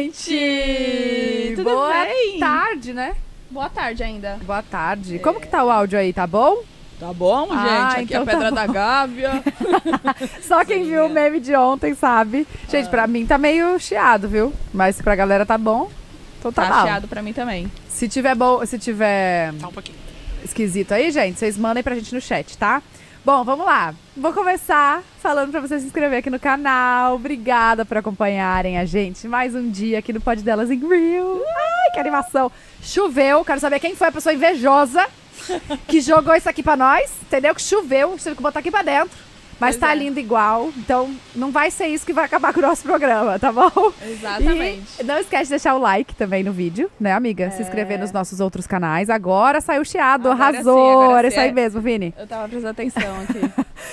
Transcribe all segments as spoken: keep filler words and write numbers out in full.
gente! Tudo Boa bem? tarde, né? Boa tarde ainda. Boa tarde. É. Como que tá o áudio aí? Tá bom? Tá bom, gente. Ah, Aqui então é a Pedra tá da Gávea. Só quem viu o meme de ontem sabe. Gente, ah. pra mim tá meio chiado, viu? Mas pra galera tá bom. Então tá, tá chiado pra mim também. Se tiver bom, se tiver tá um pouquinho esquisito aí, gente, vocês mandem pra gente no chat, tá? Bom, vamos lá. Vou começar falando pra você se inscrever aqui no canal. Obrigada por acompanharem a gente. Mais um dia aqui no Pod Delas em Real. Ai, que animação. Choveu. Quero saber quem foi a pessoa invejosa que jogou isso aqui pra nós. Entendeu? Que choveu. Tive que botar aqui pra dentro. Mas pois tá é. lindo igual. Então, não vai ser isso que vai acabar com o nosso programa, tá bom? Exatamente. E não esquece de deixar o like também no vídeo, né, amiga? É. Se inscrever nos nossos outros canais. Agora saiu o chiado, agora arrasou. Sim, agora é isso aí mesmo, Vini. Eu tava prestando atenção aqui.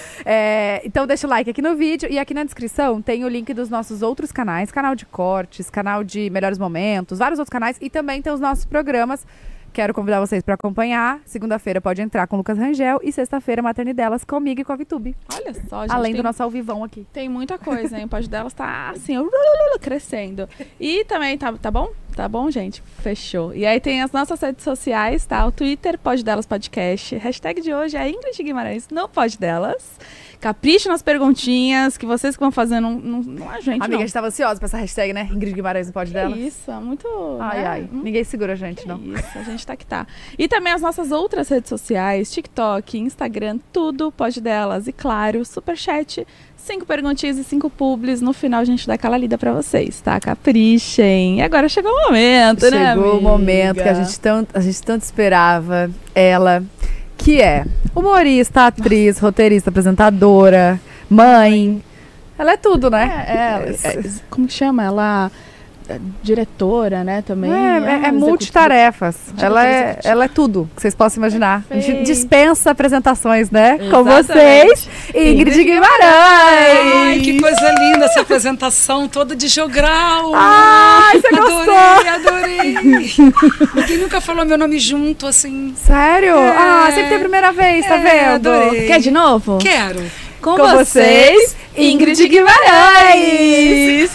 é, então, deixa o like aqui no vídeo. E aqui na descrição tem o link dos nossos outros canais. Canal de cortes, canal de melhores momentos, vários outros canais. E também tem os nossos programas. Quero convidar vocês para acompanhar. Segunda-feira pode entrar com o Lucas Rangel e sexta-feira Maternidelas comigo e com a Vitube. Olha só, gente. Além tem, do nosso ao vivão aqui. Tem muita coisa, hein? O Pod Delas tá assim, crescendo. E também, tá, tá bom? Tá bom, gente? Fechou. E aí tem as nossas redes sociais, tá? O Twitter, Pod Delas Podcast. Hashtag de hoje é Ingrid Guimarães no Pod Delas. Capricha nas perguntinhas que vocês que vão fazendo, não, não, não a gente, Amiga, não. a gente tava ansiosa pra essa hashtag, né? Ingrid Guimarães no Pod Delas. Isso, é muito... Ai, né? ai. Hum? Ninguém segura a gente, que não. Isso, a gente tá que tá. E também as nossas outras redes sociais, TikTok, Instagram, tudo Pod Delas. E claro, Superchat, cinco perguntinhas e cinco publis. No final a gente dá aquela lida pra vocês, tá? Caprichem. E agora chegou o momento, chegou né, Chegou o momento que a gente, tanto, a gente tanto esperava. Ela, que é humorista, atriz, roteirista, apresentadora, mãe. Ela é tudo, né? É, é, é, como que chama? Ela é diretora, né, também. É, é, é multitarefas. Ela é, ela é tudo que vocês possam imaginar. Perfeito. A gente dispensa apresentações, né? Exatamente. Com vocês, Ingrid Guimarães. Ai, que coisa linda essa apresentação toda de jogral. Ai, você gostou? Adorei, adorei. Ninguém nunca falou meu nome junto, assim. Sério? É. Ah, sempre tem a primeira vez, tá é, vendo? Adorei. Quer de novo? Quero. Com, Com vocês, Ingrid Guimarães.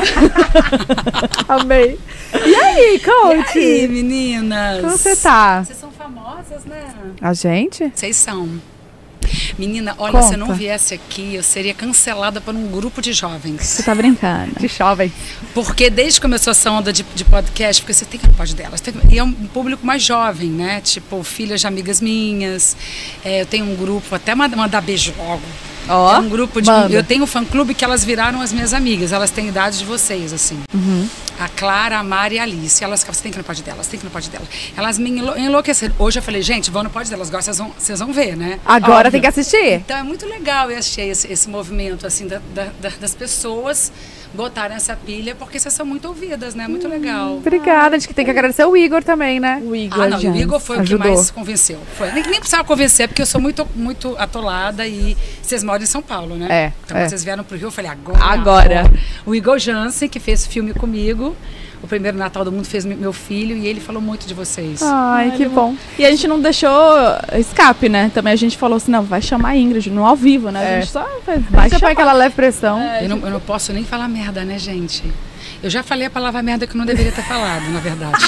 Amei. E aí, coach? E aí, meninas? Como você tá? Vocês são famosas, né? A gente? Vocês são. Menina, olha, Conta. se eu não viesse aqui, eu seria cancelada por um grupo de jovens. Você tá brincando. De jovem. Porque desde que começou essa onda de, de podcast, porque você tem que ir no Pod Delas. Tem, e é um público mais jovem, né? Tipo, filhas de amigas minhas. É, eu tenho um grupo, até mandar beijo logo. Ó, é um grupo de. manda. Eu tenho um fã-clube que elas viraram as minhas amigas. Elas têm idade de vocês, assim. Uhum. A Clara, a Mari e a Alice. Elas ficavam, você tem que ir no Pod Delas, tem que ir no Pod Delas. Elas me enlou enlouqueceram. Hoje eu falei, gente, vão no Pod Delas, agora vocês vão, vocês vão ver, né? Agora Óbvio. tem que assistir. Então é muito legal, eu achei esse, esse movimento, assim, da, da, das pessoas botarem essa pilha, porque vocês são muito ouvidas, né? Muito legal. Obrigada, a gente tem que agradecer o Igor também, né? O Igor, Ah, não, o Igor foi ajudou. o que mais convenceu. Foi. Nem, nem precisava convencer, porque eu sou muito, muito atolada e vocês moram em São Paulo, né? É. Então é. quando vocês vieram pro Rio, eu falei, agora. Agora. O Igor Jansen, que fez filme comigo, o primeiro Natal do Mundo fez meu filho, e ele falou muito de vocês. Ai, Ai, que bom. E a gente não deixou escape, né? Também a gente falou assim, não, vai chamar a Ingrid no ao vivo, né? É. A gente só vai, Vai vai chamar chamar. aquela leve pressão. É. Eu não, eu não posso nem falar merda, né, gente? Eu já falei a palavra merda que eu não deveria ter falado, na verdade.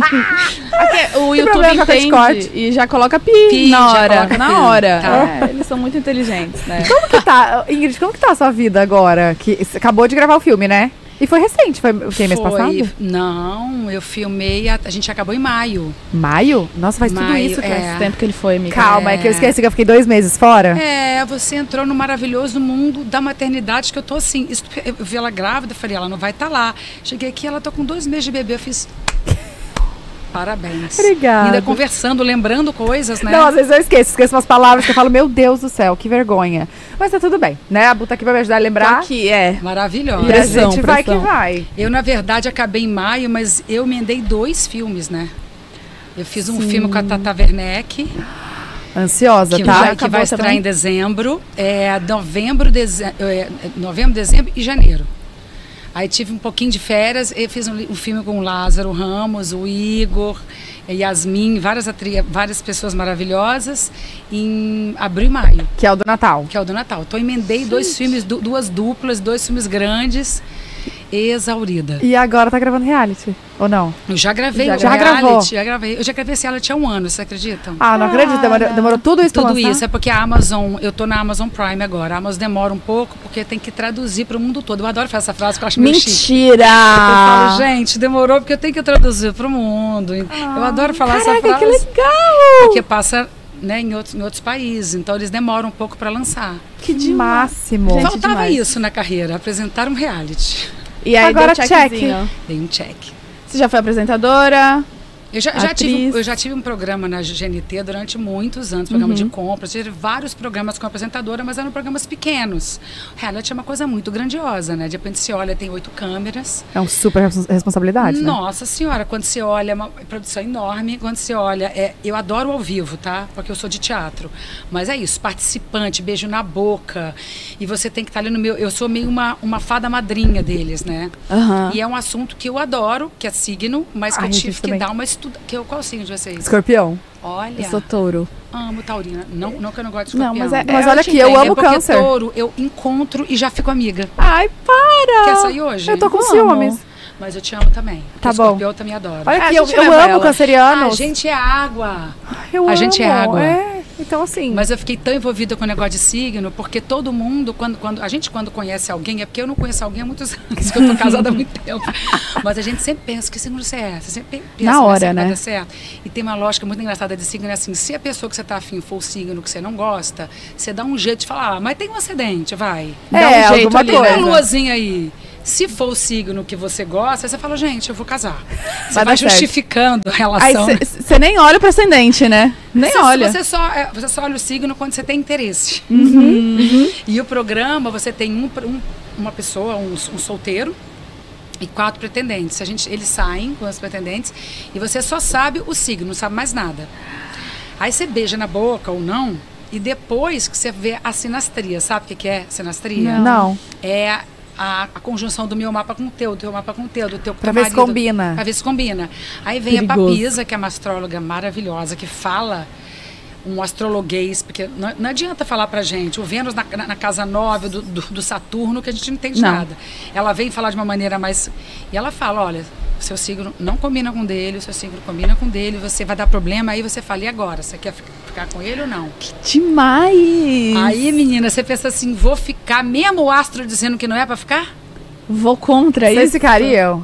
Aqui, o Tem YouTube problema com entende corte. e já coloca pi, Pi, na já hora, coloca na pi. hora. Tá. É, eles são muito inteligentes, né? Como que tá, Ingrid, como que tá a sua vida agora? Que você acabou de gravar o filme, né? E foi recente, foi o que, mês Foi- passado? Não, eu filmei, a, a gente acabou em maio. Maio? Nossa, faz tudo Maio, isso, cara. é. Esse tempo que ele foi, amiga. Calma, é. É. que eu esqueci que eu fiquei dois meses fora. É, você entrou no maravilhoso mundo da maternidade, que eu tô assim, isso- eu vi ela grávida, falei, ela não vai estar lá. Cheguei aqui, ela tá com dois meses de bebê, eu fiz... Parabéns. Obrigada. Ainda conversando, lembrando coisas, né? Não, às vezes eu esqueço, esqueço umas palavras que eu falo, meu Deus do céu, que vergonha. Mas tá tudo bem, né? A Bu tá aqui pra me ajudar a lembrar. Aqui, é. Maravilhosa. E a Pressão, gente vai que pressão. vai. Eu, na verdade, acabei em maio, mas eu emendei dois filmes, né? Eu fiz um Sim. filme com a Tata Werneck, Ansiosa, que, tá? vai, que Acabou vai estrear também? em dezembro, é, novembro, deze é, novembro, dezembro e janeiro. Aí tive um pouquinho de férias, eu fiz um, um filme com o Lázaro Ramos, o Igor, Yasmin, várias, atri várias pessoas maravilhosas, em abril e maio. Que é o do Natal. Que é o do Natal. Então, emendei dois filmes, du duas duplas, dois filmes grandes. exaurida. E agora tá gravando reality? Ou não? Eu já gravei Já o gra- reality, já gravou? já gravei. Eu já gravei esse reality há um ano, vocês acreditam? Ah, não acredito. Demorou, demorou tudo isso pra Tudo lançar? isso, é porque a Amazon, eu tô na Amazon Prime agora. A Amazon demora um pouco porque tem que traduzir pro mundo todo. Eu adoro fazer essa frase que eu acho meio chique. Mentira! Eu falo, gente, demorou porque eu tenho que traduzir pro mundo. eu adoro falar Caraca, essa frase. que legal! Porque passa, né, em outros, em outros países. Então eles demoram um pouco para lançar. Que de máximo. Gente, Faltava demais. isso na carreira, apresentar um reality. E aí Agora deu check. checkzinho. Dei um check. Você já foi apresentadora? Eu já, já tive, Atriz. eu já tive um programa na G N T durante muitos anos, programa Uhum. de compras, tive vários programas com apresentadora, mas eram programas pequenos. O reality é uma coisa muito grandiosa, né? De repente você olha, tem oito câmeras. É um super respons- responsabilidade, né? Nossa senhora, quando você olha, é uma produção enorme, quando você olha, é, eu adoro ao vivo, tá? Porque eu sou de teatro. Mas é isso, participante, beijo na boca. E você tem que estar ali no meu. Eu sou meio uma, uma fada madrinha deles, né? Aham. E é um assunto que eu adoro, que é signo, mas que Ai, eu a tive gente que também. dar uma estuda. Que eu, qual é o signo de vocês? Escorpião. Olha, Eu sou touro. amo taurina. Não, não que eu não gosto de Não, escorpião. mas é- Mas eu olha te aqui, eu entendo. amo é porque câncer. touro, eu encontro e já fico amiga. Ai, para! Quer sair hoje? Eu tô com Vamos. ciúmes. Mas eu te amo também. Tá porque bom. escorpião eu também adoro. Olha É, a aqui, eu, gente eu leva amo ela. cancerianos. A gente é água. Eu a amo. gente é água. É, então assim... Mas eu fiquei tão envolvida com o negócio de signo, porque todo mundo, quando, quando a gente quando conhece alguém, é porque eu não conheço alguém há muitos anos, que eu tô casada há muito tempo. Mas a gente sempre pensa, que signo você é? Você sempre pensa, Na hora, vai né? dar certo. E tem uma lógica muito engraçada de signo, é assim, se a pessoa que você tá afim for o signo que você não gosta, você dá um jeito de falar, ah, mas tem um acidente, vai. É, Dá um jeito alguma ali, Tem né? uma coisa. luazinha aí. Se for o signo que você gosta, aí você fala, gente, eu vou casar. Você Vai vai, dar certo. justificando a Aí relação. você nem olha pro ascendente, né? Nem Você- olha. Você só, é, você só olha o signo quando você tem interesse. Uhum. E o programa, você tem um, um- uma pessoa, um, um solteiro, e quatro pretendentes. A gente, eles saem com os pretendentes e você só sabe o signo, não sabe mais nada. Aí você beija na boca ou não, e depois que você vê a sinastria, sabe o que que é sinastria? Não. É a, a conjunção do meu mapa com o teu, do teu mapa com o teu, do teu Pra teu ver se marido, combina. Pra ver se combina. Aí vem Perigoso. a Papisa, que é uma astróloga maravilhosa, que fala um astrologuês, porque não, não adianta falar pra gente, o Vênus na, na, na casa nove do, do, do Saturno, que a gente não entende Não. nada. Ela vem falar de uma maneira mais... E ela fala, olha, o seu signo não combina com o dele, o seu signo combina com o dele, você vai dar problema, aí você fala, e agora? Você quer fi- ficar com ele ou não? Demais! Aí, menina, você pensa assim, vou ficar, mesmo o astro dizendo que não é pra ficar? Vou contra Vocês isso. ficariam?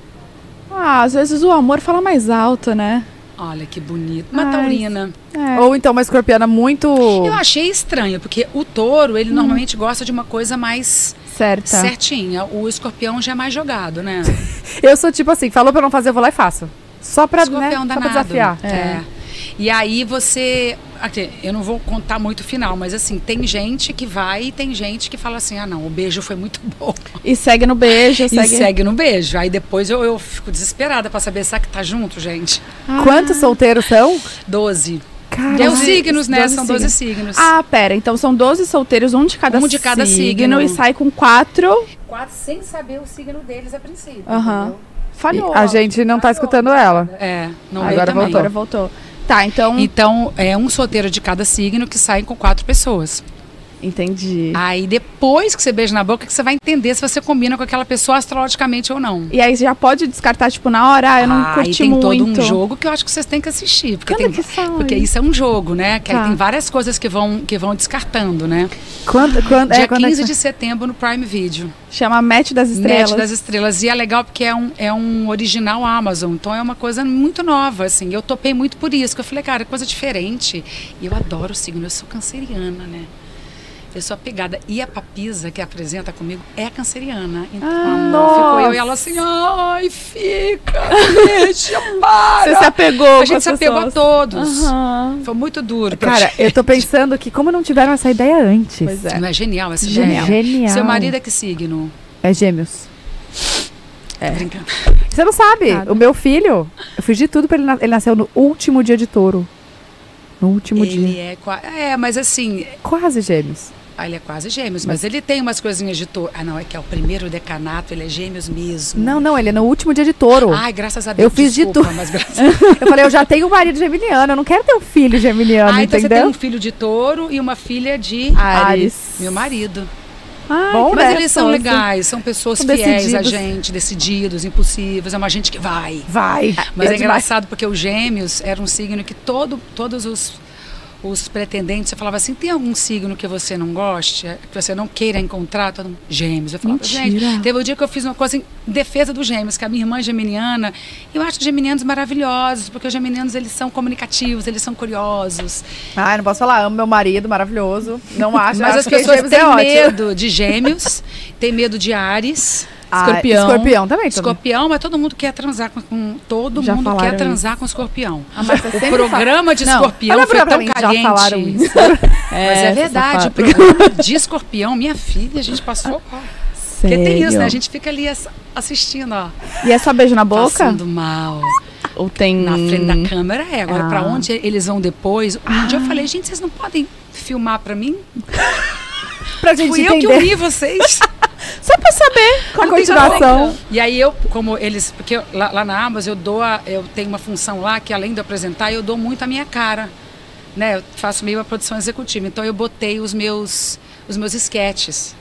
Ah, às vezes o amor fala mais alto, né? Olha que bonito. Uma Ai. taurina. É. Ou então uma escorpiana muito... Eu achei estranho, porque o touro, ele normalmente gosta de uma coisa mais Certa. certinha. O escorpião já é mais jogado, né? Eu sou tipo assim, falou pra eu não fazer, eu vou lá e faço. Só pra, né, Escorpião só pra danado. desafiar. É. E aí você... Aqui, eu não vou contar muito o final, mas assim, tem gente que vai e tem gente que fala assim, ah não, o beijo foi muito bom. E segue no beijo, E segue... segue no beijo. Aí depois eu, eu fico desesperada pra saber, será que tá junto, gente? Ah. Quantos solteiros são? doze. Cara, É os signos, né? doze São doze signos. Ah, pera, então são doze solteiros, um de cada Um de cada signo. e sai com quatro. Quatro sem saber o signo deles a princípio. Aham. entendeu? Falhou. a gente não tá escutando ela. É, não Aí eu agora também. voltou. Agora voltou. Tá, então... Então, é um solteiro de cada signo que sai com quatro pessoas. Entendi. Aí, depois que você beija na boca, que você vai entender se você combina com aquela pessoa astrologicamente ou não. E aí já pode descartar, tipo, na hora, ah, eu não Ah, curti e tem muito. todo um jogo que eu acho que vocês têm que assistir. Porque, Quando tem, que sai? porque isso é um jogo, né? Que Tá. aí tem várias coisas que vão, que vão descartando, né? Quando, quando, Dia é, quando é quinze que- de setembro no Prime Video. Chama Match das Estrelas. Net das Estrelas. E é legal porque é um, é um original Amazon. Então é uma coisa muito nova, assim. Eu topei muito por isso. Que eu falei, cara, coisa diferente. E eu adoro o signo. Eu sou canceriana, né? Eu sou apegada. E a Papisa, que apresenta comigo, é canceriana. Então, Ah, amor, ficou eu e ela assim, ai, fica, deixa, para. Você se apegou A com gente as se apegou a pessoas. todos. Aham. Foi muito duro. pra Cara, gente. eu tô pensando que como não tiveram essa ideia antes. Pois é. Não é genial essa Genial. ideia? Genial. Seu marido é que signo? É gêmeos. É. Brincando. Você não sabe, Nada. o meu filho, eu fiz de tudo pra ele, na- ele nasceu no último dia de touro. No último Ele dia. é, qua- é, mas assim, Quase gêmeos. ah, ele é quase gêmeos, mas, ele tem umas coisinhas de touro. Ah, não, é que é o primeiro decanato, ele é gêmeos mesmo. Não, não, ele é no último dia de touro. Ai, graças a Deus. Eu fiz de desculpa, tudo. Mas graças... Eu falei, eu já tenho um marido geminiano, eu não quero ter um filho geminiano, Ah, então você tem entendeu? um filho de touro e uma filha de Ares. meu marido. Ai, Bom, que Mas né? eles são gostoso. legais, são pessoas São fiéis a decididos. gente, decididos, impulsivos, é uma gente que vai. Vai. Mas é, demais. engraçado porque os gêmeos era um signo que todo, todos os, os pretendentes, você falava assim, tem algum signo que você não goste, que você não queira encontrar? Todo mundo, gêmeos. Eu falava, Mentira. gente, teve um dia que eu fiz uma coisa em defesa dos gêmeos, que a minha irmã é geminiana, eu acho os geminianos maravilhosos, porque os geminianos, eles são comunicativos, eles são curiosos. Ai, não posso falar, amo meu marido, maravilhoso. Não acho, Mas acho as que pessoas gêmeos têm é ótimo. medo de gêmeos, têm medo de Áries, Ah, Escorpião. Escorpião também. todo- escorpião, mas todo mundo quer transar com, com todo Já mundo quer falaram transar com escorpião. A Marcia O sempre programa de Não, escorpião olha foi pra tão mim, já caliente. falaram isso. Mas é essa verdade, o safada. programa de escorpião, minha filha, a gente passou. Porque tem isso, Sério? né? A gente fica ali ass- assistindo, ó. E é só beijo na boca? Passando mal. Ou tem... Na frente da câmera é. Agora, Ah. pra onde eles vão depois? Um dia eu falei, gente, vocês não podem filmar pra mim? Pra gente Fui eu que entender uni vocês. Só pra saber a como tem continuação. E aí eu, como eles, porque eu- lá, lá na Amazon eu dou, a, eu tenho uma função lá que além de eu apresentar, eu dou muito a minha cara, né? Eu faço meio a produção executiva, então eu botei os meus, os meus esquetes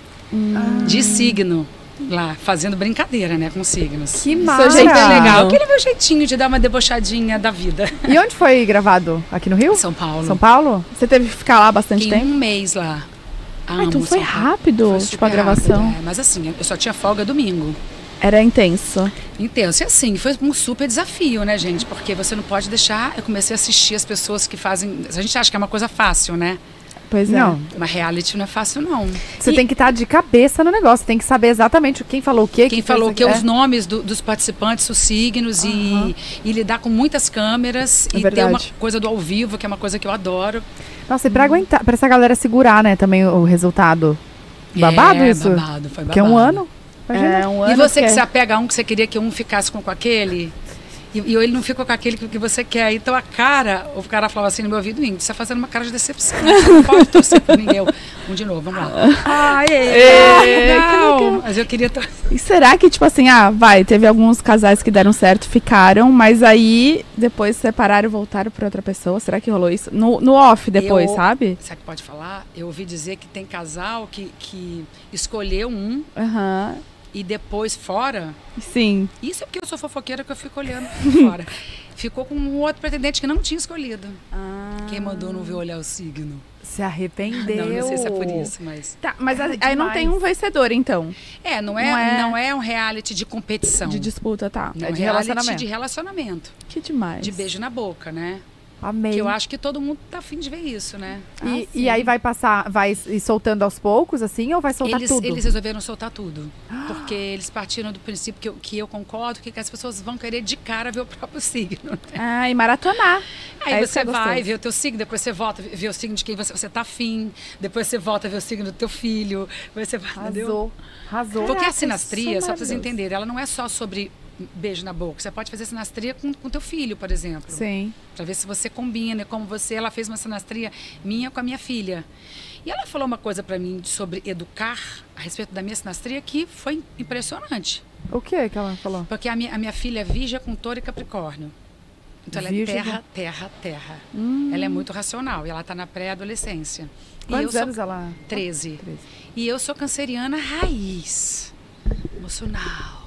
de signo lá, fazendo brincadeira, né, com signos. Que Seu massa. jeito É legal. legal, aquele meu jeitinho de dar uma debochadinha da vida. E onde foi gravado? Aqui no Rio? São Paulo. São Paulo? Você teve que ficar lá bastante Fiquei tempo? um mês lá. Ah, Amo então foi São Paulo. rápido, Foi tipo, super a gravação. rápido, é. Mas assim, eu só tinha folga domingo. Era intenso. Intenso. E assim, foi um super desafio, né, gente? Porque você não pode deixar. Eu comecei a assistir as pessoas que fazem. A gente acha que é uma coisa fácil, né? Pois é. Não. Uma reality não é fácil, não. Você E tem que estar de cabeça no negócio. Tem que saber exatamente quem falou o quê. quem que falou fez que é. os nomes do- dos participantes, os signos e, e lidar com muitas câmeras É e ter verdade. uma coisa do ao vivo, que é uma coisa que eu adoro. Nossa, e pra aguentar, pra essa galera segurar, né, também o resultado. Babado é, isso? Babado, foi babado. Que é um ano. Imagina. É, um ano E você que é- se apega a um que você queria que um ficasse com, com aquele, e, e ele não ficou com aquele que, que você quer. Então a cara, o cara falava assim no meu ouvido, Ingrid, você está fazendo uma cara de decepção. Você não pode torcer por ninguém. Eu, um de novo, vamos lá. Ai, É, legal. que legal. Mas eu queria... to- E será que, tipo assim, ah, vai, teve alguns casais que deram certo, ficaram, mas aí depois separaram e voltaram pra outra pessoa? Será que rolou isso? No, no off depois, Eu- sabe? Sabe que pode falar? Eu ouvi dizer que tem casal que, que escolheu um Aham. e depois fora... Sim. Isso é porque eu sou fofoqueira que eu fico olhando por fora. Ficou com um outro pretendente que não tinha escolhido. Quem mandou não ver olhar o signo? Se arrependeu. Não, não sei se é por isso, mas... Tá, mas Cara, aí não demais. tem um vencedor, então, É, não é, Não é- não é um reality de competição. de disputa, tá. Não, É de reality relacionamento. de relacionamento. Que demais. De beijo na boca, né? Amei. Que eu acho que todo mundo tá afim de ver isso, né? E, Ah, e sim. aí vai passar, vai ir soltando aos poucos, assim, ou vai soltar Eles, tudo? eles resolveram soltar tudo. Porque eles partiram do princípio que eu, que eu concordo que as pessoas vão querer de cara ver o próprio signo. Ah, e maratonar. Aí É isso você que é vai gostoso. ver o teu signo, depois você volta a ver o signo de quem você, você tá afim, depois você volta a ver o signo do teu filho, depois você vai, entendeu? Arrasou. Arrasou. Porque a Caraca, sinastria, isso é só pra vocês maravilhoso. entenderem, ela não é só sobre beijo na boca. Você pode fazer sinastria com o teu filho, por exemplo. Sim. Pra ver se você combina, como você, ela fez uma sinastria minha com a minha filha. E ela falou uma coisa pra mim sobre educar a respeito da minha sinastria que foi impressionante. O que que ela falou? Porque a minha, a minha filha é virgem com touro e capricórnio. Então ela Virgem é terra, terra, terra. Hum. Ela é muito racional e ela tá na pré-adolescência. E eu Quantos sou anos ela... treze. treze. E eu sou canceriana raiz, emocional,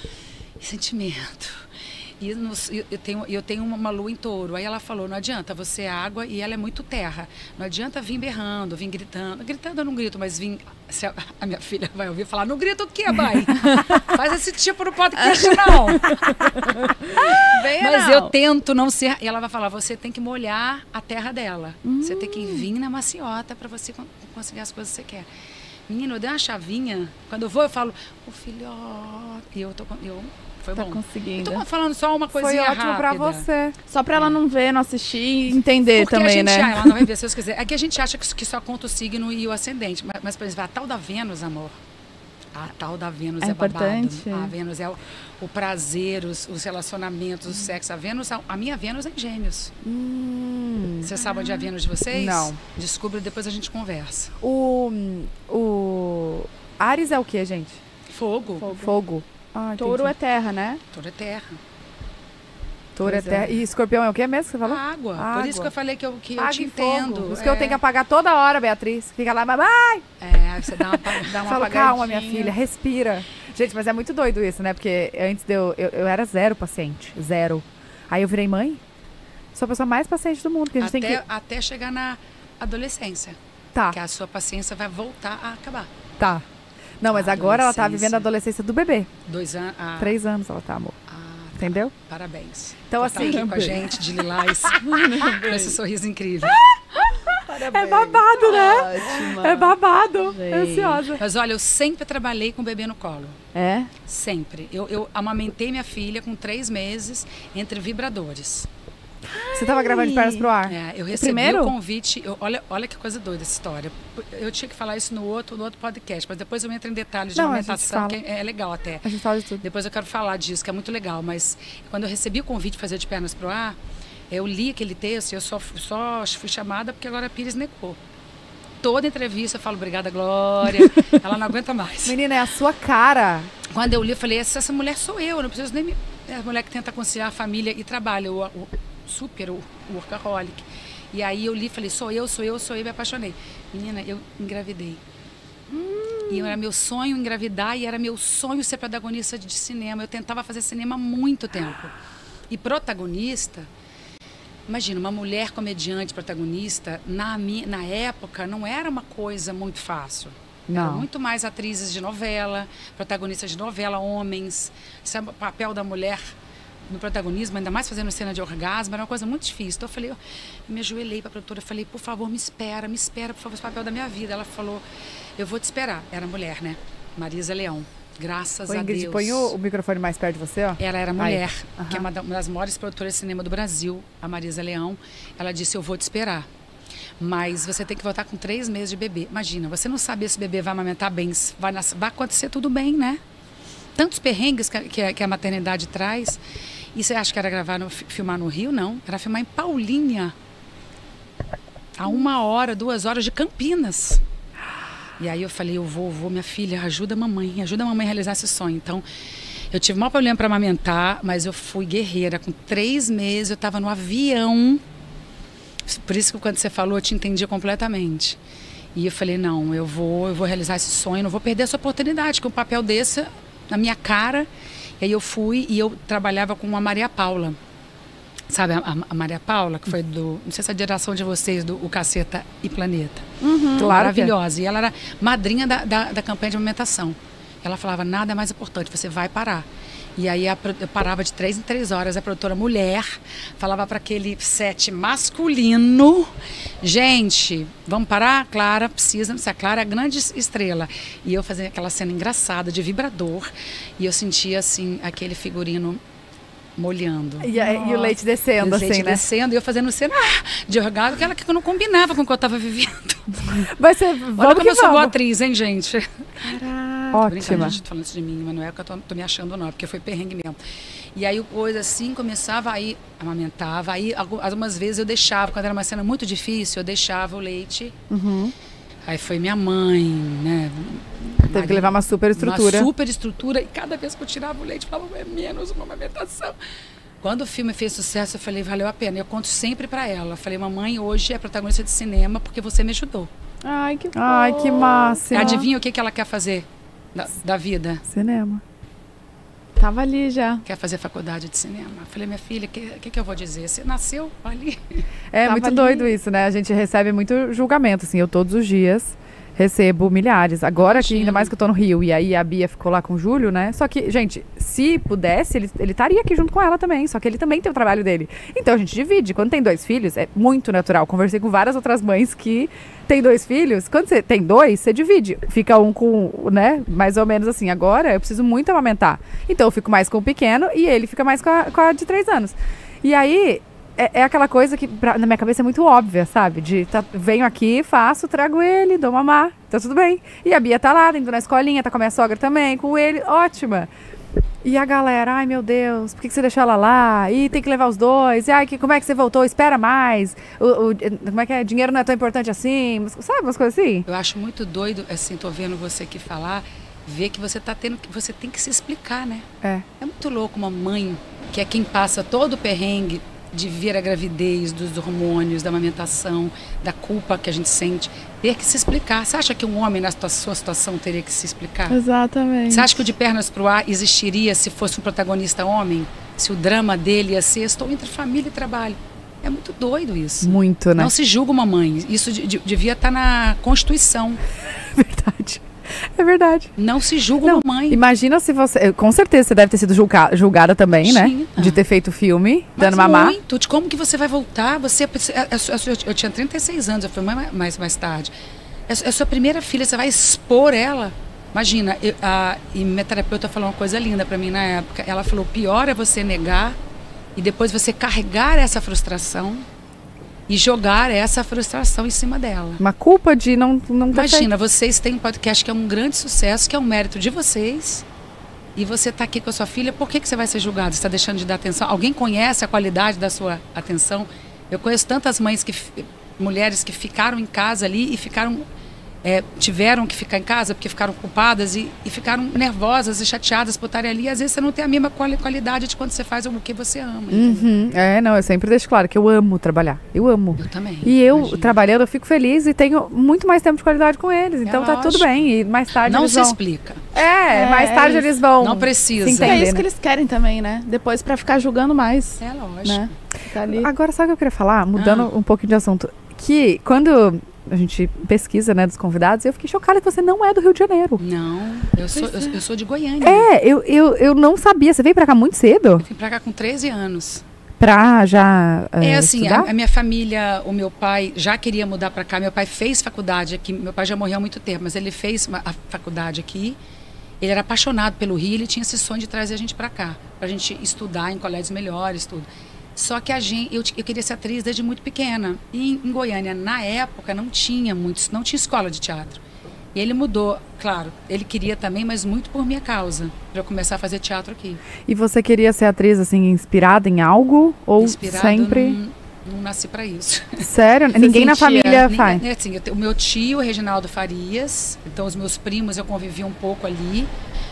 sentimento. E nos- eu, eu tenho, eu tenho uma, uma lua em touro. Aí ela falou, não adianta, você é água e ela é muito terra. Não adianta vir berrando, vir gritando. Gritando eu não grito, mas vim... Se a, a minha filha vai ouvir falar, não grita o quê, mãe? Faz esse tipo no podcast, não. Bem, Mas não. eu tento não ser... E ela vai falar, você tem que molhar a terra dela. Você tem que Hum. vir na maciota para você con- conseguir as coisas que você quer. Menino, eu dei uma chavinha. Quando eu vou, eu falo, ô filhote. E eu tô com... Eu, foi Tá bom. conseguindo. Eu tô falando só uma Foi coisinha ótimo pra rápida. você. Só pra ela não ver, não assistir e entender Porque a também, gente, né? ah, ela não vai ver se Deus quiser. É que a gente acha que, que só conta o signo e o ascendente. Mas, mas, por exemplo, a tal da Vênus, amor. A tal da Vênus É é, babado. importante? A Vênus é o, o prazer, os, os relacionamentos, o sexo. A Vênus, a, a minha Vênus é em Gêmeos. Hum. Você sabe onde é a Vênus de vocês? Não. Descubra e depois a gente conversa. O... O... Ares é o que, gente? Fogo. Fogo. Fogo. Ah, Touro é entendi. terra, né? Toda é terra. Touro é Pois é. terra. E escorpião é o que mesmo que você falou? Água. Água. Por isso que eu falei que eu, que eu Água te e fogo. entendo. Por isso que eu tenho que apagar toda hora, Beatriz. Fica lá, mamãe. É, É, você dá uma, dá uma Fala, apagadinha. calma, minha filha, respira. Gente, mas é muito doido isso, né? Porque antes de eu, eu, eu era zero paciente, zero. Aí eu virei mãe, sou a pessoa mais paciente do mundo. Porque a gente Até, tem que... até chegar na adolescência. Tá, Que a sua paciência vai voltar a acabar. tá. Não, mas A agora ela tá adolescência. vivendo a adolescência do bebê. Dois anos. Ah, Três anos ela tá, amor. ah, Entendeu? parabéns. Então, Por estar assim- aqui com a gente, de Lilás, com esse sorriso incrível. É babado, né? Ótima. É babado. Gente. Ansiosa. Mas olha, eu sempre trabalhei com o bebê no colo. É? Sempre. Eu, eu amamentei minha filha com três meses entre vibradores. Você tava gravando de pernas pro ar? É, eu recebi primeiro? o convite. eu- olha, olha que coisa doida essa história. Eu tinha que falar isso no outro, no outro podcast, mas depois eu entro em detalhes de Não, a gente amamentação, fala. que é, é legal até. A gente fala de tudo. Depois eu quero falar disso, que é muito legal. Mas quando eu recebi o convite de fazer de pernas pro ar, eu li aquele texto e eu só, fu- só fui chamada porque a Glória Pires negou. Toda entrevista eu falo, obrigada, Glória. Ela não aguenta mais. Menina, é a sua cara. Quando eu li, eu falei, essa, essa mulher sou eu, eu não preciso nem me... É a mulher que tenta conciliar a família e trabalho, o, o super, o, o workaholic. E aí eu li, falei, sou eu, sou eu, sou eu, e me apaixonei. Menina, eu engravidei. E era meu sonho engravidar e era meu sonho ser protagonista de cinema. Eu tentava fazer cinema há muito tempo. E protagonista, imagina, uma mulher comediante protagonista, na, mi- na época, não era uma coisa muito fácil. Era Não. muito mais atrizes de novela, protagonistas de novela, homens. Sabe, o papel da mulher no protagonismo, ainda mais fazendo cena de orgasmo, era uma coisa muito difícil. Então eu falei, eu me ajoelhei para a produtora, falei, por favor, me espera, me espera, por favor, esse papel da minha vida. Ela falou, eu vou te esperar. Era mulher, né? Marisa Leão. Graças Ô, a Ingrid, Deus. põe o, o microfone mais perto de você, ó. Ela era mulher, Aí. que é Aham. uma, da- uma das maiores produtoras de cinema do Brasil, a Marisa Leão. Ela disse, eu vou te esperar. Mas você tem que voltar com três meses de bebê. Imagina, você não sabe se esse bebê vai amamentar bem, se vai, nascer, vai acontecer tudo bem, né? Tantos perrengues que, a- que, a- que a maternidade traz. E você acha que era gravar no, fi- filmar no Rio? Não. Era filmar em Paulinha. A uma hora, duas horas de Campinas. E aí eu falei, eu vou, vou, minha filha, ajuda a mamãe, ajuda a mamãe a realizar esse sonho. Então, eu tive o maior problema para amamentar, mas eu fui guerreira. Com três meses, eu estava no avião. Por isso que quando você falou, eu te entendi completamente. E eu falei, não, eu vou, eu vou realizar esse sonho, não vou perder essa oportunidade, que um papel desse na minha cara. E aí eu fui e eu trabalhava com a Maria Paula. Sabe, a, a Maria Paula, que foi do, não sei se é a geração de vocês, do O Caceta e Planeta. Claro que é. Maravilhosa. E ela era madrinha da, da, da campanha de amamentação. Ela falava, nada é mais importante, você vai parar. E aí a pro- eu parava de três em três horas, a produtora mulher falava para aquele set masculino, gente, vamos parar? Clara, precisa, a Clara é a grande estrela. E eu fazia aquela cena engraçada de vibrador, e eu sentia assim, aquele figurino molhando. E, a- e o leite descendo, O leite assim, né? descendo, e eu fazendo cena ah, de orgasmo, aquela que eu não combinava com o que eu estava vivendo. Vai ser. Olha Vamos como que eu sou boa vamos. atriz, hein, gente? Tô brincando, Ótima. gente, tô falando isso de mim, mas não é que eu tô, tô me achando, não, é porque foi perrengue mesmo. E aí, coisa assim, começava, aí amamentava, aí algu- algumas vezes eu deixava, quando era uma cena muito difícil, eu deixava o leite. Uhum. Aí foi minha mãe, né? Teve que levar uma super estrutura. Uma super estrutura, e cada vez que eu tirava o leite, eu falava, é menos uma amamentação. Quando o filme fez sucesso, eu falei, valeu a pena. Eu conto sempre pra ela. Eu falei, mamãe, hoje é protagonista de cinema porque você me ajudou. Ai, que Ai, que massa. Adivinha o que, que ela quer fazer da, da vida? Cinema. Tava ali já. Quer fazer faculdade de cinema. Eu falei, minha filha, o que, que, que eu vou dizer? Você nasceu ali. É Tava muito ali. doido isso, né? A gente recebe muito julgamento, assim. Eu todos os dias recebo milhares. Agora que Imagino. ainda mais que eu tô no Rio. E aí a Bia ficou lá com o Júlio, né? Só que, gente, se pudesse, ele ele estaria aqui junto com ela também. Só que ele também tem o trabalho dele. Então a gente divide. Quando tem dois filhos, é muito natural. Conversei com várias outras mães que têm dois filhos. Quando você tem dois, você divide. Fica um com, né? Mais ou menos assim. Agora eu preciso muito amamentar. Então eu fico mais com o pequeno e ele fica mais com a, com a de três anos. E aí, é, é aquela coisa que pra- na minha cabeça é muito óbvia, sabe? De tá, venho aqui, faço, trago ele, dou mamar, tá tudo bem. E a Bia tá lá, indo na escolinha, tá com a minha sogra também, com ele, ótima. E a galera, ai meu Deus, por que, que você deixou ela lá? E tem que levar os dois, e ai, que, como é que você voltou? Espera mais. O, o- como é que é? Dinheiro não é tão importante assim, mas, sabe umas coisas assim? Eu acho muito doido, assim, tô vendo você aqui falar, ver que você tá tendo, que você tem que se explicar, né? É. É muito louco uma mãe, que é quem passa todo o perrengue de ver a gravidez, dos hormônios, da amamentação, da culpa que a gente sente, ter que se explicar. Você acha que um homem na sua situação teria que se explicar? Exatamente. Você acha que o De Pernas pro Ar existiria se fosse um protagonista homem? Se o drama dele ia ser, estou entre família e trabalho. É muito doido isso. Muito, né? Não se julga uma mãe. Isso de, de, devia estar na Constituição. Verdade. É verdade. Não se julga Não, uma mãe. Imagina se você... Com certeza você deve ter sido julga, julgada também, Imagina. né? De ter feito filme, Mas dando mamar. muito. De como que você vai voltar? Você, eu, eu, eu tinha trinta e seis anos, eu fui mais, mais, mais tarde. É a sua primeira filha, você vai expor ela? Imagina, eu, a, e minha terapeuta falou uma coisa linda pra mim na época. Ela falou, pior é você negar e depois você carregar essa frustração e jogar essa frustração em cima dela. Uma culpa de não, não ter Imagina, feito. vocês têm um podcast que é um grande sucesso, que é um mérito de vocês, e você está aqui com a sua filha, por que, que você vai ser julgado? Você está deixando de dar atenção? Alguém conhece a qualidade da sua atenção? Eu conheço tantas mães, que mulheres que ficaram em casa ali e ficaram... É, tiveram que ficar em casa porque ficaram culpadas e, e ficaram nervosas e chateadas por estarem ali. Às vezes você não tem a mesma quali qualidade de quando você faz o que você ama. Uhum. É, não, eu sempre deixo claro que eu amo trabalhar. Eu amo. Eu também. E eu, imagino. trabalhando, eu fico feliz e tenho muito mais tempo de qualidade com eles. Então É tá lógico. tudo bem. E mais tarde Não eles se vão... explica. É, É, mais tarde eles- eles vão... Não precisa. se É entender, isso né? que eles querem também, né? Depois pra ficar julgando mais, É lógico. né? Ficar ali. Agora, sabe o que eu queria falar? Mudando Ah. um pouquinho de assunto. Que quando a gente pesquisa, né, dos convidados, eu fiquei chocada que você não é do Rio de Janeiro. Não, eu sou, Pois eu, é. eu sou de Goiânia. É, eu, eu, eu não sabia. Você veio pra cá muito cedo? Eu vim pra cá com treze anos. Pra já É, é, assim, a, estudar? a minha família, o meu pai já queria mudar pra cá. Meu pai fez faculdade aqui. Meu pai já morreu há muito tempo, mas ele fez uma- a faculdade aqui. Ele era apaixonado pelo Rio, ele tinha esse sonho de trazer a gente pra cá, pra gente estudar em colégios melhores, tudo. Só que a gente, eu, eu queria ser atriz desde muito pequena. E em, em Goiânia, na época, não tinha muitos, não tinha escola de teatro. E ele mudou, claro, ele queria também, mas muito por minha causa, para eu começar a fazer teatro aqui. E você queria ser atriz, assim, inspirada em algo? Ou Inspirado, sempre... Não, não nasci para isso. Sério? Ninguém na sentia? família Ninguém- faz? né, assim, eu te- o meu tio, Reginaldo Farias, então os meus primos eu convivi um pouco ali,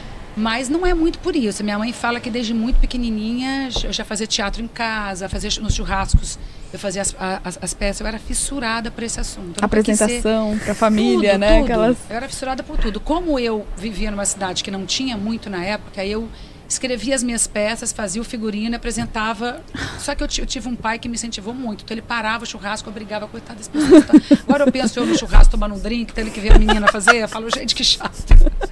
mas não é muito por isso. Minha mãe fala que desde muito pequenininha eu já fazia teatro em casa, fazia nos churrascos, eu fazia as, a- as, as peças, eu era fissurada por esse assunto. Eu nunca quis ser- Apresentação pra família, tudo, né? tudo. Aquelas... Eu era fissurada por tudo. Como eu vivia numa cidade que não tinha muito na época, eu escrevia as minhas peças, fazia o figurino, apresentava. Só que eu, ti- eu tive um pai que me incentivou muito. Então ele parava o churrasco, obrigava, coitado desse pessoal. Tá? Agora eu penso eu no churrasco tomando um drink, tendo que ver a menina fazer, eu falo, gente, que chato.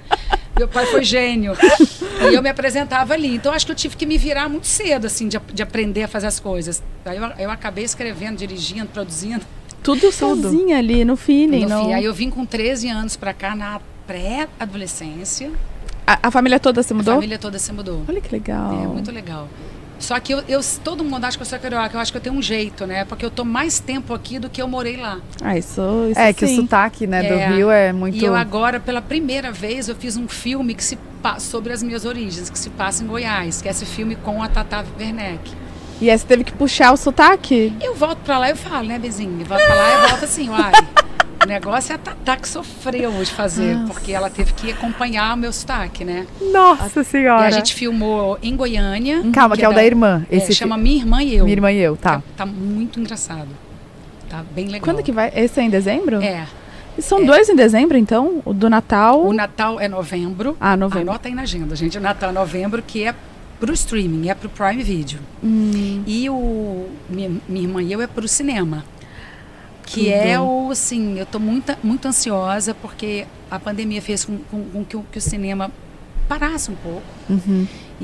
Meu pai foi gênio. E eu me apresentava ali. Então acho que eu tive que me virar muito cedo, assim, de, ap- de aprender a fazer as coisas. Aí eu, eu acabei escrevendo, dirigindo, produzindo. Tudo sozinha ali, no feeling. No no- fim. Aí eu vim com treze anos pra cá, na pré-adolescência. A, a família toda se A mudou? família toda se mudou. Olha que legal. É muito legal. Só que eu, eu- todo mundo acha que eu sou carioca. Eu acho que eu tenho um jeito, né? Porque eu tô mais tempo aqui do que eu morei lá. Ah, isso, isso É, que o sim. sotaque, né, do É. Rio é muito... E eu agora, pela primeira vez, eu fiz um filme que se pa- sobre as minhas origens, que se passa em Goiás, que é esse filme com a Tata Werneck. E aí você teve que puxar o sotaque? Eu volto pra lá e eu falo, né, Bezinho? Eu volto pra lá e eu volto assim, Uai. O negócio é a Tatá que sofreu de fazer, Nossa. porque ela teve que acompanhar o meu sotaque, né? Nossa E senhora! a gente filmou em Goiânia. Calma, que é o da irmã. É, Esse chama fi- Minha Irmã e Eu. Minha irmã e eu, tá. Tá, tá muito engraçado. Tá bem legal. Quando que vai? Esse é em dezembro? É. E são É. dois em dezembro, então? O do Natal? O Natal é novembro. Ah, novembro. Anota aí na agenda, gente. O Natal é novembro, que é pro streaming, é pro Prime Video. Hum, E o Minha, Minha Irmã e Eu é pro cinema. Que Tudo. é o, assim, eu tô muito, muito ansiosa, porque a pandemia fez com, com, com que, o, que o cinema parasse um pouco. Uhum.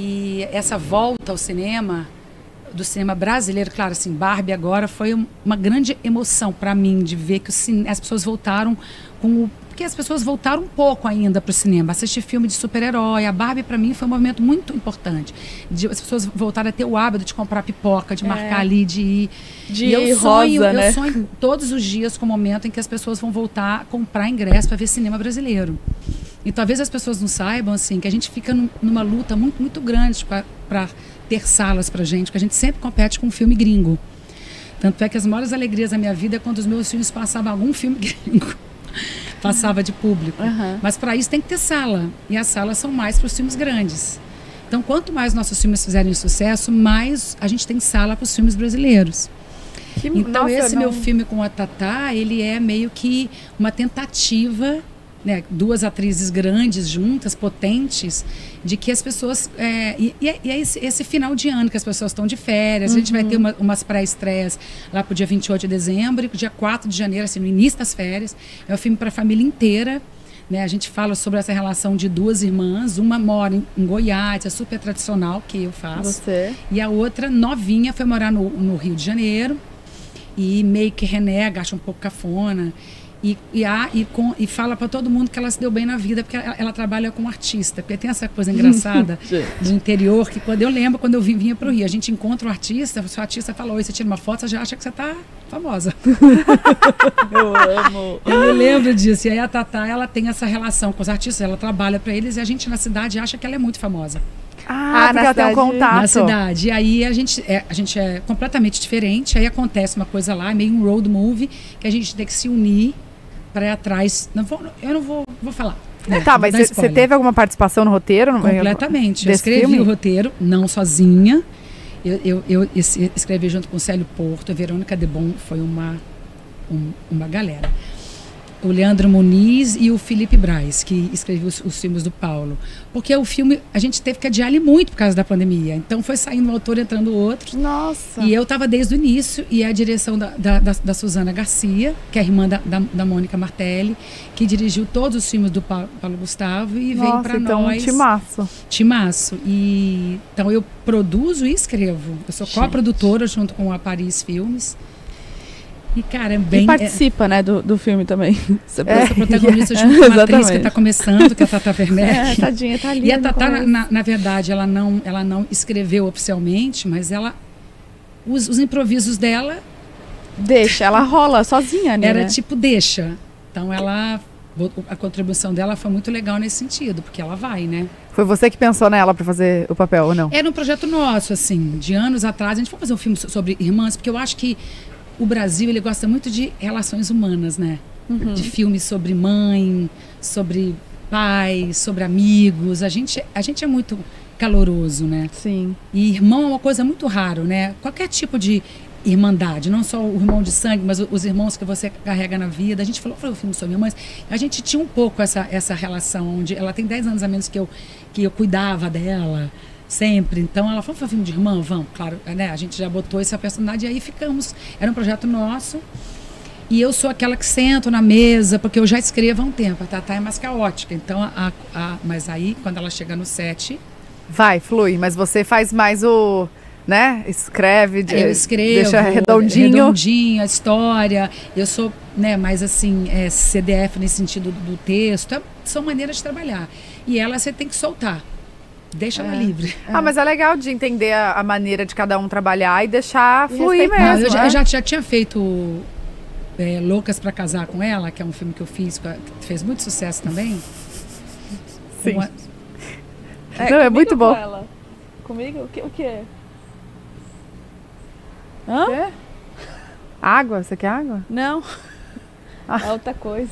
E essa volta ao cinema, do cinema brasileiro, claro, assim, Barbie agora foi um- uma grande emoção para mim de ver que o cine, as pessoas voltaram com o. Porque as pessoas voltaram um pouco ainda para o cinema, assistir filme de super-herói. A Barbie, para mim, foi um movimento muito importante. De, as pessoas voltaram a ter o hábito de comprar pipoca, de É. marcar ali, de ir. de E eu sonho, rosa, né? eu sonho todos os dias com o momento em que as pessoas vão voltar a comprar ingresso para ver cinema brasileiro. E talvez as pessoas não saibam, assim, que a gente fica num- numa luta muito, muito grande para ter salas pra gente, porque a gente sempre compete com um filme gringo. Tanto é que as maiores alegrias da minha vida é quando os meus filmes passavam algum filme gringo. Passava de público. Aham. Mas para isso tem que ter sala. E as salas são mais para os filmes grandes. Então, quanto mais nossos filmes fizerem sucesso, mais a gente tem sala para os filmes brasileiros. Que, então, nossa, esse não... meu filme com a Tatá, ele é meio que uma tentativa, né, duas atrizes grandes juntas, potentes, de que as pessoas... É, e, e é esse, esse final de ano que as pessoas estão de férias, uhum. a gente vai ter uma, umas pré-estreias lá pro dia vinte e oito de dezembro, e dia quatro de janeiro, assim, no início das férias. É um filme para a família inteira. Né, a gente fala sobre essa relação de duas irmãs, uma mora em, em Goiás, é super tradicional, que eu faço. Você. E a outra, novinha, foi morar no, no Rio de Janeiro e meio que renega, acha um pouco cafona. E, e, a, e, com, e fala para todo mundo que ela se deu bem na vida, porque ela, ela trabalha com artista. Porque tem essa coisa engraçada do interior, que quando eu lembro, quando eu vim, vinha para o Rio, a gente encontra o artista, o artista fala, oi, você tira uma foto, você já acha que você está famosa. Eu amo. Eu me lembro disso. E aí a Tatá, ela tem essa relação com os artistas, ela trabalha para eles, e a gente na cidade acha que ela é muito famosa. Ah, ah porque ela tem um contato. Na cidade. E aí a gente, é, a gente é completamente diferente, aí acontece uma coisa lá, meio um road movie, que a gente tem que se unir para ir atrás. Não vou, eu não vou, vou falar. Né? Tá, mas você teve alguma participação no roteiro? Completamente. Eu escrevi filme? o roteiro, não sozinha. Eu, eu, eu escrevi junto com o Célio Porto, a Verônica Debon, foi uma, um, uma galera. O Leandro Muniz e o Felipe Braz, que escreveu os, os filmes do Paulo. Porque o filme, a gente teve que adiar ele muito por causa da pandemia. Então foi saindo um autor, entrando outro. Nossa! E eu estava desde o início, e a direção da, da, da, da Suzana Garcia, que é a irmã da, da, da Mônica Martelli, que dirigiu todos os filmes do Paulo, Paulo Gustavo e Nossa, veio para então nós. Um timaço. Timaço. E, então eu produzo e escrevo. Eu sou coprodutora junto com a Paris Filmes. E, cara, é bem... E participa, é, né, do, do filme também. Você é protagonista é, junto com uma atriz que está começando, que é a Tatá Werneck. É, tadinha, tá ali. E a Tatá, na, na, na verdade, ela não, ela não escreveu oficialmente, mas ela... Os, os improvisos dela... Deixa, ela rola sozinha, né? Era tipo, deixa. Então, ela... A contribuição dela foi muito legal nesse sentido, porque ela vai, né? Foi você que pensou nela para fazer o papel, ou não? Era um projeto nosso, assim, de anos atrás. A gente foi fazer um filme sobre irmãs, porque eu acho que o Brasil, ele gosta muito de relações humanas, né? Uhum. De filmes sobre mãe, sobre pai, sobre amigos. A gente, a gente é muito caloroso, né? Sim. E irmão é uma coisa muito raro, né? Qualquer tipo de irmandade, não só o irmão de sangue, mas os irmãos que você carrega na vida. A gente falou, falou um filme sobre irmãs. A gente tinha um pouco essa, essa relação, onde ela tem dez anos a menos que eu, que eu cuidava dela. Sempre. Então ela falou, foi um filme de irmã? Vamos, claro, né? A gente já botou essa personalidade e aí ficamos. Era um projeto nosso. E eu sou aquela que sento na mesa, porque eu já escrevo há um tempo. A Tatá é mais caótica. Então, a, a, mas aí, quando ela chega no set... Vai, flui. Mas você faz mais o... né? Escreve, de, eu escrevo, deixa redondinho. redondinho a história. Eu sou, né, mais assim, é, C D F nesse sentido do, do texto. É, são maneiras de trabalhar. E ela você tem que soltar. Deixa ela é. livre. Ah, mas é legal de entender a, a maneira de cada um trabalhar e deixar e fluir mesmo. Não, eu, já, é? eu já, já tinha feito é, Loucas pra Casar com Ela, que é um filme que eu fiz, que fez muito sucesso também. Sim. Uma... É, Não, é muito bom. Ela. Comigo? O que? O que? Hã? É? Água? Você quer água? Não. Ah. É outra coisa.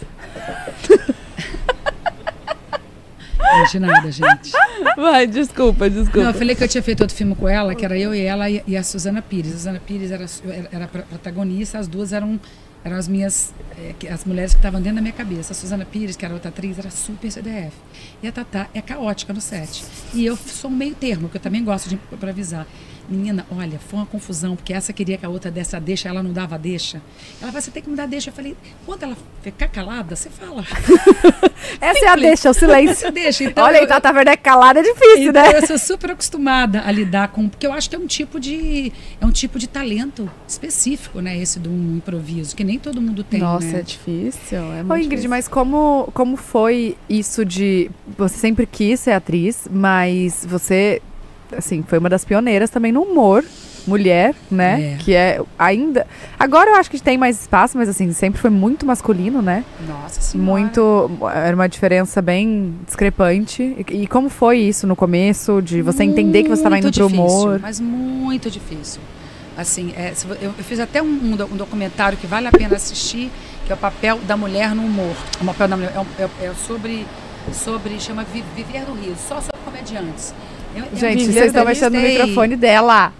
Não de nada, gente. Vai, desculpa, desculpa. Não, eu falei que eu tinha feito outro filme com ela, que era eu e ela e, e a Suzana Pires. A Suzana Pires era, era, era protagonista, as duas eram, eram as minhas, é, as mulheres que estavam dentro da minha cabeça. A Suzana Pires, que era outra atriz, era super C D F. E a Tatá é caótica no set. E eu sou um meio termo, que eu também gosto de improvisar. Menina, olha, foi uma confusão, porque essa queria que a outra desse a deixa, ela não dava a deixa. Ela falou, você tem que me dar a deixa. Eu falei, quando ela ficar calada, você fala. Essa Simples. É a deixa, o silêncio. Deixa. Então, olha, eu, tá, tá vendo, é calada é difícil, então, né? Eu sou super acostumada a lidar com, porque eu acho que é um tipo de, é um tipo de talento específico, né, esse do um improviso, que nem todo mundo tem, Nossa, né? é difícil, é muito Ô, Ingrid, difícil. mas como, como foi isso de... Você sempre quis ser atriz, mas você, assim, foi uma das pioneiras também no humor, mulher, né? É. Que é ainda... Agora eu acho que tem mais espaço, mas assim, sempre foi muito masculino, né? Nossa Senhora. Muito... Era uma diferença bem discrepante. E, e como foi isso no começo, de você muito entender que você estava indo pro difícil, humor? Mas muito difícil. Assim, é, eu, eu fiz até um, um documentário que vale a pena assistir, que é o papel da mulher no humor. O papel da mulher é, é, é sobre, sobre, chama Viver do Riso, só sobre comediantes. Eu, eu Gente, Viver vocês estão do mexendo no entrevistei- microfone dela.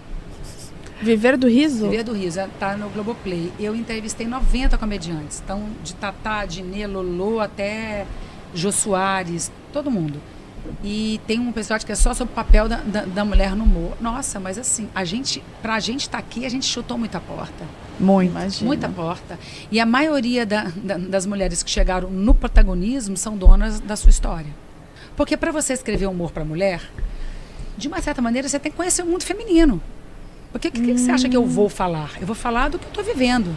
Viver do riso? Viver do Riso, tá no Globoplay. Eu entrevistei noventa comediantes. Então, de Tatá, de Nê, Lolo, até Jô Soares, todo mundo. E tem um episódio que é só sobre o papel da, da, da mulher no humor. Nossa, mas assim, a gente, pra gente estar aqui, a gente chutou muita porta. Muito. Imagina. Muita porta. E a maioria da, da, das mulheres que chegaram no protagonismo são donas da sua história. Porque para você escrever humor para mulher, de uma certa maneira, você tem que conhecer o mundo feminino. Porque o que, que você acha que eu vou falar? Eu vou falar do que eu estou vivendo.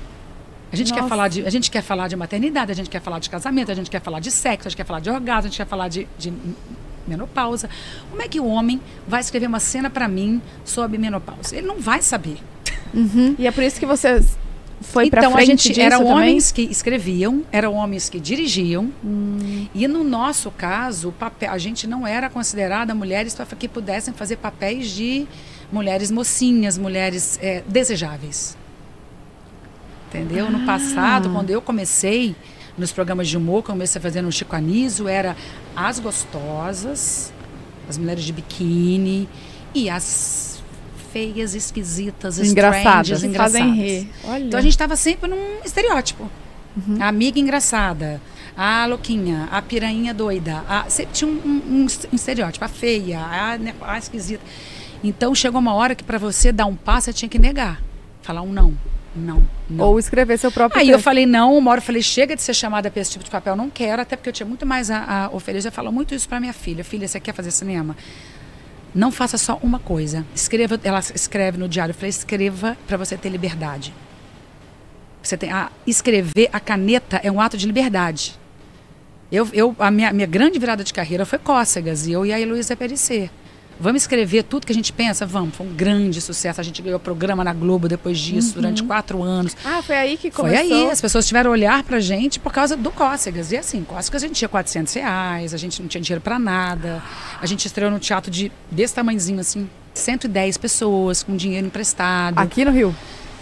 A gente, quer Nossa. falar de, a gente quer falar de maternidade, a gente quer falar de casamento, a gente quer falar de sexo, a gente quer falar de orgasmo, a gente quer falar de, de menopausa. Como é que o homem vai escrever uma cena para mim sobre menopausa? Ele não vai saber. E é por isso que você foi pra Então, frente a gente disso eram também? homens que escreviam, eram homens que dirigiam. E no nosso caso, o papel, a gente não era considerada mulheres para que pudessem fazer papéis de mulheres mocinhas, mulheres é, desejáveis. Entendeu? No passado, quando eu comecei nos programas de humor, comecei a fazer no Chico Anísio, era as gostosas, as mulheres de biquíni e as feias, esquisitas, Engraçadas. stranges, Que engraçadas. fazem rir. Olha. Então a gente estava sempre num estereótipo. A amiga engraçada, a louquinha, a piranha doida. A, sempre tinha um, um, um estereótipo. A feia, a, né, a esquisita. Então chegou uma hora que para você dar um passo, você tinha que negar. Falar um não. Não, não. Ou escrever seu próprio Aí eu texto. falei não, uma hora eu falei, chega de ser chamada para esse tipo de papel, não quero, até porque eu tinha muito mais a, a oferecer. Eu falo muito isso para minha filha. Filha, você quer fazer cinema? Não faça só uma coisa. Escreva, ela escreve no diário, eu falei, escreva para você ter liberdade. Você tem a escrever, a caneta é um ato de liberdade. Eu, eu a minha, minha grande virada de carreira foi Cócegas, e eu e a Heloísa Périssé. Vamos escrever tudo que a gente pensa? Vamos. Foi um grande sucesso. A gente ganhou programa na Globo depois disso, durante quatro anos. Ah, foi aí que Foi começou? aí. As pessoas tiveram olhar pra gente por causa do Cócegas. E assim, Cócegas a gente tinha quatrocentos reais, a gente não tinha dinheiro pra nada. A gente estreou no teatro de desse tamanhozinho, assim, cento e dez pessoas, com dinheiro emprestado. Aqui no Rio.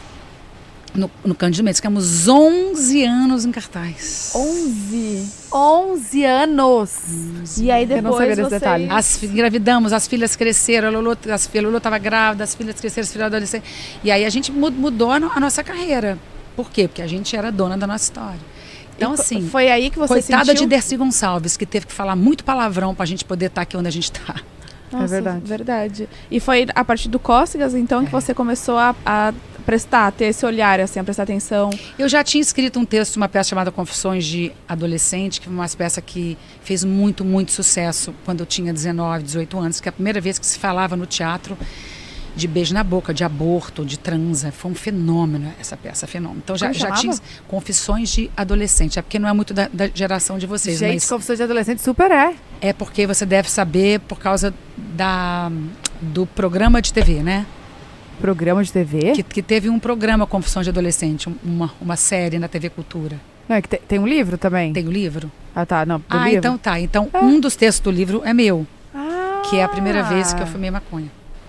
No, no Cândido Mendes. Ficamos onze anos em cartaz. onze. onze anos. E aí Eu depois não sabia desse vocês... detalhe. As, fi- engravidamos, as filhas cresceram, a Lolo, as, a Lolo estava grávida, as filhas cresceram, as filhas adolescentes. E aí a gente mu- mudou a, no- a nossa carreira. Por quê? Porque a gente era dona da nossa história. Então, E co- assim, Foi aí que você coitada sentiu... de Dercy Gonçalves, que teve que falar muito palavrão para a gente poder estar aqui onde a gente está. Nossa, É verdade. verdade. E foi a partir do Cócegas, então, É. que você começou a, a prestar, ter esse olhar, assim, a prestar atenção. Eu já tinha escrito um texto, uma peça chamada Confissões de Adolescente, que foi uma peça que fez muito, muito sucesso quando eu tinha dezenove, dezoito anos, que é a primeira vez que se falava no teatro de beijo na boca, de aborto, de transa. Foi um fenômeno essa peça, fenômeno. Então já, Como já chamava? tinha Confissões de Adolescente. É porque não é muito da, da geração de vocês, Gente, mas confissões de adolescente super é. é porque você deve saber por causa da, do programa de T V, né? Programa de T V? Que, que teve um programa Confissões de Adolescente, um- uma, uma série na T V Cultura. Não, é que tem, tem um livro também? Tem o livro? Ah, tá. Não, do Ah, livro. então tá. Então, um dos textos do livro é meu, Ah. que é a primeira vez que eu fumei maconha.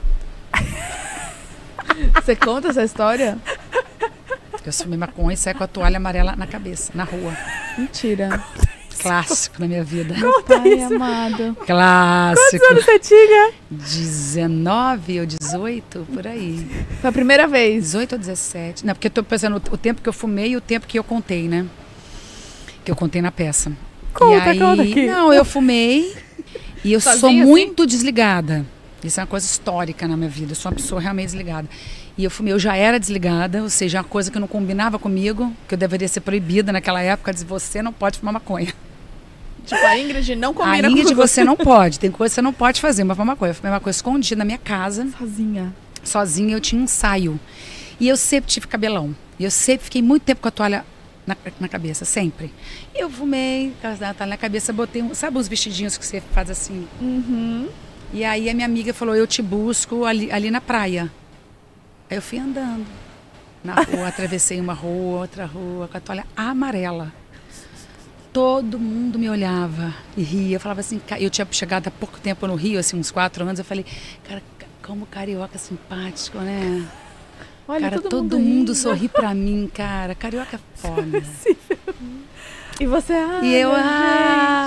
Você conta essa história? Eu fumei maconha e saí com a toalha amarela na cabeça, na rua. Mentira. Clássico na minha vida. Meu pai amado. Clássico. Quantos anos você tinha? dezenove ou dezoito, por aí. Foi a primeira vez. dezoito ou dezessete. Não, porque eu tô pensando o tempo que eu fumei e o tempo que eu contei, né? Que eu contei na peça. Conta, e aí, conta aqui. Não, eu fumei e eu sou Sozinha, assim? muito desligada. Isso é uma coisa histórica na minha vida. Eu sou uma pessoa realmente desligada. E eu fumei, eu já era desligada, ou seja, uma coisa que não combinava comigo, que eu deveria ser proibida naquela época, dizer, você não pode fumar maconha. Tipo, a Ingrid não combina A Ingrid, com você não pode. Tem coisa que você não pode fazer, mas fumar maconha. Eu fumei uma coisa escondida na minha casa, Sozinha. sozinha, eu tinha um ensaio. E eu sempre tive cabelão. E eu sempre fiquei muito tempo com a toalha na, na cabeça, sempre. E eu fumei, com a toalha na cabeça, botei, um, sabe os vestidinhos que você faz assim? Uhum. E aí a minha amiga falou, eu te busco ali, ali na praia. Aí eu fui andando na rua, atravessei uma rua, outra rua, com a toalha amarela. Todo mundo me olhava e ria. Eu falava assim, ca- eu tinha chegado há pouco tempo no Rio, assim, uns quatro anos, eu falei, cara, ca- como carioca simpático, né? Olha, cara, todo, todo, mundo, mundo rindo. sorri pra mim, cara. Carioca é foda. E você, ah, E eu, minha ah, gente,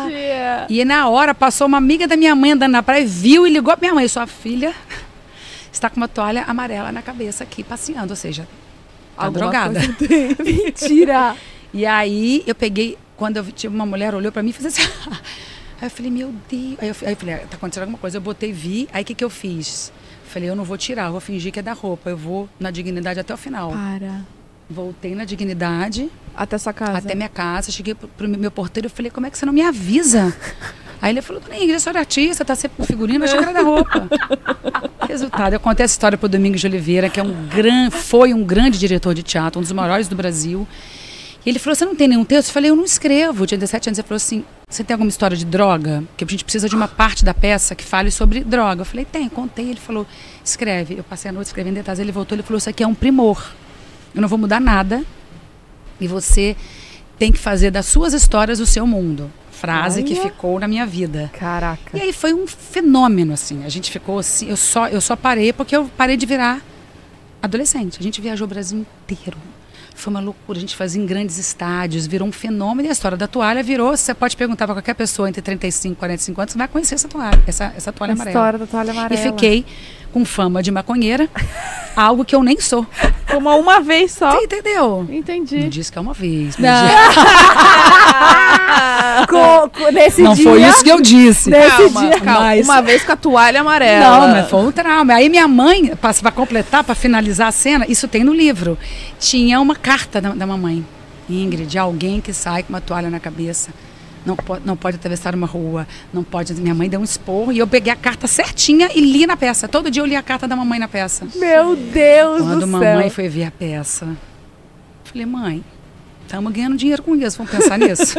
Mentira! E na hora passou uma amiga da minha mãe andando na praia, viu e ligou pra minha mãe. Sua filha está com uma toalha amarela na cabeça aqui, passeando, ou seja, tá Alguma drogada. Mentira! E aí eu peguei, quando eu tive uma mulher, olhou pra mim e fez assim. Aí eu falei, meu Deus. Aí eu, aí eu falei, tá acontecendo alguma coisa. Eu botei, vi. Aí o que, que eu fiz? Falei, eu não vou tirar, eu vou fingir que é da roupa. Eu vou na dignidade até o final. Para. Voltei na dignidade. Até sua casa. Até minha casa. Cheguei pro, pro meu porteiro e falei, como é que você não me avisa? Aí ele falou, dona Ingrid, a senhora é artista, tá sempre com figurino, achei que era da roupa. Resultado, eu contei essa história pro Domingos de Oliveira, que é um gran, foi um grande diretor de teatro, um dos maiores do Brasil. E ele falou, você não tem nenhum texto? Eu falei, eu não escrevo. Eu tinha dezessete anos. Ele falou assim, você tem alguma história de droga? Porque a gente precisa de uma parte da peça que fale sobre droga. Eu falei, tem, contei. Ele falou, escreve. Eu passei a noite escrevendo detalhes. Ele voltou, ele falou, isso aqui é um primor. Eu não vou mudar nada. E você tem que fazer das suas histórias o seu mundo. Frase Olha. que ficou na minha vida. Caraca. E aí foi um fenômeno, assim. A gente ficou assim, eu só, eu só parei porque eu parei de virar adolescente. A gente viajou o Brasil inteiro. Foi uma loucura, a gente fazia em grandes estádios, virou um fenômeno. E a história da toalha virou, você pode perguntar para qualquer pessoa entre trinta e cinco e quarenta e cinco anos, você vai conhecer essa toalha, essa, essa toalha A amarela. história da toalha amarela. E fiquei com fama de maconheira, algo que eu nem sou. Como uma vez só. Você entendeu? Entendi. Não disse que é uma vez. Não. Co- co- nesse Não dia, foi isso que eu disse. Nesse Calma, dia. calma. Mas- Uma vez com a toalha amarela. Não, mas foi um trauma. Aí minha mãe, para completar, para finalizar a cena, isso tem no livro, tinha uma carta da, da mamãe. Ingrid, alguém que sai com uma toalha na cabeça, não pode, não pode atravessar uma rua, não pode... Minha mãe deu um esporro e eu peguei a carta certinha e li na peça. Todo dia eu li a carta da mamãe na peça. Meu Deus Quando do mamãe céu. foi ver a peça, falei, mãe, estamos ganhando dinheiro com isso, vamos pensar nisso.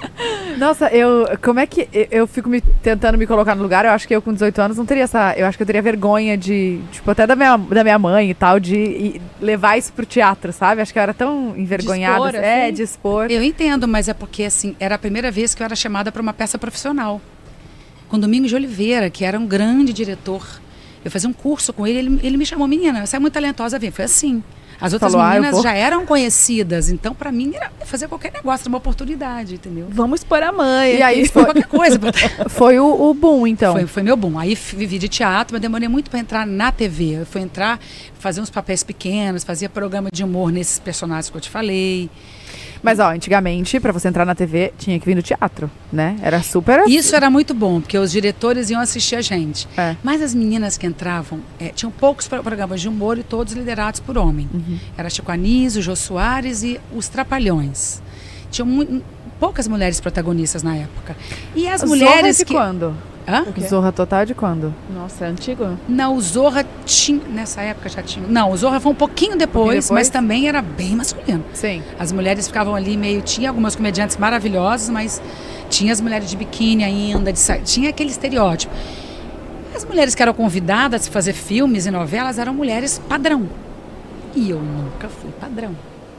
Nossa, eu, como é que eu, eu fico me, tentando me colocar no lugar? Eu acho que eu com dezoito anos não teria essa, eu acho que eu teria vergonha de, tipo, até da minha, da minha mãe e tal, de ir levar isso pro teatro, sabe? Acho que eu era tão envergonhada, expor, é, assim? de expor. Eu entendo, mas é porque, assim, era a primeira vez que eu era chamada para uma peça profissional. Com Domingos de Oliveira, que era um grande diretor. Eu fazia um curso com ele, ele, ele me chamou, menina, você é muito talentosa, vem. Foi assim. As outras Falou, ah, eu meninas vou. já eram conhecidas, então para mim era fazer qualquer negócio, era uma oportunidade, entendeu? Vamos expor a mãe. E aí aqui. foi, Qualquer coisa. foi o, o boom, então. Foi, foi meu boom. Aí f- vivi de teatro, mas demorei muito para entrar na T V. Eu fui entrar, fazer uns papéis pequenos, fazia programa de humor nesses personagens que eu te falei. Mas, ó, antigamente, pra você entrar na T V, tinha que vir do teatro, né? Era super... Isso era muito bom, porque os diretores iam assistir a gente. É. Mas as meninas que entravam, é, tinham poucos pro- programas de humor e todos liderados por homem. Uhum. Era Chico Anísio, Jô Soares e os Trapalhões. Tinham mu- poucas mulheres protagonistas na época. E as mulheres Zorra de que... quando? Hã? O quê? Zorra Total de quando? Nossa, é antigo? Não, o Zorra tinha... Nessa época já tinha... Não, o Zorra foi um pouquinho depois, depois? mas também era bem masculino. Sim. As mulheres ficavam ali meio... Tinha algumas comediantes maravilhosas, mas tinha as mulheres de biquíni ainda, de sa... tinha aquele estereótipo. As mulheres que eram convidadas a fazer filmes e novelas eram mulheres padrão. E eu nunca fui padrão.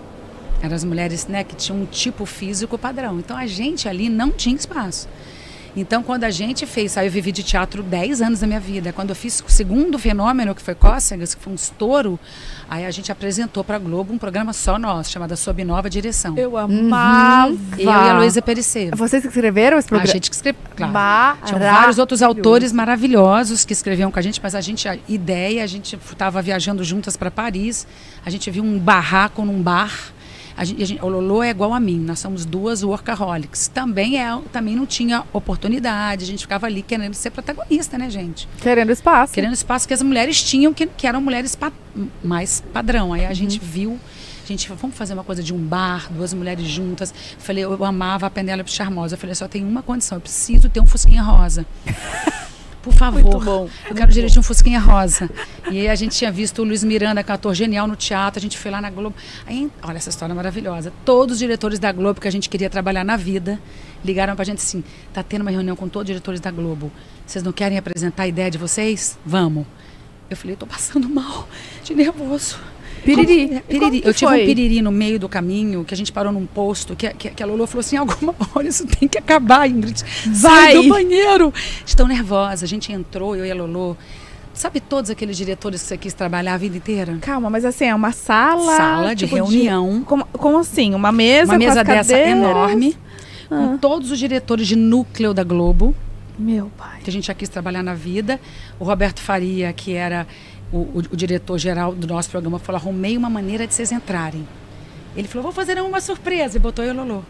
Eram as mulheres, né, que tinham um tipo físico padrão. Então a gente ali não tinha espaço. Então, quando a gente fez, aí eu vivi de teatro dez anos da minha vida. Quando eu fiz o segundo fenômeno, que foi Cócegas, que foi um estouro, aí a gente apresentou para a Globo um programa só nosso, chamado Sob Nova Direção. Eu amava. Eu e a Luísa Perecer. Vocês que escreveram esse A programa? gente que escreveu, claro. Maravilhoso. Tinham vários outros autores maravilhosos que escreviam com a gente, mas a gente, a ideia, a gente estava viajando juntas para Paris, a gente viu um barraco num bar. A gente, a gente, o Lolo é igual a mim, nós somos duas workaholics. Também, é, também não tinha oportunidade, a gente ficava ali querendo ser protagonista, né, gente? Querendo espaço. Querendo espaço que as mulheres tinham, que, que eram mulheres pa, mais padrão. Aí a Uhum. gente viu, a gente falou, vamos fazer uma coisa de um bar, duas mulheres juntas. Eu falei, eu, eu amava a Penélope Charmosa. Eu falei, só tem uma condição, eu preciso ter um fusquinha rosa. Por favor, Muito bom. eu quero dirigir um Fusquinha Rosa. E aí a gente tinha visto o Luiz Miranda, que é um ator genial no teatro, a gente foi lá na Globo. Aí, olha essa história maravilhosa. Todos os diretores da Globo que a gente queria trabalhar na vida ligaram pra gente assim, tá tendo uma reunião com todos os diretores da Globo. Vocês não querem apresentar a ideia de vocês? Vamos. Eu falei, eu tô passando mal, de nervoso. Piriri. Como- é, E como piriri. que Eu tive foi? um piriri no meio do caminho, que a gente parou num posto, que, que, que a Lolo falou assim, alguma hora isso tem que acabar, Ingrid. Sai Vai! do banheiro. Estão nervosa. A gente entrou, eu e a Lolo. Sabe todos aqueles diretores que você quis trabalhar a vida inteira? Calma, mas assim, é uma sala... Sala de tipo, reunião. Como, como assim? Uma mesa Uma com mesa as dessa cadeiras? enorme, com todos os diretores de núcleo da Globo, Meu pai. que a gente já quis trabalhar na vida. O Roberto Faria, que era o, o, o diretor-geral do nosso programa, falou, arrumei uma maneira de vocês entrarem. Ele falou, vou fazer uma surpresa, e botou eu e o Lolo.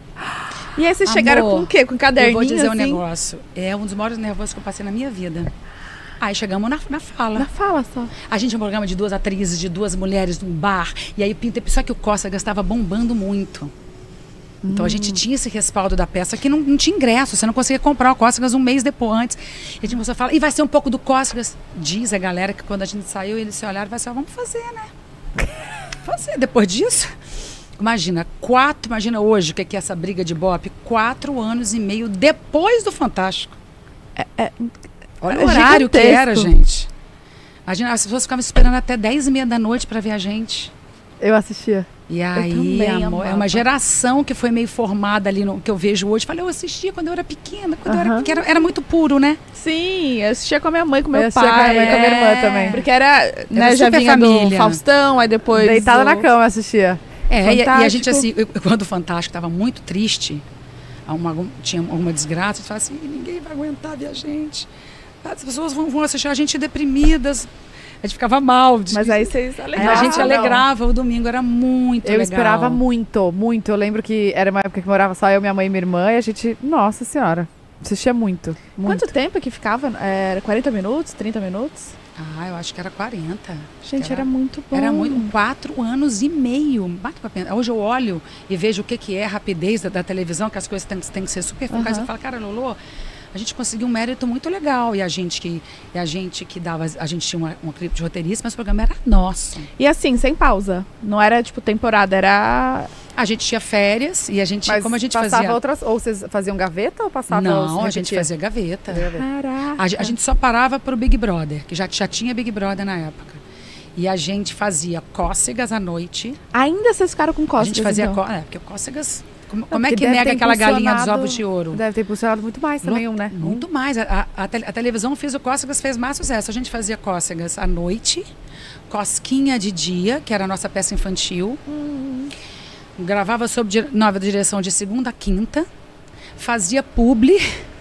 E aí vocês Amor, chegaram com o quê? Com um caderninho, Eu vou dizer um assim? negócio, é um dos maiores nervosos que eu passei na minha vida. Aí chegamos na, na fala. Na fala só. A gente tinha um programa de duas atrizes, de duas mulheres num bar. E aí, só que o Cócegas estava bombando muito. Então, hum. a gente tinha esse respaldo da peça que não, não tinha ingresso. Você não conseguia comprar o Cócegas um mês depois, antes. E a gente começou a falar, e vai ser um pouco do Cócegas. Diz a galera que quando a gente saiu, eles se olharam e falaram assim, vamos fazer, né? Fazer. Depois disso, imagina, quatro, imagina hoje o que é essa briga de bope. Quatro anos e meio depois do Fantástico. É... é... Olha o horário que era, gente. Imagina, as pessoas ficavam esperando até dez e meia da noite para ver a gente. Eu assistia. E aí, amor, é uma geração que foi meio formada ali, no que eu vejo hoje. Falei, eu assistia quando eu era pequena, quando uh-huh. eu era pequena, era muito puro, né? Sim, eu assistia com a minha mãe, com meu eu pai. Eu assistia com a minha, é... com a minha irmã também. Porque era, né, era já vinha família. do Faustão, aí depois... Deitada do... na cama, eu assistia. É, e, e a gente assim, eu, quando o Fantástico estava muito triste, uma, tinha alguma desgraça, a gente falava assim, ninguém vai aguentar ver a gente. As pessoas vão, vão assistir a gente deprimidas. A gente ficava mal. De... Mas aí vocês alegravam. A gente alegrava, o domingo era muito eu legal. Eu esperava muito, muito. Eu lembro que era uma época que morava só eu, minha mãe e minha irmã, e a gente, nossa senhora, assistia muito. muito. Quanto tempo que ficava? Era quarenta minutos, trinta minutos? Ah, eu acho que era quarenta. Gente, era, era muito bom. Era muito, quatro anos e meio. Hoje eu olho e vejo o que, que é a rapidez da, da televisão, que as coisas têm, têm que ser super focadas. Uhum. Eu falo, cara, Lolo, a gente conseguiu um mérito muito legal. E a gente que, e a gente que dava... A gente tinha uma, uma clipe de roteirista, mas o programa era nosso. E assim, sem pausa. Não era, tipo, temporada, era... A gente tinha férias e a gente... Mas como a gente passava fazia... outras... Ou vocês faziam gaveta ou passava... Não, a gente fazia gaveta. Caraca. A, a gente só parava pro Big Brother, que já, já tinha Big Brother na época. E a gente fazia Cócegas à noite. Ainda vocês ficaram com Cócegas, A gente fazia... então? Có... É, porque o Cócegas... Como, como é que nega aquela galinha dos ovos de ouro? Deve ter impulsionado muito mais também, um, né? Muito um. mais. A, a, a televisão fez o Cócegas, fez mais sucesso. A gente fazia Cócegas à noite, Cosquinha de dia, que era a nossa peça infantil. Hum. Gravava sob nova direção de segunda a quinta. Fazia publi.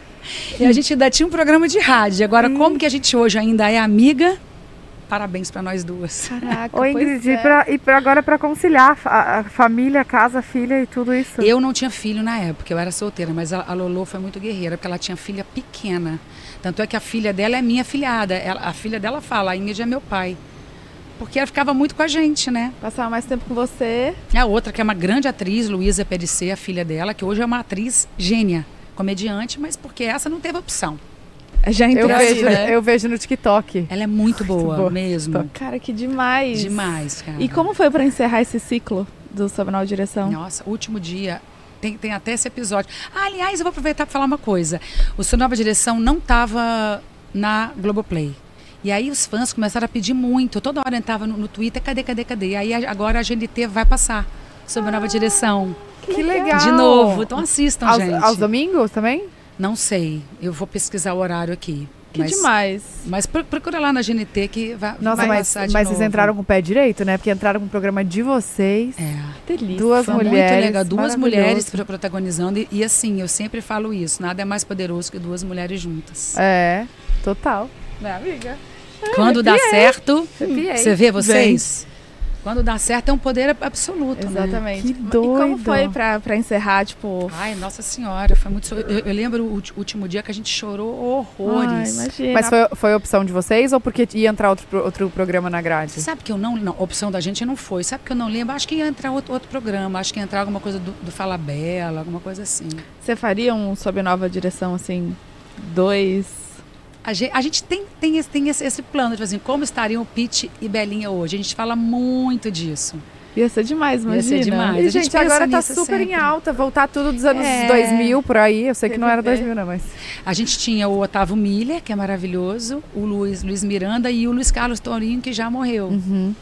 E a gente ainda tinha um programa de rádio. Agora, hum. como que a gente hoje ainda é amiga... Parabéns para nós duas. Caraca, Oi, Ingrid, é. e, pra, e pra agora para conciliar a, a família, casa, filha e tudo isso? Eu não tinha filho na época, eu era solteira, mas a, a Lolo foi muito guerreira, porque ela tinha filha pequena. Tanto é que a filha dela é minha filhada. Ela, a filha dela fala, a Ingrid é meu pai. Porque ela ficava muito com a gente, né? Passava mais tempo com você. A outra, que é uma grande atriz, Luísa Perissé, a filha dela, que hoje é uma atriz gênia, comediante, mas porque essa não teve opção. Já eu, assim, vejo, né? eu vejo no TikTok. Ela é muito, muito boa, boa, mesmo. Cara, que demais. Demais, cara. E como foi para encerrar esse ciclo do Sob Nova Direção? Nossa, último dia. Tem, tem até esse episódio. Ah, aliás, eu vou aproveitar para falar uma coisa. O Sob Nova Direção não estava na Globoplay. E aí os fãs começaram a pedir muito. Toda hora entrava no, no Twitter, cadê, cadê, cadê? E aí agora a G N T vai passar Sob ah, Nova Direção. Que legal. De novo. Então assistam, aos, gente. Aos domingos também? Não sei, eu vou pesquisar o horário aqui. Que mas, demais. Mas procura lá na G N T que vai, Nossa, vai mas, passar de mas novo. Vocês entraram com o pé direito, né? Porque entraram com o programa de vocês. É. Delícia. Duas Foi mulheres. Muito legal. Duas mulheres protagonizando. E, e assim, eu sempre falo isso. Nada é mais poderoso que duas mulheres juntas. É, total. Minha amiga. Quando dá certo, Arrepiei. Você vê vocês? Vem. Quando dá certo é um poder absoluto, exatamente. Né? Que doido. E como foi pra, pra encerrar, tipo... Ai, nossa senhora, foi muito... Eu, eu lembro o último dia que a gente chorou horrores. Ai, imagina. Mas foi, foi opção de vocês ou porque ia entrar outro, outro programa na grade? Sabe que eu não... Não, opção da gente não foi. Sabe que eu não lembro? Acho que ia entrar outro, outro programa. Acho que ia entrar alguma coisa do, do Fala Bela, alguma coisa assim. Você faria um Sob Nova Direção, assim, dois... A gente, a gente tem, tem, esse, tem esse, esse plano, tipo assim, como estariam Pete e Belinha hoje? A gente fala muito disso. Ia ser demais, imagina. Ia ser demais. E, gente, gente agora tá super sempre. em alta, voltar tudo dos anos é. dois mil, por aí. Eu sei que não era dois mil, não, mas... A gente tinha o Otávio Miller, que é maravilhoso, o Luiz, Luiz Miranda e o Luiz Carlos Tourinho, que já morreu. Uhum.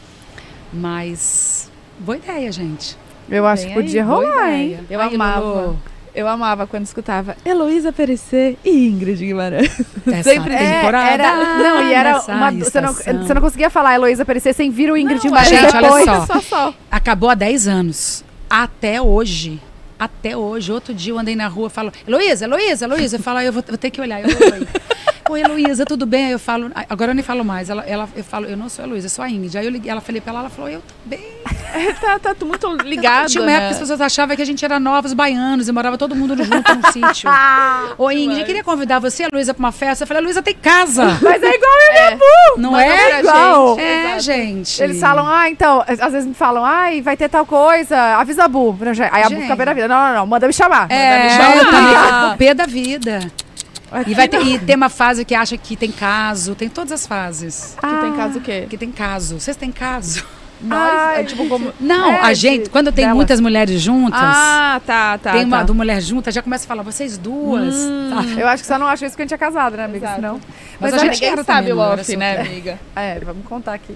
Mas, boa ideia, gente. Eu acho Bem que podia aí, rolar, hein? Eu aí, amava. Lulu. Eu amava quando escutava Heloísa Perissé e Ingrid Guimarães. Essa Sempre temporada. É, era, não, e era uma, você, não, você não conseguia falar Heloísa Perissé sem vir o Ingrid Guimarães gente, depois. olha só. só, só. Acabou há dez anos. Até hoje, até hoje. Outro dia eu andei na rua e falo, Heloísa, Heloísa, Heloísa. Eu falo, ah, eu vou, vou ter que olhar. Eu, oi. Oi, Heloísa, tudo bem? Aí eu falo, agora eu nem falo mais. Ela, ela, eu falo, eu não sou a Heloísa, eu sou a Ingrid. Aí eu liguei, ela falei pra ela, ela falou, eu também. tá, tá muito ligado, Tinha uma né? época que as pessoas achavam que a gente era novos baianos e morava todo mundo junto num sítio. Ô, Ingrid, eu queria convidar você, Heloísa, pra uma festa. Eu falei, Heloísa tem casa. Mas é igual eu, É. né, Bu? Não Manda é? pra igual. gente. É, Exato. gente. Eles falam, ah, então, às vezes me falam, ai, vai ter tal coisa, avisa a Bu. Aí a Bu Gente. fica bem da vida. Não, não, não, manda me chamar. É, manda me chamar. eu também, o P da vida. E, vai ter, e tem uma fase que acha que tem caso, tem todas as fases. Que tem caso o quê? Que tem caso. Vocês têm caso? Nós, Ai, é tipo como... Não, É, a de- gente, quando tem delas. muitas mulheres juntas, Ah, tá, tá, tem uma tá. do mulher junta, já começa a falar, vocês duas. Hum. sabe? Eu acho que só não acho isso porque a gente é casado, né, amiga? Exato. Senão... Mas Mas a olha, gente Ninguém era sabe também, o não era off, só- né, amiga? É, vamos contar aqui.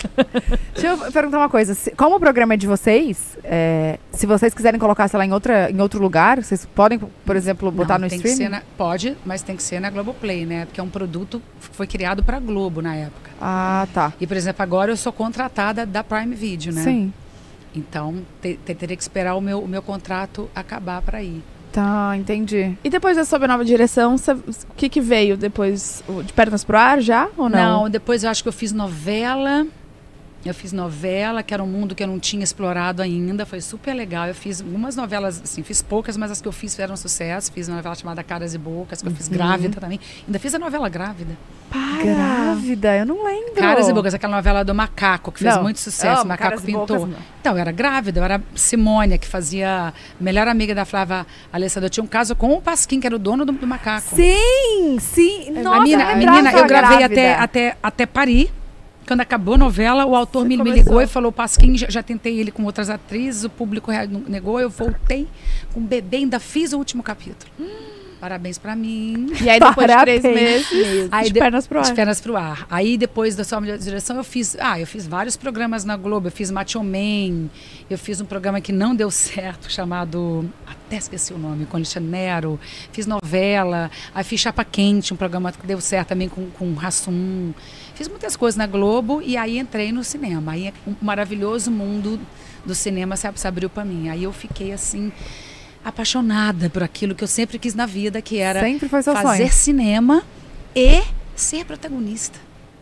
Deixa eu perguntar uma coisa. Se- como o programa é de vocês, é, se vocês quiserem colocar, sei lá, em, outra, em outro lugar, vocês podem, por exemplo, botar Não, no tem que streaming? ser na- pode, mas tem que ser na Globoplay, né? Porque é um produto que foi criado pra Globo na época. Ah, tá. E, por exemplo, agora eu sou contratada da Prime Video, né? Sim. Então, te- te- teria que esperar o meu, o meu contrato acabar pra ir. Tá, entendi. E depois da Sob a Nova Direção, cê- o que que veio depois? O De Pernas pro Ar já ou não? Não, depois eu acho que eu fiz novela. Eu fiz novela, que era um mundo que eu não tinha explorado ainda. Foi super legal. Eu fiz algumas novelas, assim, fiz poucas, mas as que eu fiz fizeram sucesso. Fiz uma novela chamada Caras e Bocas, que eu fiz grávida também. Ainda fiz a novela grávida. Para! Grávida, eu não lembro. Caras e Bocas, aquela novela do Macaco, que fez Não, muito sucesso. amo O Macaco Caras e Pintor. Bocas, não. Então, eu era grávida, eu era Simônia, que fazia melhor amiga da Flávia Alessandra. Eu tinha um caso com o Pasquim, que era o dono do, do Macaco. Sim, sim. Nossa, a menina, eu a lembrava menina que eu ela gravei grávida. até, até, até parir. Quando acabou a novela, o autor Você me, me começou. ligou e falou, Pasquim, já, já tentei ele com outras atrizes, o público rea- negou, eu voltei com o bebê, ainda fiz o último capítulo. Parabéns pra mim. E aí depois de três Parabéns. meses, Aí de de- Pernas pro Ar. De pernas pro ar. Aí depois da sua direção eu fiz, ah, eu fiz vários programas na Globo, eu fiz Macho Man, eu fiz um programa que não deu certo, chamado, até esqueci o nome, com Alexandre Nero, fiz novela, aí fiz Chapa Quente, um programa que deu certo também com, com Rassum. Fiz muitas coisas na Globo e aí entrei no cinema. Aí um maravilhoso mundo do cinema se, se abriu para mim. Aí eu fiquei assim apaixonada por aquilo que eu sempre quis na vida, que era Sempre foi seu fazer sonho. cinema e ser protagonista.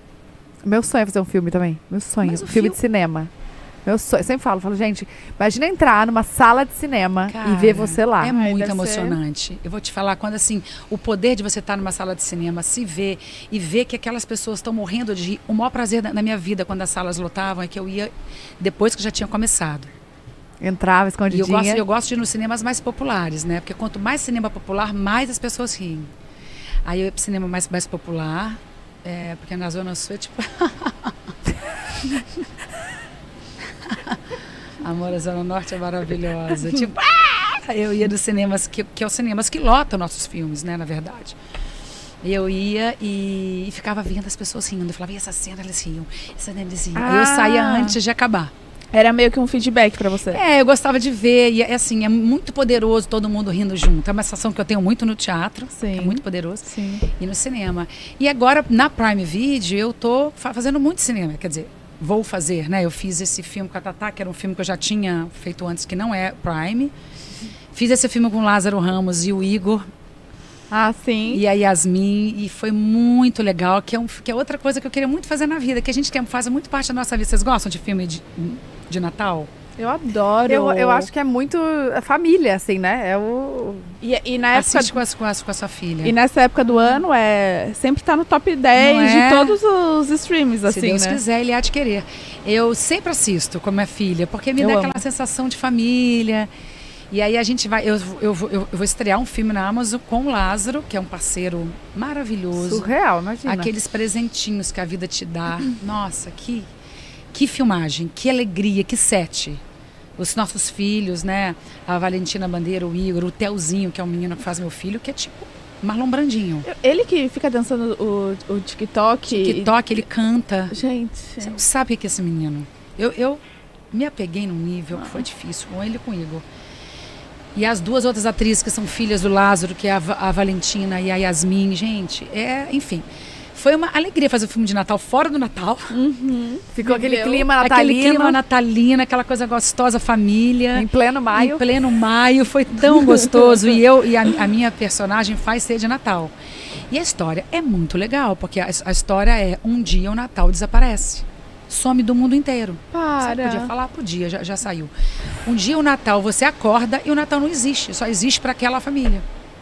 Meu sonho é fazer um filme também. Meu sonho. Mas Um o filme fil- de cinema. Meu sonho. Eu sempre falo, falo, gente, imagina entrar numa sala de cinema Cara, e ver você lá. É muito deve emocionante. Eu vou te falar, quando assim, o poder de você estar numa sala de cinema, se ver e ver que aquelas pessoas estão morrendo de rir. O maior prazer na, na minha vida, quando as salas lotavam, é que eu ia depois que já tinha começado. Entrava E eu escondidinha. gosto, eu gosto de ir nos cinemas mais populares, né? Porque quanto mais cinema popular, mais as pessoas riem. Aí eu ia pro cinema mais, mais popular, é, porque na Zona Sul é tipo... Amor, a Zona Norte é maravilhosa. Tipo, ah! Eu ia nos cinemas, que, que é os cinemas que lotam nossos filmes, né, na verdade. Eu ia e, e ficava vendo as pessoas rindo. Eu falava, e essa cena eles riam, essa cena eles riam. Aí eu Ah. saía antes de acabar. Era meio que um feedback pra você. É, eu gostava de ver, e é assim, é muito poderoso todo mundo rindo junto. É uma sensação que eu tenho muito no teatro, Sim. é muito poderoso, Sim. e no cinema. E agora, na Prime Video, eu tô fa- fazendo muito cinema, quer dizer, vou fazer, né? Eu fiz esse filme com a Tatá, que era um filme que eu já tinha feito antes, que não é Prime. Fiz esse filme com o Lázaro Ramos e o Igor, Ah, sim. e a Yasmin, e foi muito legal, que é, um, que é outra coisa que eu queria muito fazer na vida, que a gente quer, faz muito parte da nossa vida. Vocês gostam de filme de, de Natal? Eu adoro. Eu, eu acho que é muito a família, assim, né? É o... E, e na época... Assiste com, as, com, as, com a sua filha. E nessa época do ano, é sempre tá no top dez Não é? de todos os streams, Se assim, Deus né? quiser, ele há de querer. Eu sempre assisto com a minha filha, porque me Eu dá amo. aquela sensação de família. E aí a gente vai... Eu, eu, vou- eu, eu vou estrear um filme na Amazon com o Lázaro, que é um parceiro maravilhoso. Surreal, imagina. Aqueles presentinhos que a vida te dá. Nossa, que, que filmagem, que alegria, que set. Os nossos filhos, né? A Valentina Bandeira, o Igor, o Telzinho, que é o menino que faz meu filho, que é tipo Marlon Brandinho. Ele que fica dançando o, o TikTok. TikTok, ele canta. Gente. Você não sabe o que é esse menino. Eu, eu me apeguei num nível que foi difícil, com ele e com o Igor. E as duas outras atrizes que são filhas do Lázaro, que é a, Va- a Valentina e a Yasmin, gente, é, enfim. Foi uma alegria fazer o filme de Natal fora do Natal. Uhum. Ficou aquele Viveu. clima natalino. Aquele clima natalino, aquela coisa gostosa, família. Em pleno maio. Em pleno maio, foi tão gostoso. E eu e a, a minha personagem faz ser de Natal. E a história é muito legal, porque a, a história é um dia o Natal desaparece. Some do mundo inteiro. Para. Você podia falar? Podia, já, já saiu. Um dia o Natal você acorda e o Natal não existe. Só existe para aquela família.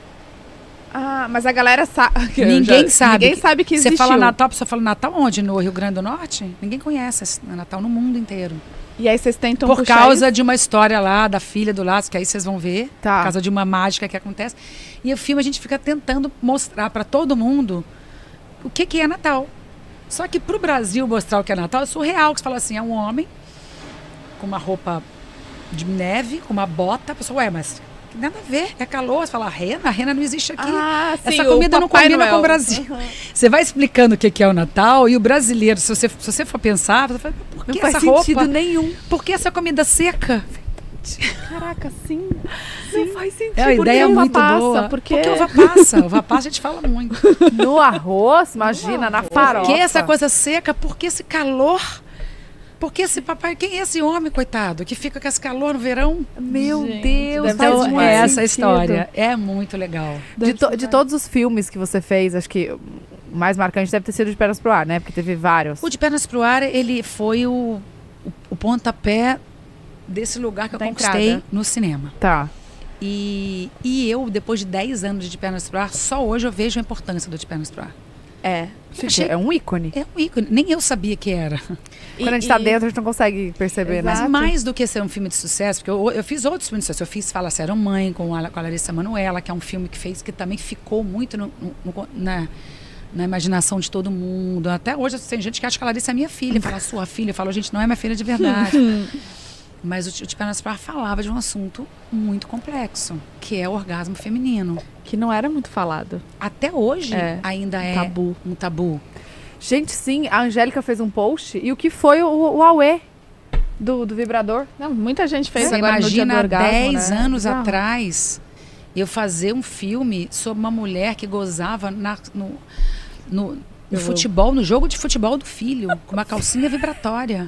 Ah, mas a galera sabe. Ninguém sabe. Ninguém sabe que existiu. Você fala Natal, a pessoa fala Natal onde? No Rio Grande do Norte? Ninguém conhece esse Natal no mundo inteiro. E aí vocês tentam Por puxar causa isso? de uma história lá da filha do Lázaro, que aí vocês vão ver. Tá. Por causa de uma mágica que acontece. E o filme a gente fica tentando mostrar para todo mundo o que, que é Natal. Só que pro Brasil mostrar o que é Natal é surreal. Que você fala assim, é um homem com uma roupa de neve, com uma bota. A pessoa, ué, mas nada a ver, é calor. Você fala, a rena? A rena não existe aqui. Ah, sim, Essa o comida não Papai combina Noel. com o Brasil. Uhum. Você vai explicando o que que é o Natal e o brasileiro, se você, se você for pensar, você fala, por que Não faz essa sentido roupa? nenhum. Por que essa comida seca? Caraca, sim. Não faz sentido. É uma Por que ideia uva muito passa? boa. Porque- Porque uva passa. Uva passa a gente fala muito. No arroz, imagina, na farofa. Por que essa coisa seca? Por que esse calor? Por que esse papai? Quem é esse homem, coitado, que fica com esse calor no verão? Meu Gente, Deus, deve faz ter Então, muito é essa a sentido. história. É muito legal. De, to- de todos os filmes que você fez, acho que o mais marcante deve ter sido De Pernas pro Ar, né? Porque teve vários. O De Pernas pro Ar, ele foi o, o, o pontapé desse lugar que eu Da conquistei entrada. no cinema. Tá. E, e eu, depois de dez anos de De Pernas pro Ar, só hoje eu vejo a importância do De Pernas pro Ar. É. Achei- É um ícone. É um ícone. Nem eu sabia que era. Quando a gente tá dentro, a gente não consegue perceber, Exato. né? Mas mais do que ser um filme de sucesso, porque eu, eu fiz outros filmes de sucesso. Eu fiz Fala Sério Mãe, com a, com a Larissa Manoela, que é um filme que fez, que também ficou muito no, no- no- na, na imaginação de todo mundo. Até hoje tem gente que acha que a Larissa é minha filha. Fala, sua filha. Eu falo, gente, não é minha filha de verdade. Mas o, o De Pernas pro Ar falava de um assunto muito complexo, que é o orgasmo feminino. Que não era muito falado. Até hoje É, ainda é tabu. um tabu. Gente, sim, a Angélica fez um post. E o que foi o, o Aue do, do vibrador? Não, muita gente fez Você agora no dia do imagina, orgasmo, dez né? anos Bizarro. atrás, eu fazer um filme sobre uma mulher que gozava na- no, no- no Eu- futebol, no jogo de futebol do filho, com uma calcinha vibratória.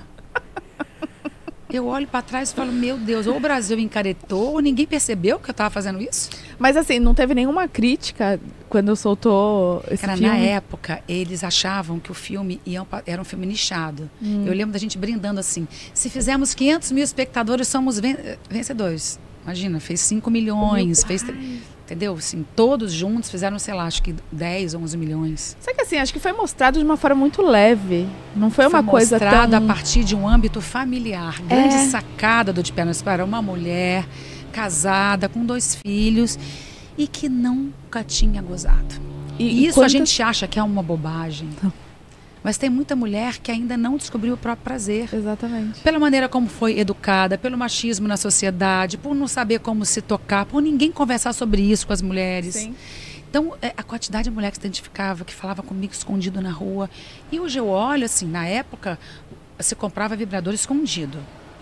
Eu olho pra trás e falo, meu Deus, ou o Brasil encaretou, ou ninguém percebeu que eu tava fazendo isso. Mas assim, não teve nenhuma crítica quando soltou esse Cara, filme? na época, eles achavam que o filme ia, pa- era um filme nichado. Hum. Eu lembro da gente brindando assim, se fizermos quinhentos mil espectadores, somos ven- vencedores. Imagina, fez cinco milhões, fez... Entendeu? Assim, todos juntos fizeram, sei lá, acho que dez, onze milhões. Só que assim, acho que foi mostrado de uma forma muito leve. Não foi uma coisa mostrado tão... a partir de um âmbito familiar. Grande É. sacada do De Pernas para uma mulher casada, com dois filhos e que nunca tinha gozado. E, isso a quantas- gente acha que é uma bobagem. Mas tem muita mulher que ainda não descobriu o próprio prazer. Exatamente. Pela maneira como foi educada, pelo machismo na sociedade, por não saber como se tocar, por ninguém conversar sobre isso com as mulheres. Sim. Então, é, a quantidade de mulher que se identificava, que falava comigo escondido na rua. E hoje eu olho, assim, na época, você comprava vibrador escondido.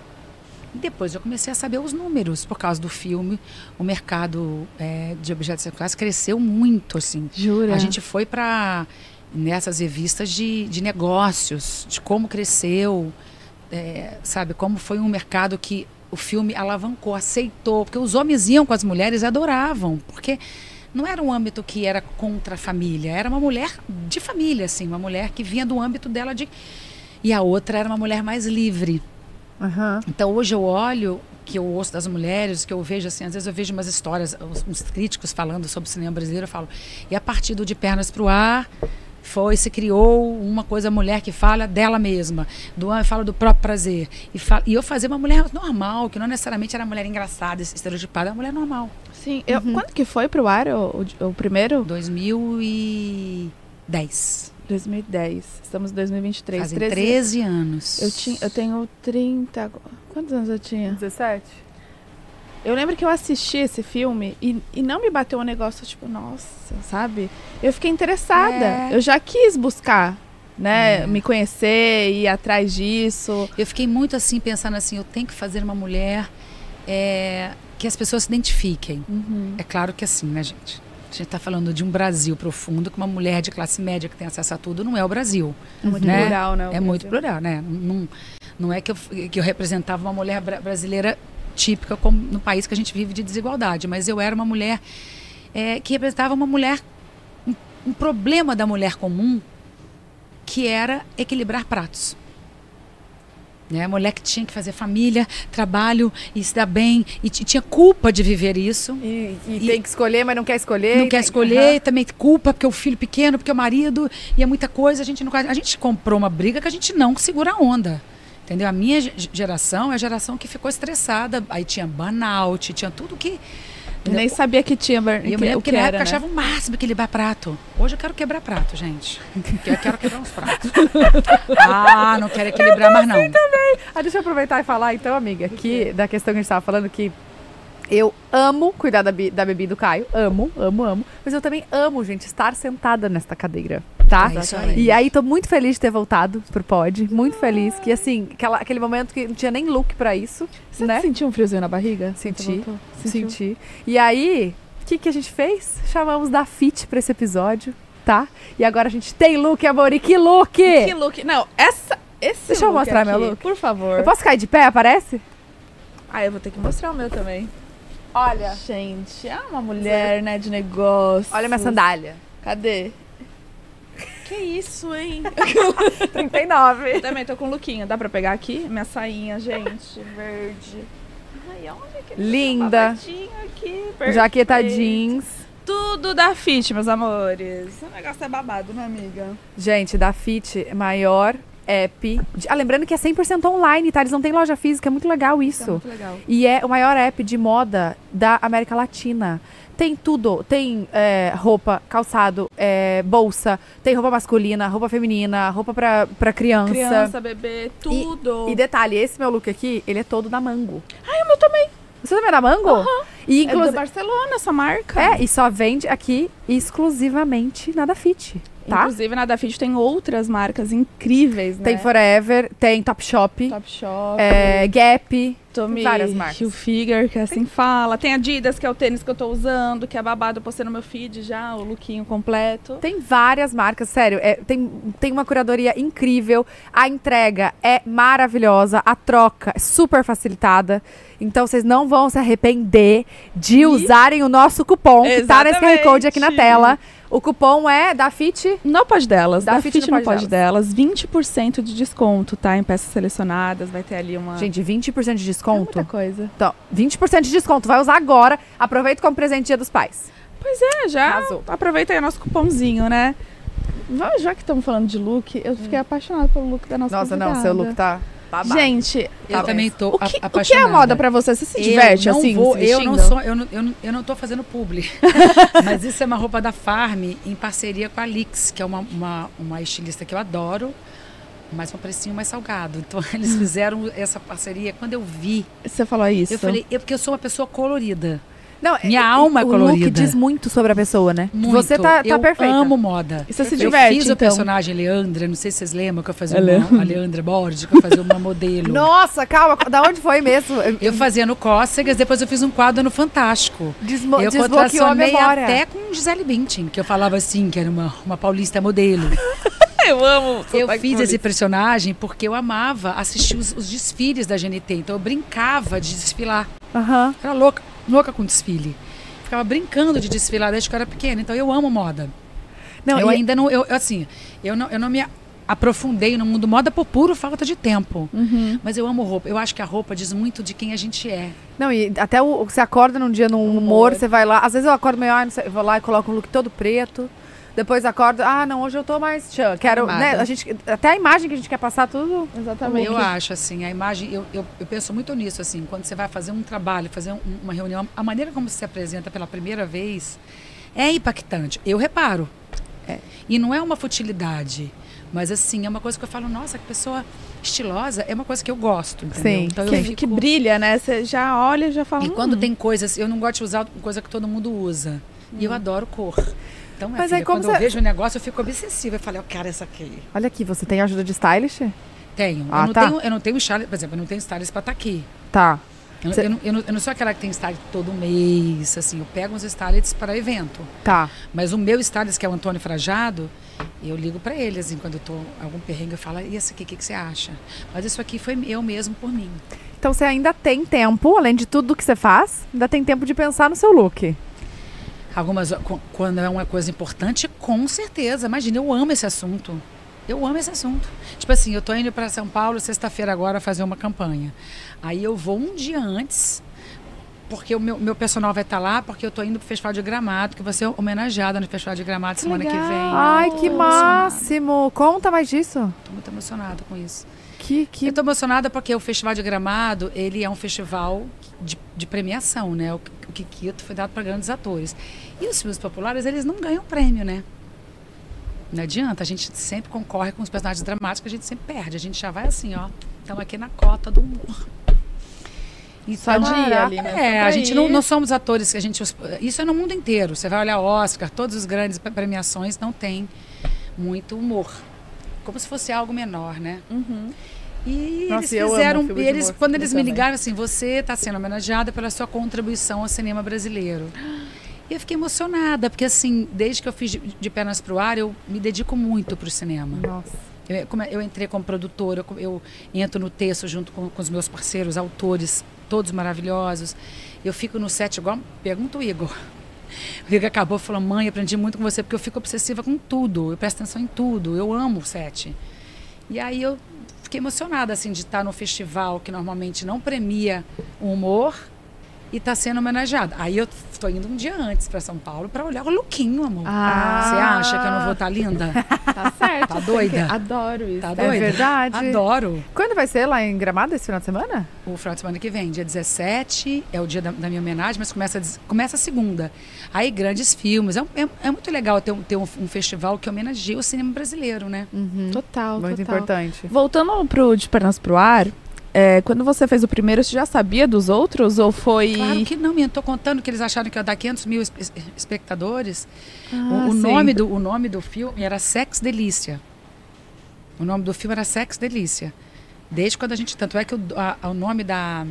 E depois eu comecei a saber os números. Por causa do filme, o mercado é, de objetos sexuais cresceu muito, assim. Jura? A gente foi para nessas revistas de, de negócios, de como cresceu, é, sabe, como foi um mercado que o filme alavancou, aceitou, porque os homens iam com as mulheres e adoravam, porque não era um âmbito que era contra a família, era uma mulher de família, assim, uma mulher que vinha do âmbito dela de... E a outra era uma mulher mais livre. Aham. Então hoje eu olho, que eu ouço das mulheres, que eu vejo assim, às vezes eu vejo umas histórias, uns, uns críticos falando sobre o cinema brasileiro, eu falo, e a partir do De Pernas pro Ar, foi, se criou uma coisa, a mulher que fala dela mesma, do, fala do próprio prazer. E, fala, e eu fazia uma mulher normal, que não necessariamente era uma mulher engraçada, estereotipada, era uma mulher normal. Sim. Eu, Quando que foi pro ar o, o, o primeiro? dois mil e dez. dois mil e dez. Estamos em dois mil e vinte e três. Fazem treze anos. Eu, tinha, eu tenho trinta agora. Quantos anos eu tinha? dezessete? Eu lembro que eu assisti esse filme e, e não me bateu um negócio tipo, nossa, sabe? Eu fiquei interessada. É. Eu já quis buscar, né? É. Me conhecer, ir atrás disso. Eu fiquei muito assim, pensando assim, eu tenho que fazer uma mulher é, que as pessoas se identifiquem. Uhum. É claro que assim, né, gente? A gente está falando de um Brasil profundo, que uma mulher de classe média que tem acesso a tudo não é o Brasil. É muito né? plural, né? o É Brasil. muito plural, né? Não, não é que eu, que eu representava uma mulher bra- brasileira típica como no país que a gente vive de desigualdade, mas eu era uma mulher é, que representava uma mulher, um, um problema da mulher comum, que era equilibrar pratos. Né? A mulher que tinha que fazer família, trabalho e se dar bem, e t- tinha culpa de viver isso. E, e E- tem que escolher, mas não quer escolher. Não e quer tem- escolher, Aham. também culpa porque o filho pequeno, porque o marido, e é muita coisa, a gente não a gente comprou uma briga que a gente não segura a onda. Entendeu? A minha ge- geração é a geração que ficou estressada, aí tinha burnout, tinha tudo que Eu nem sabia que tinha burn- e eu que, me lembro o que, que na era, época né? achava o máximo equilibrar prato. Hoje eu quero quebrar prato, gente. Eu quero quebrar uns pratos. Ah, não quero equilibrar mais não. Ah, deixa eu aproveitar e falar então, amiga, que da questão que a gente estava falando, que eu amo cuidar da, bi- da bebida do Caio. Amo, amo, amo. Mas eu também amo, gente, estar sentada nesta cadeira, tá? É isso aí. E aí tô muito feliz de ter voltado pro pod. Muito feliz. Que assim, aquela, aquele momento que não tinha nem look pra isso, Você né? sentiu um friozinho na barriga? Senti. Você voltou? Sentiu? Senti. E aí, o que, que a gente fez? Chamamos da Fit pra esse episódio, tá? E agora a gente tem look, amor. E que look! Que look? Não, essa, esse Deixa eu look mostrar aqui, meu look. por favor. Eu posso cair de pé, aparece? Ah, eu vou ter que mostrar o meu também. Olha. Gente, é uma mulher, né, de negócio. Olha minha sandália. Cadê? Que isso, hein? trinta e nove. Eu também tô com um lookinho. Dá pra pegar aqui? Minha sainha, gente, verde. Ai, olha que Linda. babadinho aqui, Jaqueta perfeito. jeans. Tudo da Fit, meus amores. O negócio é babado, né, amiga? Gente, da Fit, maior app. de- Ah, lembrando que é cem por cento online, tá? Eles não têm loja física, é muito legal Isso é isso. muito legal. E é o maior app de moda da América Latina. Tem tudo. Tem é, roupa, calçado, é, bolsa, tem roupa masculina, roupa feminina, roupa pra, pra criança. Criança, bebê, tudo. E detalhe, esse meu look aqui, ele é todo da Mango. Ai, o meu também. Você também é da Mango? Aham. E É do inclusive. Barcelona, essa marca. É, e só vende aqui exclusivamente na da Fit, tá? Inclusive, na da Fit tem outras marcas incríveis, né? Tem Forever, tem Topshop, Topshop, é, Gap. Tommy várias marcas. Hilfiger, que assim fala. Tem Adidas, que é o tênis que eu tô usando, que é babado. Eu postei no meu feed já, o lookinho completo. Tem várias marcas, sério. é, tem, tem uma curadoria incrível. A entrega é maravilhosa. A troca é super facilitada. Então, vocês não vão se arrepender de usarem o nosso cupom, que tá nesse Q R Code aqui na Exatamente. tela. O cupom é da Fit. No Pod Delas, Da da, Fit Fit, no no Pod Pod Delas, vinte por cento de desconto, tá? Em peças selecionadas, vai ter ali uma... Gente, vinte por cento de é desconto. muita coisa. Então, vinte por cento de desconto. Vai usar agora. Aproveita como presente Dia dos Pais. Pois é, já Arrasou. aproveita aí o nosso cupomzinho, né? Va- Já que estamos falando de look, eu fiquei apaixonada pelo look da nossa Nossa, não, convidada. seu look tá babado. Gente, Eu Tá também bem. tô o que, a- o que é apaixonada. a moda pra você? Você se Eu diverte não assim? vou, se eu não vestindo? sou, eu não, eu, não, eu não tô fazendo publi. Mas isso é uma roupa da Farm em parceria com a Lix, que é uma, uma, uma estilista que eu adoro, mas um precinho mais salgado. Então eles fizeram essa parceria. Quando eu vi, Você falou isso. eu falei, é porque eu sou uma pessoa colorida. Não, Minha e- alma é o look colorida. diz muito sobre a pessoa, né? Muito. Você tá, tá eu perfeita. amo moda. E você se Eu diverte, fiz o então? personagem Leandra, não sei se vocês lembram que eu fazia É uma, Leandra. a Leandra Borges, que eu fazia uma modelo. Nossa, calma. Da onde foi mesmo? Eu fazia no Cócegas, depois eu fiz um quadro no Fantástico. Desmo eu desbloqueou a contracionei memória. até com Gisele Bündchen, que eu falava assim, que era uma, uma paulista modelo. Eu amo. Eu fiz esse personagem porque eu amava assistir os, os desfiles da G N T, então eu brincava de desfilar. Aham. Era louca, louca com desfile. Ficava brincando de desfilar desde que eu era pequena, então eu amo moda. Não, eu e- ainda não, eu, assim, eu não, eu não me aprofundei no mundo moda por puro falta de tempo. Uhum. Mas eu amo roupa. Eu acho que a roupa diz muito de quem a gente é. Não, e até o, você acorda num dia num humor, você vai lá. Às vezes eu acordo meio, ah, não sei, eu vou lá e coloco um look todo preto. Depois acordo, ah, não, hoje eu tô mais tchan. Quero, Animada. né? A gente, até a imagem que a gente quer passar, tudo. Exatamente. Eu acho, assim, a imagem, eu, eu, eu penso muito nisso, assim, quando você vai fazer um trabalho, fazer um- uma reunião, a maneira como você se apresenta pela primeira vez é impactante. Eu reparo. É. E não é uma futilidade, mas assim, é uma coisa que eu falo, nossa, que pessoa estilosa, é uma coisa que eu gosto, entendeu? Sim, Então Que, eu que fico... brilha, né? Você já olha e já fala. E hum, quando tem coisas, eu não gosto de usar coisa que todo mundo usa. E eu adoro cor. Então, minha Mas filha, aí como quando você- eu vejo o negócio, eu fico obsessiva. Eu falo, eu quero essa aqui. Olha aqui, você tem ajuda de stylist? Tenho. Ah, eu, não tá. tenho eu não tenho stylist, por exemplo, eu não tenho stylist pra estar aqui. Tá. Eu, Cê... eu, não, eu, não, eu não sou aquela que tem style todo mês, assim, eu pego uns stylists para evento. Tá. Mas o meu stylist, que é o Antônio Frajado, eu ligo para ele, assim, quando eu tô algum perrengue, eu falo, e esse aqui, o que, que você acha? Mas isso aqui foi eu mesmo por mim. Então você ainda tem tempo, além de tudo que você faz, ainda tem tempo de pensar no seu look. Algumas, quando é uma coisa importante, com certeza. Imagina, eu amo esse assunto. Eu amo esse assunto. Tipo assim, eu tô indo para São Paulo sexta-feira agora fazer uma campanha. Aí eu vou um dia antes, porque o meu, meu personal vai estar lá, porque eu tô indo pro Festival de Gramado, que vai ser homenageada no Festival de Gramado semana legal. que vem. Ai, que máximo! Conta mais disso. Tô muito emocionada com isso. Que, que... Eu tô emocionada porque o Festival de Gramado, ele é um festival de, de premiação, né? O, o Kikito foi dado para grandes atores. E os filmes populares, eles não ganham prêmio, né? Não adianta, a gente sempre concorre com os personagens dramáticos, a gente sempre perde. A gente já vai assim, ó, estamos aqui na cota do humor. Só de ir ali, né? É, a gente não, não somos atores que a gente... Isso é no mundo inteiro. Você vai olhar Oscar, todas as grandes premiações não tem muito humor. Como se fosse algo menor, né? Uhum. Nossa, E eles eu fizeram... amo filme E de eles, humor, quando eles me também. ligaram assim, você está sendo homenageada pela sua contribuição ao cinema brasileiro. E eu fiquei emocionada, porque assim, desde que eu fiz de, de Pernas pro Ar, eu me dedico muito pro cinema. Nossa. Eu, como eu entrei como produtora, eu, eu entro no texto junto com, com os meus parceiros, autores, todos maravilhosos. Eu fico no set igual... Pergunta o Igor. O Igor acabou falando, mãe, aprendi muito com você, porque eu fico obsessiva com tudo. Eu presto atenção em tudo. Eu amo o set. E aí eu fiquei emocionada, assim, de estar no festival que normalmente não premia o humor e está sendo homenageada. Aí eu estou indo um dia antes para São Paulo para olhar o lookinho, amor. Ah. Você acha que eu não vou estar linda? Tá certo. Tá doida? Adoro isso. Tá É doida? verdade. Adoro. Quando vai ser lá em Gramado esse final de semana? O final de semana que vem, dia dezessete, é o dia da, da minha homenagem, mas começa, começa a segunda. Aí, grandes filmes. É, é, é muito legal ter, ter um, um festival que homenageia o cinema brasileiro, né? Uhum. Total, Muito total. importante. Voltando pro De Pernas pro Ar, é, quando você fez o primeiro, você já sabia dos outros? Ou foi... Claro que não, eu tô contando que eles acharam que ia dar quinhentos mil es- espectadores. Ah, o, o, sim. nome do, o nome do filme era Sex Delícia. O nome do filme era Sex Delícia. Desde quando a gente... Tanto é que o, a, o nome da...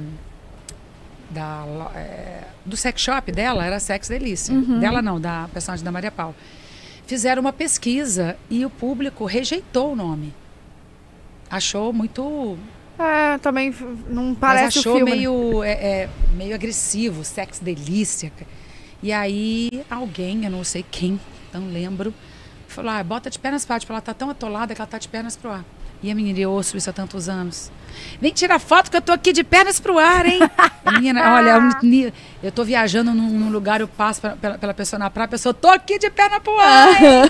da é, do sex shop dela era Sex Delícia. Uhum. Dela não, da personagem da Maria Paula. Fizeram uma pesquisa e o público rejeitou o nome. Achou muito... É, também f- não parece Mas achou o filme. né? meio, é, é, meio agressivo, Sex Delícia. E aí alguém, eu não sei quem, não lembro, falou, ah, bota de pernas pro ar. Tipo, ela tá tão atolada que ela tá de pernas pro ar. E a menina, eu ouço isso há tantos anos. Vem tirar foto que eu tô aqui de pernas pro ar, hein? A menina, olha, eu, eu tô viajando num, num lugar, eu passo pra, pela, pela pessoa na praia, a pessoa, tô aqui de perna pro ar, hein?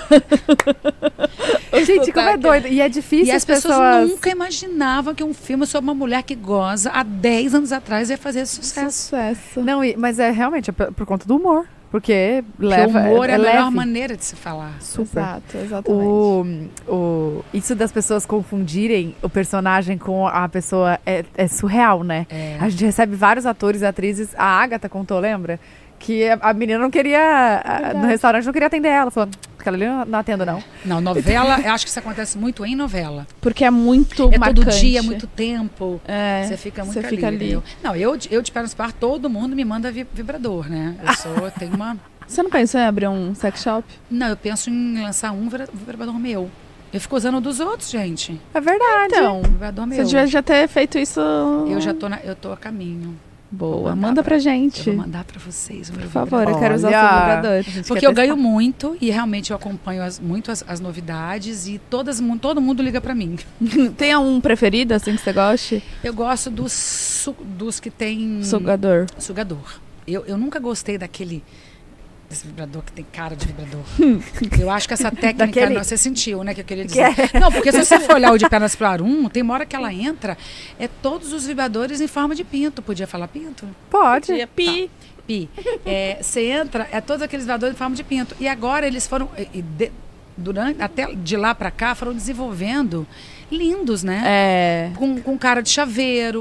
Gente, como é doido. E é difícil E as as pessoas, pessoas... nunca imaginavam que um filme sobre uma mulher que goza há dez anos atrás ia fazer sucesso. Sucesso. Não, e- mas é realmente é por por conta do humor. Porque Porque leva... o humor é, é a melhor leve. maneira de se falar. Super. Exato, exatamente. O, o, isso das pessoas confundirem o personagem com a pessoa é, é surreal, né? É. A gente recebe vários atores e atrizes. A Agatha contou, lembra? Que a, a menina não queria, a- Verdade. no restaurante não queria atender ela. Falou, aquela ali eu não atendo não. Não, novela, eu acho que isso acontece muito em novela. Porque é muito É marcante. todo dia, muito tempo. É, Você fica muito você ali, fica ali. entendeu? Não, eu, eu de pernas pro ar, todo mundo me manda vi- vibrador, né? Eu sou, eu tenho uma... Você não pensou em abrir um sex shop? Não, eu penso em lançar um vibra- vibrador meu. Eu fico usando o dos outros, gente. É verdade. Então, Vibrador meu. você devia já ter feito isso. Eu já tô, na, eu tô a caminho. Vou Boa, mandar manda pra Eu gente. vou mandar pra vocês o meu Por favor, vibrador. eu quero usar o Olha. seu vibrador. A gente Porque quer eu ganho testar. muito e realmente eu acompanho as, muito as, as novidades e todas, mu- todo mundo liga pra mim. Tem um preferido, assim, que você goste? Eu gosto dos, su- dos que tem Sugador. sugador. Eu, eu nunca gostei daquele desse vibrador que tem cara de vibrador. Eu acho que essa técnica, Daquele- não, você sentiu, né, que eu queria dizer. Não, porque se você for olhar o de pernas pro ar um, tem uma hora que ela entra, é todos os vibradores em forma de pinto. Podia falar pinto? Pode. Dia pi. Pi. É, você entra, é todos aqueles vibradores em forma de pinto. E agora eles foram, e de- durante, até de lá pra cá, foram desenvolvendo lindos, né? É. Com, com cara de chaveiro, com,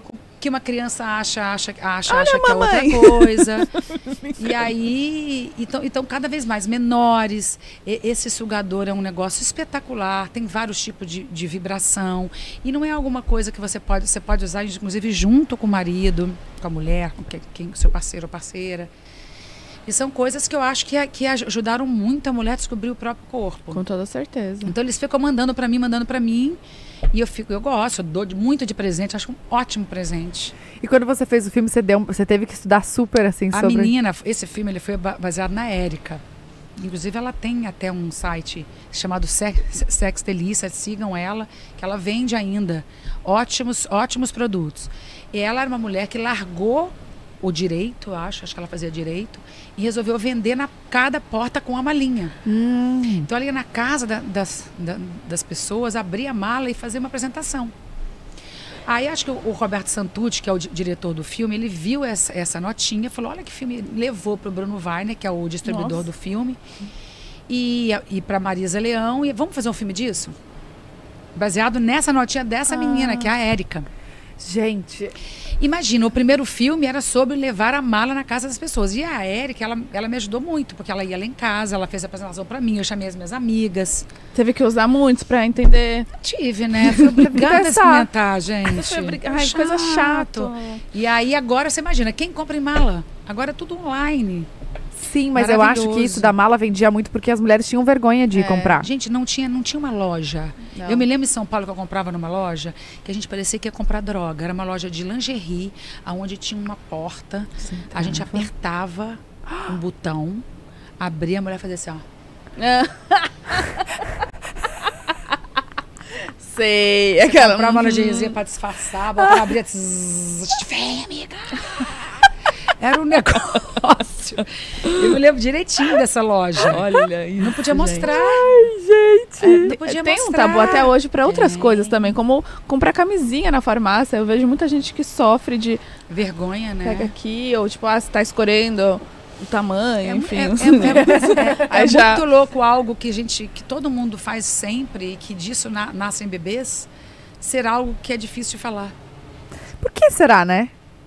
que uma criança acha, acha, acha, Olha, acha que é mamãe. outra coisa. E aí, então, então, cada vez mais menores. E- esse sugador é um negócio espetacular, tem vários tipos de, de vibração. E não é alguma coisa que você pode, você pode usar, inclusive, junto com o marido, com a mulher, com quem, quem, seu parceiro ou parceira. E são coisas que eu acho que, que ajudaram muito a mulher a descobrir o próprio corpo. Com toda certeza. Então eles ficam mandando pra mim, mandando pra mim. E eu fico, eu gosto, eu dou de- muito de presente, acho um ótimo presente. E quando você fez o filme, você, deu, você teve que estudar super, assim, A sobre... menina, esse filme ele foi ba- baseado na Érica. Inclusive ela tem até um site chamado Sex, Sex Delícia, sigam ela, que ela vende ainda ótimos, ótimos produtos. E ela era uma mulher que largou o direito, eu acho, acho que ela fazia direito, e resolveu vender na cada porta com a malinha. Hum. Então ela ia na casa da- das, da- das pessoas, abria a mala e fazia uma apresentação. Aí acho que o, o Roberto Santucci, que é o di- diretor do filme, ele viu essa, essa notinha, falou, olha que filme, levou para o Bruno Weiner, que é o distribuidor Nossa. do filme, e, e para Marisa Leão, e vamos fazer um filme disso? Baseado nessa notinha dessa Ah. menina, que é a Érica. Gente, Imagina, o primeiro filme era sobre levar a mala na casa das pessoas. E a Érica, ela, ela me ajudou muito, porque ela ia lá em casa, ela fez a apresentação para mim, eu chamei as minhas amigas. Teve que usar muitos pra entender. Tive, né? Fui obrigada a Pensar. experimentar, gente. Foi obrig- Ai, coisa chato. E aí agora você imagina, quem compra em mala? Agora é tudo online. sim, mas eu acho que Maravilhoso. isso da mala vendia muito porque as mulheres tinham vergonha de É. comprar. Gente, não tinha, não tinha uma loja. Não. Eu me lembro em São Paulo que eu comprava numa loja que a gente parecia que ia comprar droga. Era uma loja de lingerie, aonde tinha uma porta. A gente apertava um botão, abria, a mulher fazia assim, ó. Sei. Aquela. Comprava uma Uhum. lingeriezinha pra disfarçar, botava, abria, zzz, vem, amiga. Era um negócio. Eu me lembro direitinho dessa loja. Olha isso. Não podia gente. mostrar. É, Não tem- podia tem um mostrar. tabu até hoje pra outras Tem. coisas também, como comprar camisinha na farmácia. Eu vejo muita gente que sofre de Vergonha, né? pega aqui, ou tipo, ah, você tá escolhendo o tamanho, É, enfim. é, é, é, é, Aí é já- muito louco algo que a gente, que todo mundo faz sempre e que disso na, nascem bebês, ser algo que é difícil de falar. Por que será, né?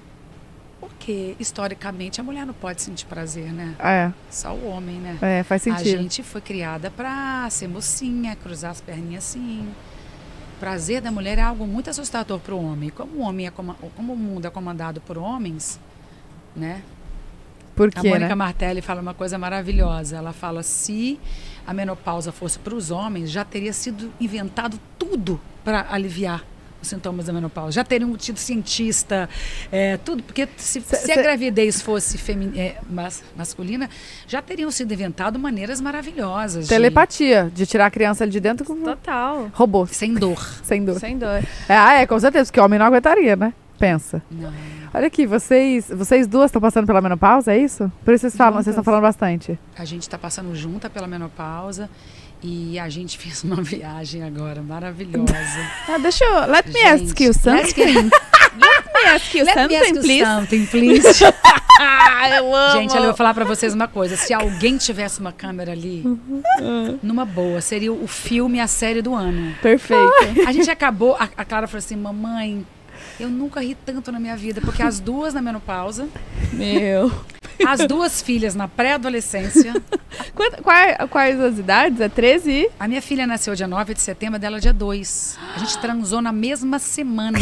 Porque, historicamente, a mulher não pode sentir prazer, né? É, Só o homem, né? é faz A sentido. gente foi criada pra ser mocinha, cruzar as perninhas assim. O prazer da mulher é algo muito assustador para o homem. Como o homem é coma- como o mundo é comandado por homens, né? Por A quê, Mônica né? Martelli fala uma coisa maravilhosa. Ela fala, se a menopausa fosse para os homens, já teria sido inventado tudo para aliviar os sintomas da menopausa. Já teriam tido cientista, é, tudo. Porque se, Cê- se a cê- gravidez fosse femi- é, mas- masculina, já teriam sido inventado maneiras maravilhosas. de- Telepatia, de tirar a criança ali de dentro com Total. robô, sem dor. sem dor. Sem dor. É, ah, é, com certeza, porque homem não aguentaria, né? Pensa. Não. Olha aqui, vocês, vocês duas estão passando pela menopausa, é isso? Por isso vocês falam, vocês estão Juntas. falando bastante. A gente está passando junta pela menopausa e a gente fez uma viagem agora maravilhosa. Ah, deixa eu. Let me Gente, ask you something. let's get- Let me ask you Let me something, ask you please. something, please. Ah, eu amo. Gente, olha, eu vou falar pra vocês uma coisa. Se alguém tivesse uma câmera ali, numa boa, seria o filme, a série do ano. Perfeito. A gente acabou, a, a Clara falou assim, mamãe, eu nunca ri tanto na minha vida, porque as duas na menopausa, Meu. as duas filhas na pré-adolescência. Quant- quais, quais as idades? É treze e... A minha filha nasceu dia nove de setembro, dela dia dois. A gente transou na mesma semana.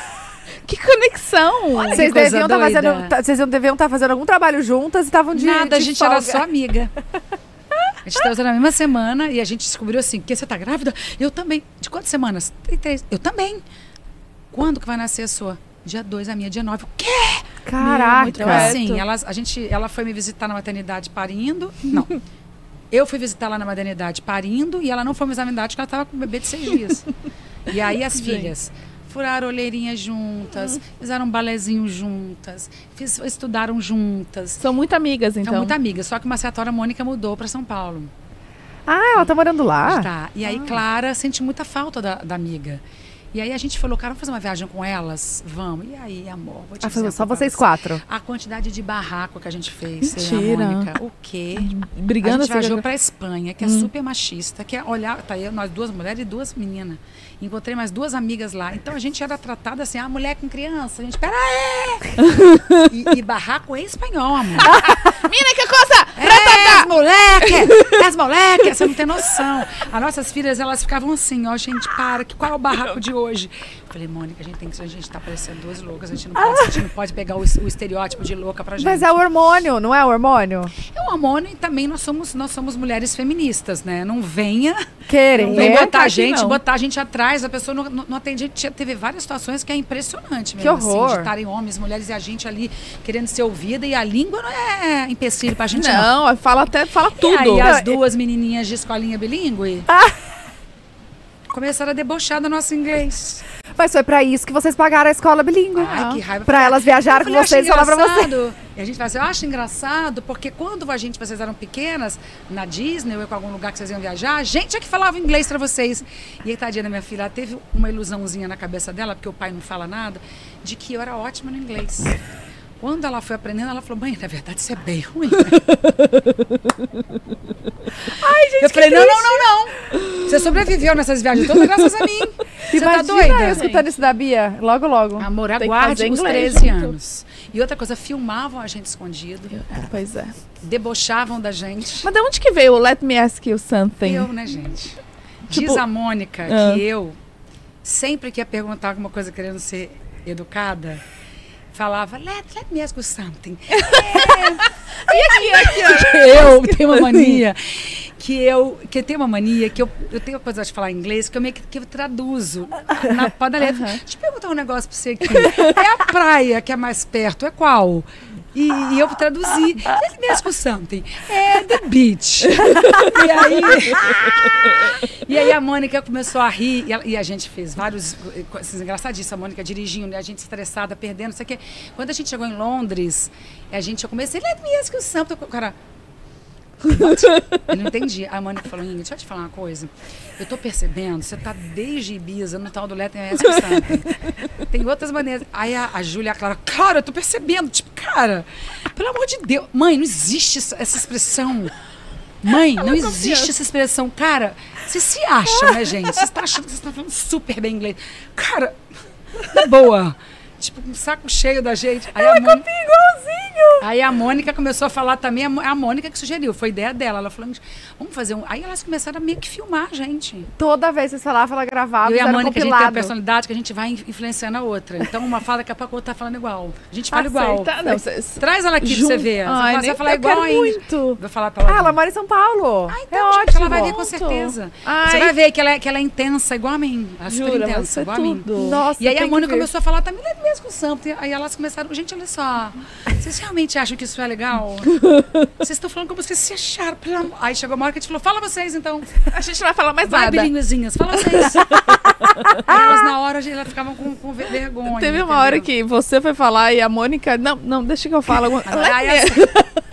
Que conexão! Vocês coisa deviam estar doida. fazendo, tá- vocês deviam estar fazendo algum trabalho juntas e estavam de Nada, a de gente folga. era só amiga. A gente transou na mesma semana e a gente descobriu assim, que você tá grávida? Eu também. De quantas semanas? Tem três. Eu também. Quando que vai nascer a sua? Dia dois, a minha dia nove. O quê? Caraca. muito Então, Certo. assim, ela, a gente, ela foi me visitar na maternidade parindo. Não. Eu fui visitar lá na maternidade parindo e ela não foi me visitar porque ela estava com um bebê de seis dias. E aí as filhas furaram olheirinhas juntas, fizeram um balezinho juntas, fiz- estudaram juntas. São muito amigas, então. Então, muito amigas. Só que uma certa hora a Mônica mudou para São Paulo. Ah, ela tá morando lá? Tá. E aí Clara sente muita falta da, da amiga. E aí a gente falou, cara, vamos fazer uma viagem com elas? Vamos. E aí, amor, vou te Ah, dizer foi só uma vocês coisa. quatro? A quantidade de barraco que a gente fez, eu e a Mentira. Mônica. O quê? Brigando A gente assim, viajou né? pra Espanha, que é Hum. super machista, que é olhar, tá eu, nós duas mulheres e duas meninas. Encontrei mais duas amigas lá. Então a gente era tratada assim, ah, mulher com criança. A gente, pera aí! e, e barraco em espanhol, amor. Mina, que coisa! É, as moleque! As moleque! Você não tem noção. As nossas filhas, elas ficavam assim, ó, gente, para, que, qual é o barraco de hoje? Eu falei, Mônica, a gente tem que, a gente tá parecendo duas loucas, a gente não pode, a gente não pode pegar o, o estereótipo de louca pra gente. Mas é o hormônio, não é o hormônio? É o hormônio e também nós somos, nós somos mulheres feministas, né? Não venha Querem. vem É, botar tá a aqui gente, não. botar a gente atrás, a pessoa não, não, não atende. A gente teve várias situações que é impressionante Que mesmo, horror. assim, de estarem homens, mulheres e a gente ali querendo ser ouvida e a língua não é empecilho pra gente não. Não, fala até, fala tudo. E aí as Não, duas menininhas de escolinha bilíngue começaram a debochar do nosso inglês. Mas foi pra isso que vocês pagaram a escola bilíngue. Ai, que raiva. Pra elas viajarem com Eu falei, vocês e "Acho falar pra vocês. engraçado." E a gente fala assim, eu acho engraçado, porque quando a gente, vocês eram pequenas, na Disney ou em algum lugar que vocês iam viajar, a gente é que falava inglês pra vocês. E aí, tadinha da minha filha, ela teve uma ilusãozinha na cabeça dela, porque o pai não fala nada, de que eu era ótima no inglês. Quando ela foi aprendendo, ela falou, mãe, na verdade isso é bem ruim. Né? Ai, gente, Eu falei, não, não, não, não. Você sobreviveu nessas viagens todas graças a mim. Você tá Imagina doida? eu escutando isso da Bia, logo, logo. Amor, Tem que aguarde fazer os inglês treze junto. anos. E outra coisa, filmavam a gente escondido, Pois é. debochavam da gente. Mas de onde que veio o Let Me Ask You Something? Eu, né, gente? Tipo- Diz a Mônica Ah. que eu, sempre que ia perguntar alguma coisa querendo ser educada, falava, let, let me ask you something. E aqui, aqui, ó. eu tenho uma mania que eu que eu tenho uma mania que eu, eu tenho uma coisa de falar inglês que eu meio que, que eu traduzo na padaria. Aham. Deixa eu perguntar um negócio pra você aqui. É a praia que é mais perto, é qual? E, e eu traduzi. Let me ask you something. É the beach. E aí, e aí a Mônica começou a rir e a, e a gente fez vários coisas engraçadíssimas. A Mônica dirigindo, a gente estressada, perdendo, isso aqui. Quando a gente chegou em Londres, a gente, eu comecei, let me ask you something. O cara, what? Eu não entendi. A Mônica falou, Ingrid, deixa eu te falar uma coisa. Eu tô percebendo, você tá desde Ibiza no tal do Let me ask you something. Tem outras maneiras. Aí a, a Júlia e a Clara, cara, eu tô percebendo. Tipo, cara, pelo amor de Deus. Mãe, não existe essa, essa expressão. Mãe, não existe essa expressão. Cara, vocês se acham, né, gente? Vocês estão achando que vocês estão falando super bem inglês. Cara, na boa. Tipo, um saco cheio da gente. Aí a Mônica, igualzinho! aí a Mônica começou a falar também, a Mo- a Mônica que sugeriu, foi ideia dela. Ela falou, vamos fazer um. Aí elas começaram a meio que filmar a gente. Toda vez que vocês falavam, ela gravava, Eu e a era Mônica, a gente tem uma compilado. personalidade que a gente vai in- influenciando a outra. Então, uma fala, daqui a pouco a outra tá falando igual. A gente fala igual. Aceita? Não, cês- Traz ela aqui Jun- pra você ver. Você Ai, vai- você nem- vai falar eu igual quero a Ingrid. muito. Vou falar pra ela. Ah, ela mora em São Paulo. Ah, então, é gente, ótimo. ela vai ver com Pronto. certeza. Ai. Você vai ver que ela é, que ela é intensa, igual a mim. Ela é super Jura, vai intensa, ser igual a mim. tudo. Nossa, E aí tem a que Mônica ver. começou a falar também, let me ask you something. Aí elas começaram, gente, olha só, vocês realmente acham que isso é legal? Vocês estão falando como vocês se acharam. Pelo amor. Aí chegou uma hora que a gente falou, fala vocês então. A gente não vai falar mais Vai, nada. bilinguezinhas, fala vocês. Elas na hora, elas ficavam com, com ver- vergonha. Teve uma entendeu? hora que você foi falar e a Mônica, não, não, deixa que eu falo. Alguma... Let Aí, me- assim,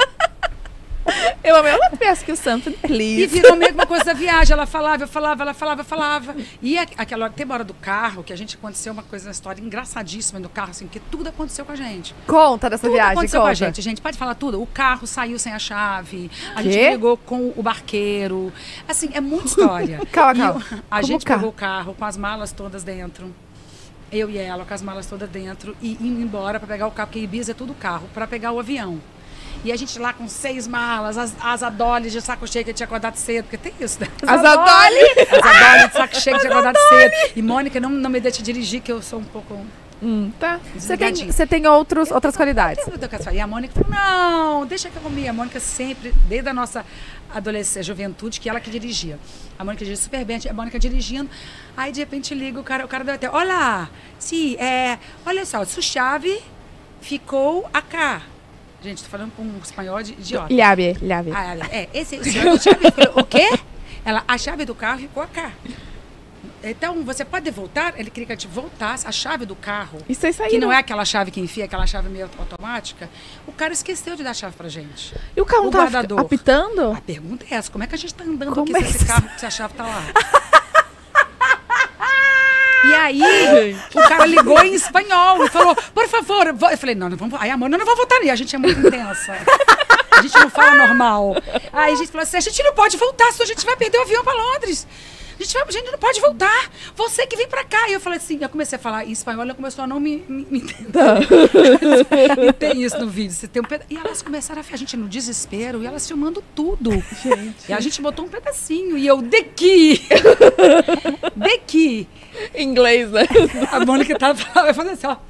Eu amei, let me ask you something, e please. virou a mesma coisa da viagem. Ela falava, eu falava, ela falava, eu falava. E a- aquela hora, teve uma hora do carro, que a gente aconteceu uma coisa na história engraçadíssima do carro, assim, porque tudo aconteceu com a gente. Conta dessa Tudo viagem, aconteceu conta. com a gente, gente. Pode falar tudo. O carro saiu sem a chave. A Quê? gente brigou com o barqueiro. Assim, é muita história. Calma, E calma. eu- a Como gente carro? pegou o carro com as malas todas dentro. Eu e ela com as malas todas dentro e indo embora para pegar o carro, porque Ibiza é tudo carro, para pegar o avião. E a gente lá com seis malas, as, as Adolis de saco cheio, que eu tinha acordado cedo, porque tem isso, né? As Adoli! As Adolis de saco cheio, que eu tinha acordado cedo. E Mônica, não, não me deixa dirigir, que eu sou um pouco Hum, tá. Você tem, desligadinha. você tem outros, outras qualidades. E a Mônica falou, não, deixa que eu comi. A Mônica sempre, desde a nossa adolescência, juventude, que ela que dirigia. A Mônica dirigia super bem, a Mônica dirigindo. Aí, de repente, liga o cara, o cara deu até, olá, sim, é, olha só, sua chave ficou acá. Gente, tô falando com um espanhol de idiota. Lhabe, lhabe. Ah, ela, é, esse, esse a chave ficou, o quê? Ela, a chave do carro ficou acá. Então, você pode voltar? Ele queria que a gente voltasse a chave do carro. E vocês saíram. Que não é aquela chave que enfia, aquela chave meio automática. O cara esqueceu de dar a chave pra gente. E o carro o não tava guardador. apitando? A pergunta é essa, como é que a gente tá andando Como aqui é se esse que- carro, se a chave tá lá? E aí, o cara ligou em espanhol e falou, por favor, vo-" eu falei, não, não vamos. Aí a Mônica, não, não vou voltar. E a gente é muito intensa. A gente não fala normal. Aí a gente falou assim, a gente não pode voltar, senão a gente vai perder o avião pra Londres. A gente, vai, a gente não pode voltar. Você que vem pra cá. E eu falei assim, eu comecei a falar em espanhol, ela começou a não me, me, me entender. E tem isso no vídeo. Você tem um peda... E elas começaram a... A gente no desespero, e elas filmando tudo. Gente. E a gente botou um pedacinho. E eu, daqui. Daqui. Em inglês, né? A Mônica tava fazendo assim, ó.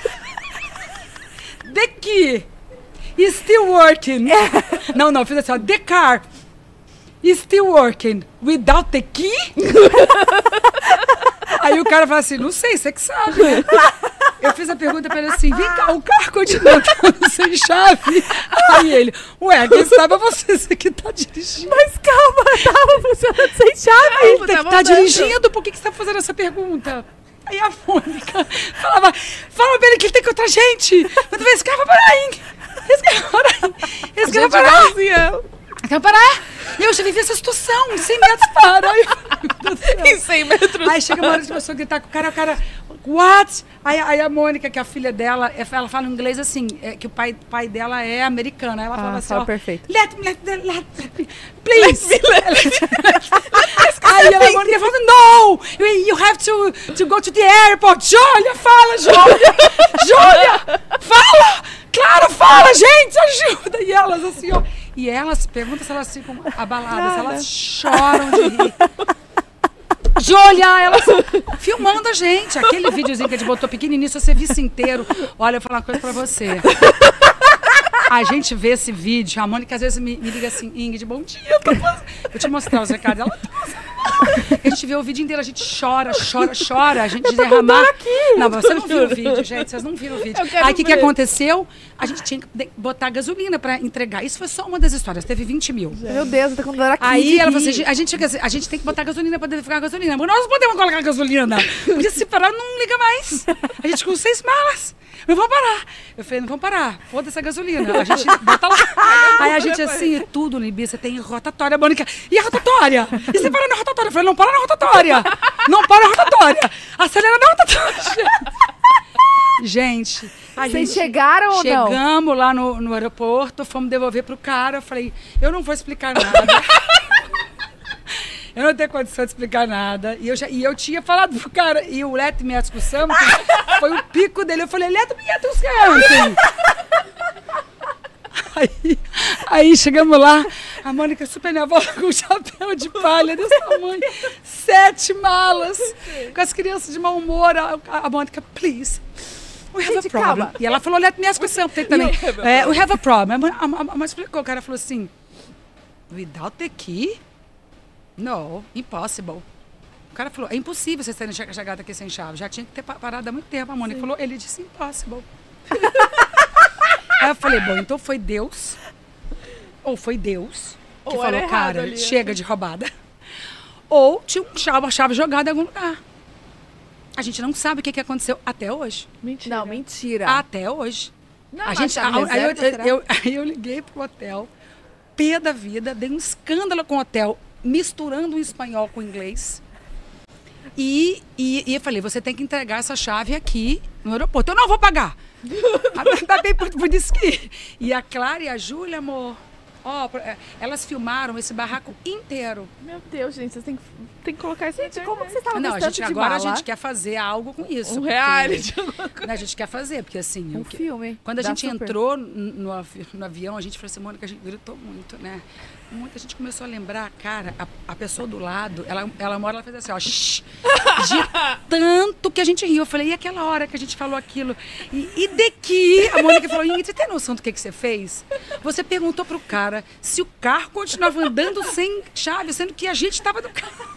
Daqui. Still working. Não, não, eu fiz assim, ó. The car. Still working without the key? Aí o cara fala assim, não sei, você que sabe. Eu fiz a pergunta pra ele assim, vem cá, o carro continua andando sem chave? Aí ele, ué, quem sabe é você, você que tá dirigindo. Mas calma, tava funcionando sem chave. Aí ele tá, tá dirigindo, por que, que você tá fazendo essa pergunta? Aí a Mônica falava, fala pra ele que ele tem que outra gente. Quando vê esse carro, vai parar aí. Esse carro vai parar aí. Esse carro vai parar. Quer parar? E eu já vivi essa situação, em cem metros para. Aí, Em cem metros. aí chega uma hora que começou a gritar com o cara, o cara, what? Aí, aí a Mônica, que é a filha dela, ela fala em inglês assim, é, que o pai, pai dela é americano. Aí ela falava Ah, assim, fala ó, perfeito. let me, let, let, let, let me, please. Let me, aí a Mônica falou, no, you, you have to, to go to the airport. Júlia, fala, Júlia. Júlia, fala. Claro, fala, gente, ajuda. E elas assim, ó. E elas perguntam se elas ficam abaladas, se elas choram de rir. Júlia, elas filmando a gente. Aquele videozinho que a gente botou pequenininho, se você visse inteiro. Olha, eu vou falar uma coisa pra você. A gente vê esse vídeo, a Mônica às vezes me, me liga assim, Ingrid, bom dia. Eu tô fazendo... Vou te mostrar os recados. Ela a gente vê o vídeo inteiro, a gente chora, chora, chora, a gente derramar. Não, mas você não viu o vídeo, gente, vocês não viram o vídeo. Aí o que, que aconteceu? A gente tinha que botar gasolina pra entregar. Isso foi só uma das histórias, teve vinte mil. Meu Deus, eu tô com dor aqui. Aí ela falou assim, a gente, a gente tem que botar gasolina pra verificar a gasolina. Mas nós não podemos colocar gasolina. Porque se parar, não liga mais. A gente com seis malas. Não vamos parar. Eu falei, não vamos parar. Foda-se a gasolina. A gente bota lá. Aí a gente assim, tudo, Libi, você tem rotatória, Mônica. E a rotatória? E você para na rotatória? Eu falei, não para na rotatória. Não para na rotatória. Acelera na rotatória. Gente, a Vocês gente chegaram ou não? chegamos lá no, no aeroporto, fomos devolver pro cara. Eu falei, eu não vou explicar nada. Eu não tenho condição de explicar nada. E eu, já, e eu tinha falado pro cara, e o Let Me Ask You Something foi o pico dele. Eu falei, Let Me Ask You Something. Aí, aí chegamos lá, a Mônica super nervosa com um chapéu de palha desse tamanho, sete malas, com as crianças de mau humor. A, a Mônica, please. We have Gente, a problem. calma. E ela falou, Let me ask you something também. É, we have a problem. A, a, a mãe explicou, o cara falou assim, without the key? No, impossible. O cara falou, é impossível vocês terem chegado aqui sem chave. Já tinha que ter parado há muito tempo. A Mônica falou, ele disse impossible. Aí eu falei, bom, então foi Deus, ou foi Deus, que Ou falou, era cara, ali, chega de roubada. Ou tinha um chave, uma chave jogada em algum lugar. A gente não sabe o que, que aconteceu até hoje. Mentira. Não, mentira. Até hoje. Não, a mas gente, tá aí, eu, reserva, eu, será? eu, aí eu liguei pro hotel, pé da vida, dei um escândalo com o hotel, misturando o espanhol com o inglês. E, e, e eu falei, você tem que entregar essa chave aqui no aeroporto. Eu não vou pagar. Tá bem por, por isso que... E a Clara e a Júlia, amor, ó, elas filmaram esse barraco inteiro. Meu Deus, gente, vocês têm que, têm que colocar isso Gente, como que vocês estavam Não, a nesse tanto gente, de agora mala? a gente quer fazer algo com isso. Um porque- reality. Né, a gente quer fazer, porque assim... Um o que- filme. Quando a Dá gente super. entrou no, no avi- no avião, a gente falou assim, Mônica, a gente gritou muito, né? Muita gente começou a lembrar, cara, a, a pessoa do lado, ela, ela mora, ela fez assim, ó, shh, de tanto que a gente riu. Eu falei, e aquela hora que a gente falou aquilo? E, e daqui, a Mônica falou, Ingrid, você tem noção do que, que você fez? Você perguntou pro cara se o carro continuava andando sem chave, sendo que a gente estava no carro.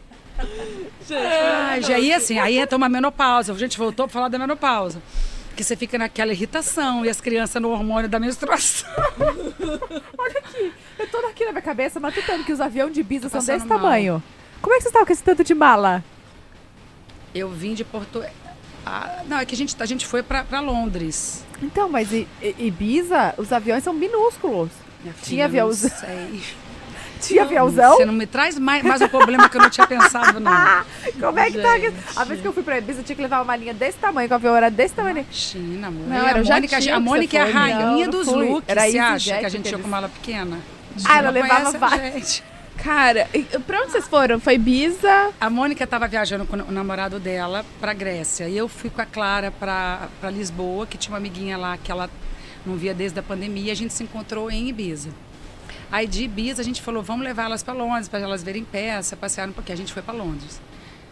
Ai, já ia assim, aí entra uma menopausa. A gente voltou para falar da menopausa. Que você fica naquela irritação e as crianças no hormônio da menstruação. Olha aqui, eu tô aqui na minha cabeça matutando que os aviões de Ibiza Tô são passando desse mal. tamanho. Como é que vocês estavam com esse tanto de mala? Eu vim de Porto... Ah, não, é que a gente, a gente foi para Londres. Então, mas I- I- Ibiza, os aviões são minúsculos. Minha filha, Tinha avião- não sei. Tinha aviãozão? Você não me traz mais, mais um problema que eu não tinha pensado, não. Como é que tá aqui? Gente. A vez que eu fui pra Ibiza, eu tinha que levar uma malinha desse tamanho, que o avião era desse tamanho. Imagina, amor. Não, E era a o Mônica, jatinho a que Mônica você é a foi. rainha Não, dos não fui. looks. Era Você acha EasyJet que a gente que ia eles- com mala pequena? Ah, ela Não levava conhece a várias. gente. Cara, e pra onde vocês foram? Foi Ibiza? A Mônica estava viajando com o namorado dela para Grécia. E eu fui com a Clara para Lisboa, que tinha uma amiguinha lá que ela não via desde a pandemia. E a gente se encontrou em Ibiza. Aí de Ibiza a gente falou, vamos levar elas para Londres, para elas verem peça, passear um pouquinho. A gente foi para Londres.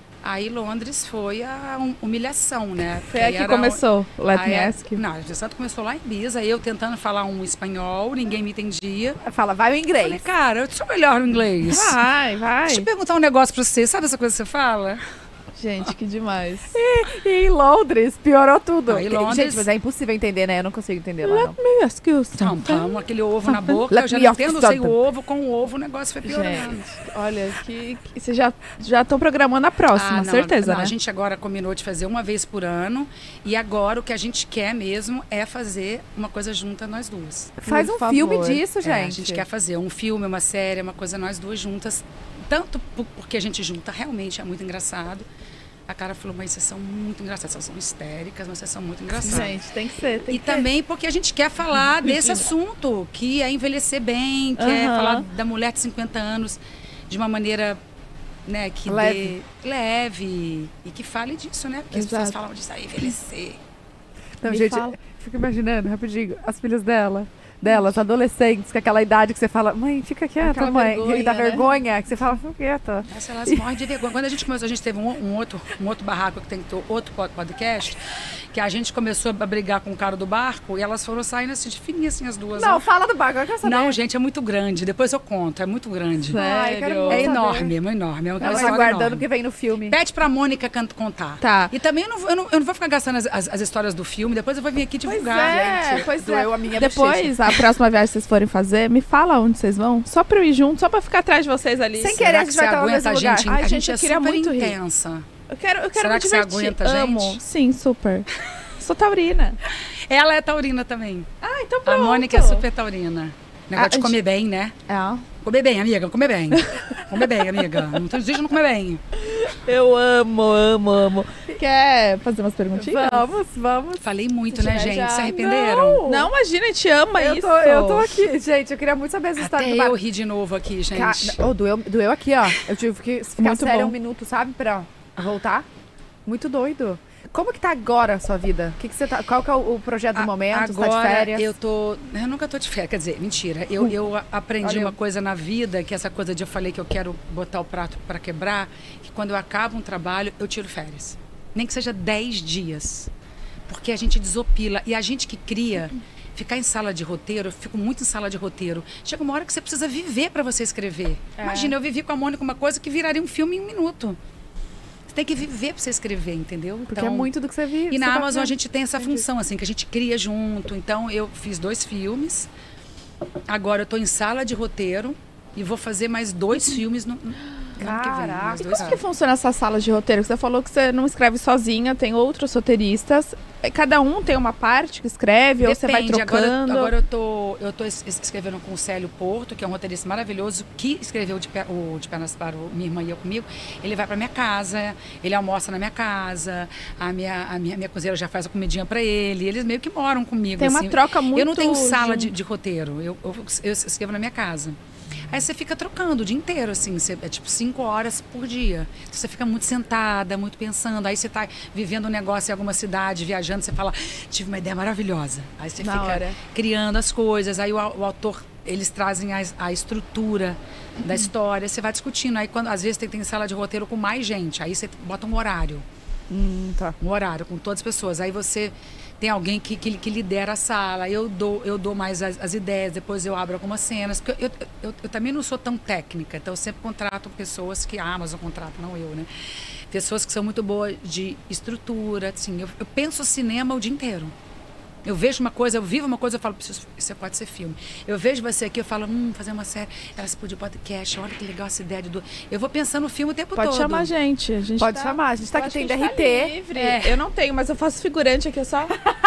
Aí Londres foi a hum- humilhação, né? Foi aí Porque que era- começou o Let Aí Me é- Ask? Não, o santo começou lá em Ibiza, eu tentando falar um espanhol, ninguém me entendia. Fala, vai o Falei, inglês. cara, eu sou melhor no inglês. Vai, vai. Deixa eu perguntar um negócio pra você. Sabe essa coisa que você fala? Gente, que demais. E em Londres, piorou tudo. Não, em Londres- Gente, mas é impossível entender, né? Eu não consigo entender lá, não. Me ask you Então, something. tamo, aquele ovo na boca, Let eu já me não ask entendo sem o something. ovo, com o ovo o negócio foi piorando. Gente, olha, que, que vocês já já estão programando a próxima, Ah, não, certeza, não, né? A gente agora combinou de fazer uma vez por ano e agora o que a gente quer mesmo é fazer uma coisa junta nós duas. Faz Por um favor. filme disso, É, gente. a gente quer fazer um filme, uma série, uma coisa nós duas juntas. Tanto por- porque a gente junta realmente é muito engraçado. A cara falou, mas vocês são muito engraçadas, vocês são histéricas, mas vocês são muito engraçadas. Gente, tem que ser, tem E que ser. também porque a gente quer falar desse assunto, que é envelhecer bem, que é Aham. falar da mulher de cinquenta anos de uma maneira, né, que Leve. dê leve e que fale disso, né? Porque as Exato. pessoas falam disso aí, envelhecer. Não, Me gente, fala. fico imaginando, rapidinho, as filhas dela, delas, adolescentes, com aquela idade que você fala, mãe, fica quieta, Aquela mãe. vergonha, e dá né? vergonha, que você fala, fica quieta. Nossa, elas morrem de vergonha. Quando a gente começou, a gente teve um, um outro, um outro barraco que tem que ter outro pod- podcast, que a gente começou a brigar com o cara do barco e elas foram saindo assim, de fininha assim as duas. Não, ó. fala do bagulho, eu quero saber. Não, gente, é muito grande. Depois eu conto, é muito grande. Ai, quero Sério? muito É saber. enorme, é enorme. É uma Ela tá história aguardando enorme. o que vem no filme. Pede pra Mônica can- contar. Tá. E também eu não, vou- eu não, eu não vou ficar gastando as, as- as histórias do filme, depois eu vou vir aqui Pois divulgar. é, gente. pois Doeu é. a minha Depois, a próxima viagem que vocês forem fazer, me fala onde vocês vão, só pra eu ir junto, só pra ficar atrás de vocês ali. Sem Será querer, a que gente você vai estar no aguenta a mesmo lugar. gente? Ai, a gente, gente eu é queria super muito rir. intensa. Eu quero, eu quero Será me que você divertir. aguenta a Amo. gente? Sim, super. Sou taurina. Ela é taurina também. Ah, então A pronto. Mônica é super taurina. Negócio Ah, de comer bem, né? É. Comer bem, amiga, comer bem. Comer bem, amiga. Não tem jeito de não comer bem. Eu amo, amo, amo. Quer fazer umas perguntinhas? Vamos, vamos. Falei muito, Se né, tiver gente? já- Se arrependeram? Não, imagina, a gente ama eu, isso. tô, eu tô aqui, gente. Eu queria muito saber essa história Até do eu bar. ri de novo aqui, gente. Ca... Oh, doeu, doeu aqui, ó. Eu tive que ficar Muito séria bom. um minuto, sabe? Pra voltar. Muito doido. Como que tá agora a sua vida? Que que você tá... Qual que é o o projeto do A- momento? Você tá Agora de férias? eu tô. Eu nunca tô de férias, quer dizer, mentira. Eu, eu a- aprendi Olha eu. uma coisa na vida, que essa coisa de eu falei que eu quero botar o prato para quebrar, que quando eu acabo um trabalho, eu tiro férias. Nem que seja dez dias. Porque a gente desopila. E a gente que cria, ficar em sala de roteiro, eu fico muito em sala de roteiro. Chega uma hora que você precisa viver para você escrever. É. Imagina, eu vivi com a Mônica uma coisa que viraria um filme em um minuto. Você tem que viver para você escrever, entendeu? Porque é muito do que você vive. E na você tá Amazon a vendo. gente tem essa função, assim, que a gente cria junto. Então, eu fiz dois filmes. Agora eu tô em sala de roteiro e vou fazer mais dois filmes no, no no ano que vem. Caraca. Mais E dois como que filmes. funciona essa sala de roteiro? Você falou que você não escreve sozinha, tem outros roteiristas. É, cada um tem uma parte que escreve ou você vai Depende. Agora, trocando? agora eu tô, eu tô es- escrevendo com o Célio Porto, que é um roteirista maravilhoso, que escreveu de, Pe- o de Pernas para o Minha Irmã e Eu Comigo. Ele vai para minha casa, ele almoça na minha casa, a minha, a minha, minha cozinheira já faz a comidinha para ele. Eles meio que moram comigo. Tem uma assim. troca muito Eu não tenho sala junto. de, de roteiro, eu, eu, eu escrevo na minha casa. Aí você fica trocando o dia inteiro, assim, você, é tipo cinco horas por dia. Então, você fica muito sentada, muito pensando. Aí você tá vivendo um negócio em alguma cidade, viajando, você fala, tive uma ideia maravilhosa. Aí você Na fica hora. criando as coisas. Aí o, au- o autor, eles trazem a, a estrutura da história, você vai discutindo. Aí quando às vezes tem, tem sala de roteiro com mais gente, aí você bota um horário. Hum, tá. Um horário com todas as pessoas. Aí você tem alguém que, que, que lidera a sala, eu dou, eu dou mais as, as ideias, depois eu abro algumas cenas. Porque eu, eu, eu, eu também não sou tão técnica, então eu sempre contrato pessoas que a Amazon contrata, não eu, né? Pessoas que são muito boas de estrutura, assim. Eu, eu penso cinema o dia inteiro. Eu vejo uma coisa, eu vivo uma coisa, eu falo, "Preciso- isso pode ser filme. Eu vejo você aqui, eu falo, hum, fazer uma série, ela se podia podcast, olha que legal essa ideia do. Eu vou pensando no filme o tempo Pode todo. chamar a gente. A gente Pode tá- chamar. A gente tá Eu aqui, acho tem que a gente D R T. tá livre. Eu não tenho, mas eu faço figurante aqui, eu só.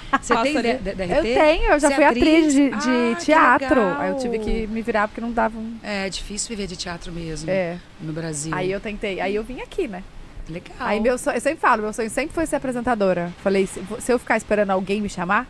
Você tem Passa D- ali. D- D R T? Eu tenho, eu já Você fui é atriz de, Ah, de que teatro. legal. Aí eu tive que me virar porque não dava um... É difícil viver de teatro mesmo, É. no Brasil. Aí eu tentei, aí eu vim aqui, né? Legal. Aí meu sonho, eu sempre falo, meu sonho sempre foi ser apresentadora. Falei, se, se eu ficar esperando alguém me chamar,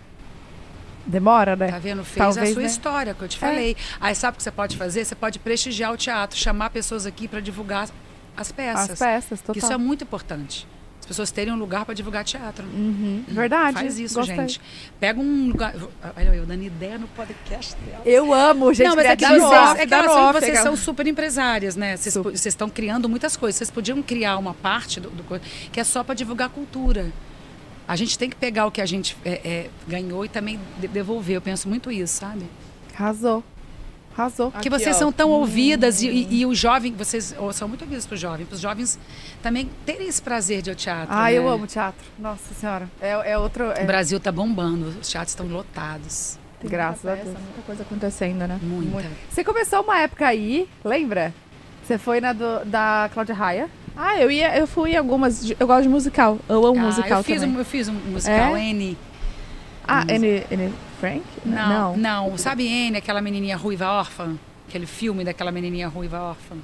demora, né? Tá vendo? Fez Talvez, a sua né? história, que eu te falei. Aí sabe o que você pode fazer? Você pode prestigiar o teatro, chamar pessoas aqui para divulgar as peças. As peças, total. Que isso é muito importante. As pessoas terem um lugar para divulgar teatro. Uhum. Verdade. Faz isso, gostei. gente. Pega um lugar. Olha, eu dando ideia no podcast dela. Eu amo, gente. Não, mas é que criativa. vocês, off, é que dá elas- no off, vocês legal. são super empresárias, né? Vocês Super. po- vocês estão criando muitas coisas. Vocês podiam criar uma parte do, do co- que é só para divulgar cultura. A gente tem que pegar o que a gente é, é, ganhou e também de- devolver. Eu penso muito isso, sabe? Arrasou. Arrasou. Porque Aqui, vocês ó. são tão ouvidas e, e, e o jovem, vocês ou são muito ouvidas para os jovens, para os jovens também terem esse prazer de ir ao teatro. Ah, né? eu amo teatro. Nossa senhora. É, é outro... É... O Brasil tá bombando, os teatros estão lotados. Tem Graças muita a peça, Deus. muita coisa acontecendo, né? Muita. Muito. Você começou uma época aí, lembra? Você foi na do, da Cláudia Raia. Ah, eu ia, eu fui em algumas. de- Eu gosto de musical. Eu amo Ah, musical eu fiz, também. um, eu fiz um musical, N. Ah, Anne, Anne Frank? Não, não, Sabe N, aquela menininha ruiva órfã? Aquele filme daquela menininha ruiva órfã?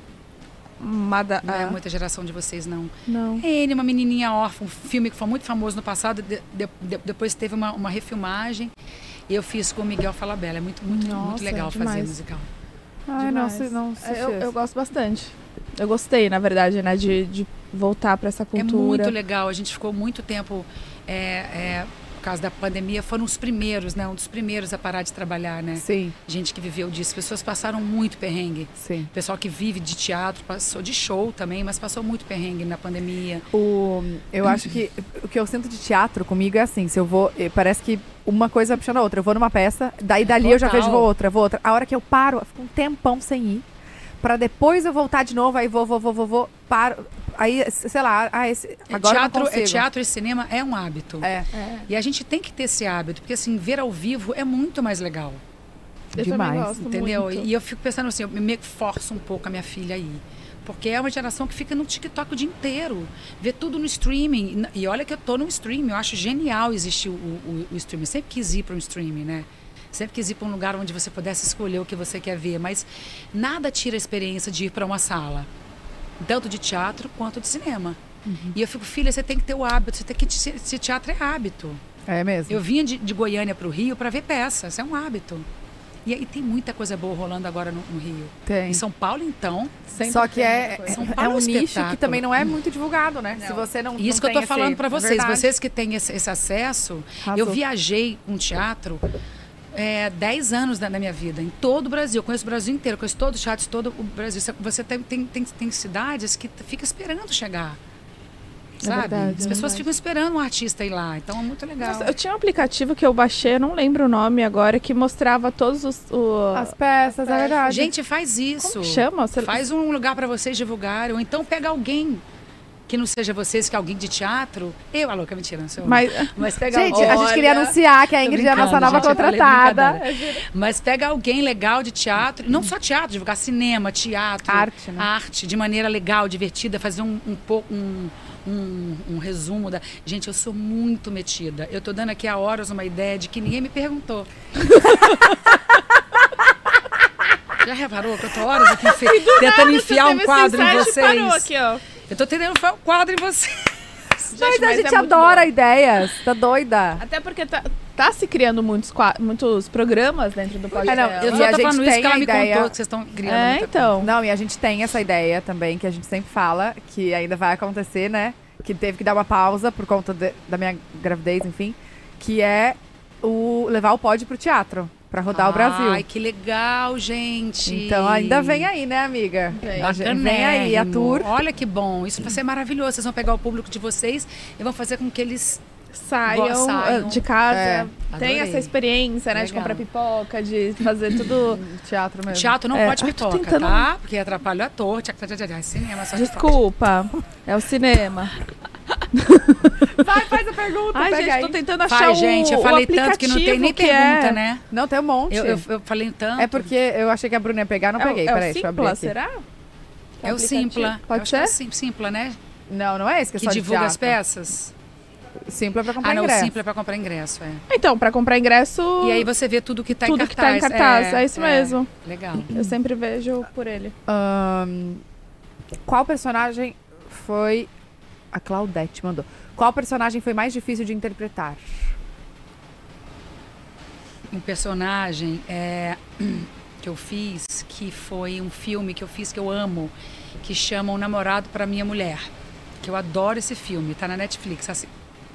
Mada, Não é ah, muita geração de vocês, não. não. N, uma menininha órfã, um filme que foi muito famoso no passado, de- de- de- depois teve uma, uma refilmagem. E eu fiz com o Miguel Falabella. É muito, muito, muito Nossa, legal fazer demais. musical. Ai, não, Demais. sei, não sei. eu, eu gosto bastante. Eu gostei, na verdade, né, de, de voltar pra essa É cultura. muito legal. A gente ficou muito tempo, é, é, por causa da pandemia, foram os primeiros, né? Um dos primeiros a parar de trabalhar, né? Sim, Gente que viveu disso. Pessoas passaram muito perrengue. sim. Pessoal que vive de teatro, passou de show também, mas passou muito perrengue na pandemia. O, eu acho que o que eu sinto de teatro comigo é assim, se eu vou, eh, parece que uma coisa vai puxando a outra. Eu vou numa peça, daí dali eu já Total. vejo vou outra, vou outra. A hora que eu paro, eu fico um tempão sem ir, pra depois eu voltar de novo, aí vou, vou, vou, vou, vou paro. Aí, sei lá, ah, esse, É agora eu não teatro, é consigo. teatro e cinema é um hábito. É, É, E a gente tem que ter esse hábito, porque assim, ver ao vivo é muito mais legal. eu Demais, também gosto Entendeu? muito. E eu fico pensando assim, eu me forço um pouco a minha filha aí. Porque é uma geração que fica no TikTok o dia inteiro. Vê tudo no streaming. E olha que eu tô no streaming. Eu acho genial existir o, o, o streaming. Eu sempre quis ir para um streaming, né? Sempre quis ir para um lugar onde você pudesse escolher o que você quer ver. Mas nada tira a experiência de ir para uma sala. Tanto de teatro quanto de cinema. Uhum. E eu fico, filha, você tem que ter o hábito. Você tem que esse teatro é hábito. é mesmo. Eu vinha de, de Goiânia para o Rio para ver peças. É um hábito. E, e tem muita coisa boa rolando agora no, no Rio. Tem. Em São Paulo, então, Sempre Só que tem é, muita coisa. São é Paulo um é um nicho que espetáculo. também não é muito divulgado, né? Não. Se você não E isso não que eu tô tem falando esse- para é vocês, verdade. vocês que têm esse, esse acesso, Arrasou. eu viajei com teatro é, dez anos na, na minha vida, em todo o Brasil. Eu conheço o Brasil inteiro, conheço todos os teatros, todo o Brasil. Você- Você tem, tem, tem, tem cidades que t- fica esperando chegar. Sabe? verdade, As é pessoas verdade. ficam esperando um artista ir lá. Então é muito legal. Nossa, eu tinha um aplicativo que eu baixei, eu não lembro o nome agora, que mostrava todos os. O... As peças, é verdade. Gente, faz isso. Como que chama? Você- Faz um lugar para vocês divulgarem. Ou então pega alguém que não seja vocês, que é alguém de teatro. Eu, a louca, mentira, não sou eu. Mas, Mas pega Gente, alguém. a gente queria Olha, anunciar que a Tô Ingrid é a nossa brincando, nova gente, eu falei contratada. brincadeira. Mas pega alguém legal de teatro, não só teatro, divulgar cinema, teatro, Arte, né? arte, de maneira legal, divertida, fazer um, um pouco um, um, um resumo da. Gente, eu sou muito metida. Eu tô dando aqui há horas uma ideia de que ninguém me perguntou. Já reparou que eu tô horas aqui enfi... tentando enfiar um quadro em vocês? Parou aqui, ó. Eu tô tentando enfiar um quadro em vocês. Mas a mas gente é muito adora bom. ideias. Tá doida? Até porque tá, tá se criando muitos, qua- muitos programas dentro do podcast. não, Eu E só a tô gente falando isso tem que ela a me ideia- contou, que vocês estão criando É, muita então. Não, e a gente tem essa ideia também, que a gente sempre fala, que ainda vai acontecer, né? Que teve que dar uma pausa por conta de- da minha gravidez, enfim. Que é o levar o pod pro teatro, pra rodar o Brasil. Ai, que legal, gente. Então ainda vem aí, né, amiga? Vem. A gente- Vem aí a Bacanérrimo. tour. Olha que bom. Isso vai ser maravilhoso. Vocês vão pegar o público de vocês e vão fazer com que eles... Saiam, Saiam. ah, de casa, É, tem adorei. essa experiência, né? De Legal. comprar pipoca, de fazer tudo. Teatro mesmo. Teatro não É. pode Ai, tô pipoca, tentando- tá? Porque atrapalha o ator. Tchac, tchac, tchac, tchac. Cinema só que pode. Desculpa, é o cinema. Vai, faz a pergunta, Ai, pega gente, aí. tô tentando achar Faz, o gente. Eu o falei tanto que não tem nem aplicativo que pergunta, é. né? Não, tem um monte. Eu, eu, eu falei tanto. É porque eu achei que a Bruna ia pegar, não É o- peguei. é o Peraí, deixa eu abrir Simpla, aqui. será? É o aplicativo? Simpla. Pode Eu acho que é ser? o Sim- Simpla, né? Não, não é esse que é Que só de divulga as teatro. peças. Simpla pra comprar Ah, não, ingresso. o Simpla é pra comprar ingresso, é. Então, pra comprar ingresso... E aí você vê tudo que tá Tudo em que cartaz. tá em cartaz, é isso mesmo. Legal. Eu sempre vejo por ele. Ahn, qual personagem foi... A Claudete mandou. Qual personagem foi mais difícil de interpretar? Um personagem é, que eu fiz, que foi um filme que eu fiz que eu amo, que chama O Namorado para Minha Mulher. Que eu adoro esse filme, tá na Netflix, assim.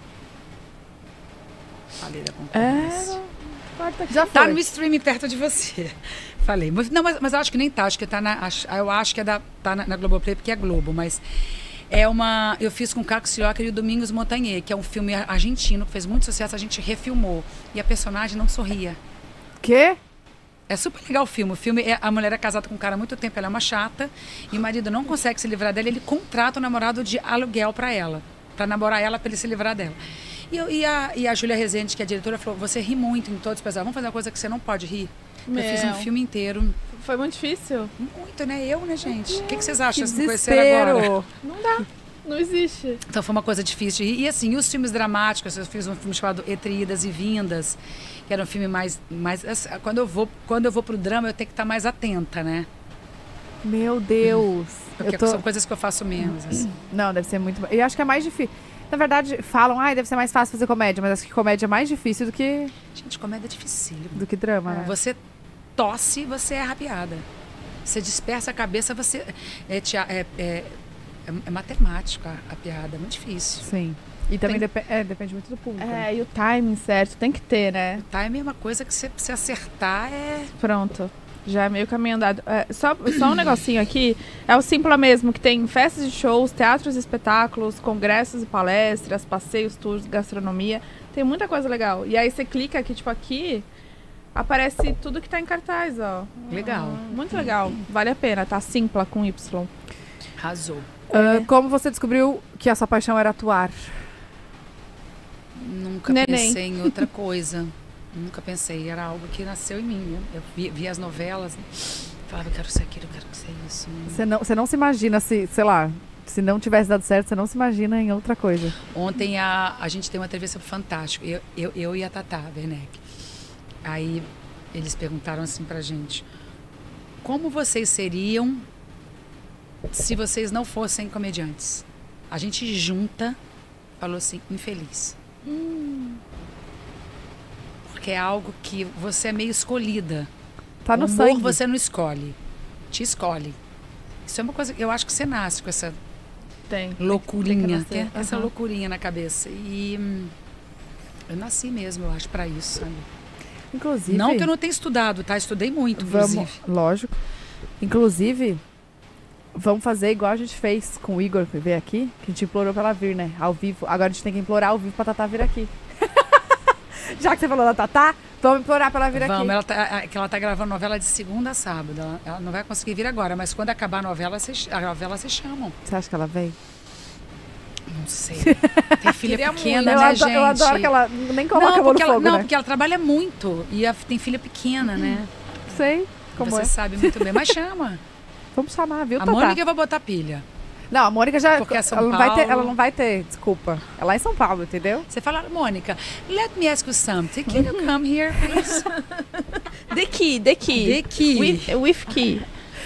Falei da concorrência. É, quarta aqui. Já Tá foi. no streaming perto de você. Falei. Mas, não, mas, mas eu acho que nem tá. Acho que tá na. Acho, eu acho que é da, tá na, na Globoplay, porque é Globo, mas. É uma. Eu fiz com o Caco Cioca e o Domingos Montanher, que é um filme argentino que fez muito sucesso, a gente refilmou. E a personagem não sorria. Quê? É super legal o filme. O filme é a mulher é casada com um cara há muito tempo, ela é uma chata, e o marido não consegue se livrar dela, ele contrata o namorado de aluguel pra ela, pra namorar ela, pra ele se livrar dela. E, eu, e a, e a Júlia Rezende, que é a diretora, falou: você ri muito em todos os pesados, vamos fazer uma coisa que você não pode rir. Eu fiz um Meu. filme inteiro. Foi muito difícil? Muito, né? Eu, né, gente? O que, que vocês acham? Que Vocês me conheceram agora? desespero. Não dá. Não existe. Então foi uma coisa difícil de rir. E assim, os filmes dramáticos, eu fiz um filme chamado Entre Idas e Vindas, que era um filme mais... mais assim, quando, eu vou, quando eu vou pro drama, eu tenho que estar mais atenta, né? Meu Deus. Porque Eu tô... são coisas que eu faço menos, assim. Não, deve ser muito... Eu acho que é mais difícil. Na verdade, falam, ai, deve ser mais fácil fazer comédia, mas acho que comédia é mais difícil do que, Gente, comédia é dificílimo. do que drama, né? Você tosse, você erra a piada. Você dispersa a cabeça, você... É, tea- é, é, é, é matemática a, a piada, é muito difícil. Sim. E também Tem- depe- é, depende muito do público. É, e o timing certo tem que ter, né? Time é uma coisa que você, se acertar é... Pronto. Já é meio caminho andado. É, só, só um negocinho aqui. É o Simpla mesmo, que tem festas de shows, teatros e espetáculos, congressos e palestras, passeios, tours, gastronomia. Tem muita coisa legal. E aí você clica aqui, tipo aqui, aparece tudo que tá em cartaz, ó. Legal. Ah, muito legal. Vale a pena, tá? Simpla com Y. Arrasou. Ah, como você descobriu que a sua paixão era atuar? Nunca Neném. pensei em outra coisa. Nunca pensei. Era algo que nasceu em mim. Né? Eu via, via as novelas, falava, eu quero ser aquilo, eu quero ser isso. Você não, você não se imagina se, sei lá, se não tivesse dado certo, você não se imagina em outra coisa. Ontem a, a gente tem uma entrevista fantástica, eu, eu, eu e a Tatá Werneck. Aí eles perguntaram assim pra gente, como vocês seriam se vocês não fossem comediantes? A gente junta, falou assim, infeliz. Porque é algo que você é meio escolhida. Tá no o humor sangue. você não escolhe, te escolhe. Isso é uma coisa, eu acho que você nasce com essa Tem. loucurinha, Tem que tem nascer. essa Aham. loucurinha na cabeça. E hum, eu nasci mesmo, eu acho, pra isso, sabe? Inclusive... Não que eu não tenha estudado, tá? Estudei muito, Vamos, inclusive. lógico. Inclusive, vamos fazer igual a gente fez com o Igor, que veio aqui, que a gente implorou pra ela vir, né? Ao vivo. Agora a gente tem que implorar ao vivo pra Tatá vir aqui. Já que você falou da Tatá, vamos implorar pra ela vir Vamos, aqui. ela tá, a- que ela tá gravando novela de segunda a sábado. Ela, ela não vai conseguir vir agora, mas quando acabar a novela, vocês, a novela vocês chamam. Você acha que ela vem? Não sei. Tem filha Queria pequena, muito. eu, né, adoro, gente? eu adoro que ela nem coloca a não, mão no porque ela, fogo, não né? porque ela trabalha muito e a- tem filha pequena, né? Sei como Você é. sabe muito bem, mas chama. Vamos chamar, viu, A Tatá? Mônica eu vou botar pilha. Não, a Mônica já... Porque é São ela, não vai ter, Paulo. ela não vai ter, desculpa. É lá em São Paulo, entendeu? Você fala, Mônica, let me ask you something. Can you come here, please? The key, the key. The key. With, with key.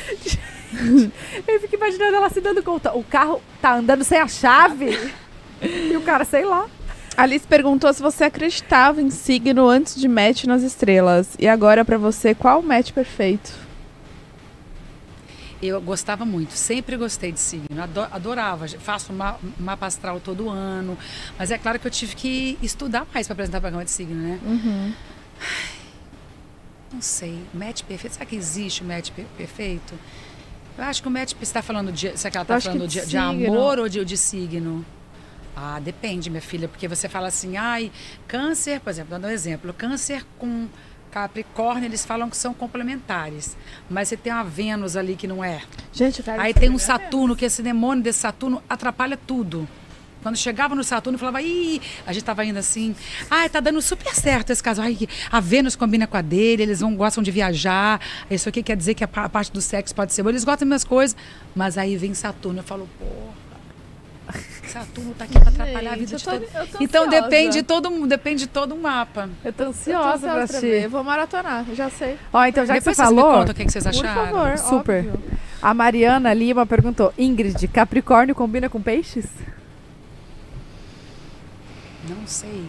Eu fico imaginando ela se dando conta. O carro tá andando sem a chave. E o cara, sei lá. Alice perguntou se você acreditava em signo antes de match nas estrelas. E agora, pra você, qual o match perfeito? Eu gostava muito, sempre gostei de signo, ado- adorava. Faço ma- mapa astral todo ano, mas é claro que eu tive que estudar mais para apresentar programa de signo, né? Uhum. Não sei, match perfeito, será que existe o match per- perfeito? Eu acho que o match, você está falando de, será que ela Eu está acho que falando de, de de signo. amor ou de, de signo? Ah, depende, minha filha, porque você fala assim, ai, câncer, por exemplo, dando um exemplo, câncer com Capricórnio, eles falam que são complementares, mas você tem uma Vênus ali que não é. Gente, eu quero Aí tem um Saturno, que esse demônio desse Saturno atrapalha tudo. Quando chegava no Saturno, eu falava, ih, a gente tava indo assim, ai, tá dando super certo esse casal. Ai, a Vênus combina com a dele, eles vão, gostam de viajar, isso aqui quer dizer que a, pa- a parte do sexo pode ser boa, eles gostam das mesmas coisas, mas aí vem Saturno, eu falo, porra, Saturno tá aqui pra atrapalhar a vida Gente, de eu todo tô- eu tô Então ansiosa. depende de todo mundo, depende de todo um mapa. Eu tô Eu tô ansiosa pra pra assistir. ver. Eu vou maratonar, eu já sei. Ó, então já Depois que você vocês falou, me contam o que, que vocês Por acharam. favor, Super. óbvio. a Mariana Lima perguntou, Ingrid, Capricórnio combina com peixes? Não sei.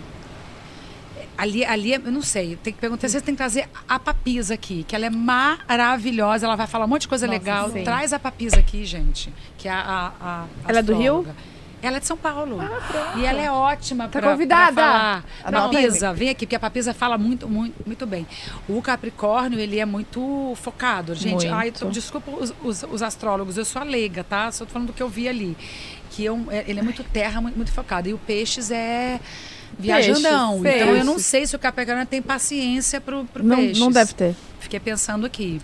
Ali, ali, eu não sei. Tem que perguntar. Vocês têm que trazer a Papisa aqui, que ela é maravilhosa. Ela vai falar um monte de coisa Nossa, legal. sim. Traz a Papisa aqui, gente. Que é a, a, a Ela é do Rio? astróloga. Ela é de São Paulo. E ela é ótima Tá pra, convidada. pra falar. Anota Papisa, vem aqui, porque a Papisa fala muito, muito, muito bem. O Capricórnio, ele é muito focado. Gente, Muito. ai, tô- desculpa os, os, os astrólogos, eu sou a leiga, tá? Só tô falando do que eu vi ali. Que eu, é- ele é muito terra, muito, muito focado. E o Peixes é viajandão. Peixes, Então eu não peixes. sei se o Capricórnio tem paciência pro, pro Não, Peixes. não deve ter. Fiquei pensando aqui.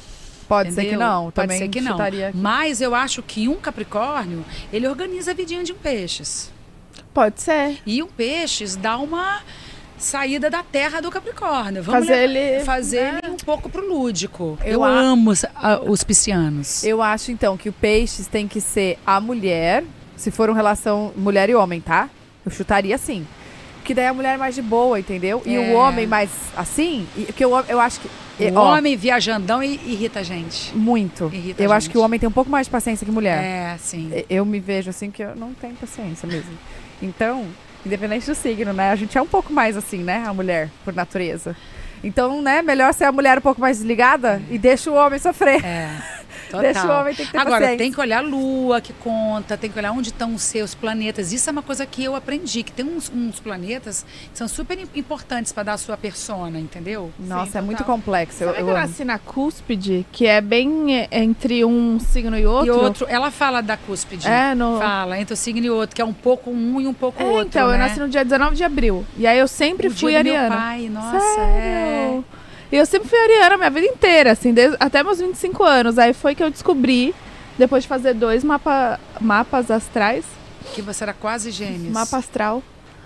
Pode ser que entendeu? não. Pode Também ser que não. chutaria aqui. Mas eu acho que um Capricórnio, ele organiza a vidinha de um Peixes. Pode ser. E um Peixes dá uma saída da terra do Capricórnio. Vamos Fazer levar- ele, fazer né? ele um pouco pro lúdico. Eu Eu, a- amo os, a- os piscianos. Eu acho, então, que o peixes tem que ser a mulher, se for uma relação mulher e homem, tá? Eu chutaria assim. Que daí a mulher é mais de boa, entendeu? E É. o homem mais assim, e, que eu, eu acho que... O ó, homem viajandão i- irrita a gente. muito. Irrita eu a acho gente. que o homem tem um pouco mais de paciência que mulher. É, sim. E- Eu me vejo assim que eu não tenho paciência mesmo. Então, independente do signo, né? A gente é um pouco mais assim, né? A mulher, por natureza. Então, né? Melhor ser a mulher um pouco mais desligada e deixa o homem sofrer. É. Total. Deixa o homem ter que ter Agora, paciência. tem que olhar a lua que conta, tem que olhar onde estão os seus planetas. Isso é uma coisa que eu aprendi, que tem uns, uns planetas que são super im- importantes para dar a sua persona, entendeu? Nossa, Sim, é muito total. complexo. Eu, Sabe eu que eu amo. nasci na cúspide, que é bem é, entre um signo e outro? E outro, ela fala da cúspide. É, no... Fala, entre o signo e outro, que é um pouco um e um pouco É, outro. então, né? eu nasci no dia dezenove de abril. E aí eu sempre O fui dia do meu ariana. pai, nossa, Sério? E eu sempre fui ariana minha vida inteira, assim, desde, até meus vinte e cinco anos. Aí foi que eu descobri, depois de fazer dois mapa, mapas astrais, é. Que você era quase gêmeos. mapa astral.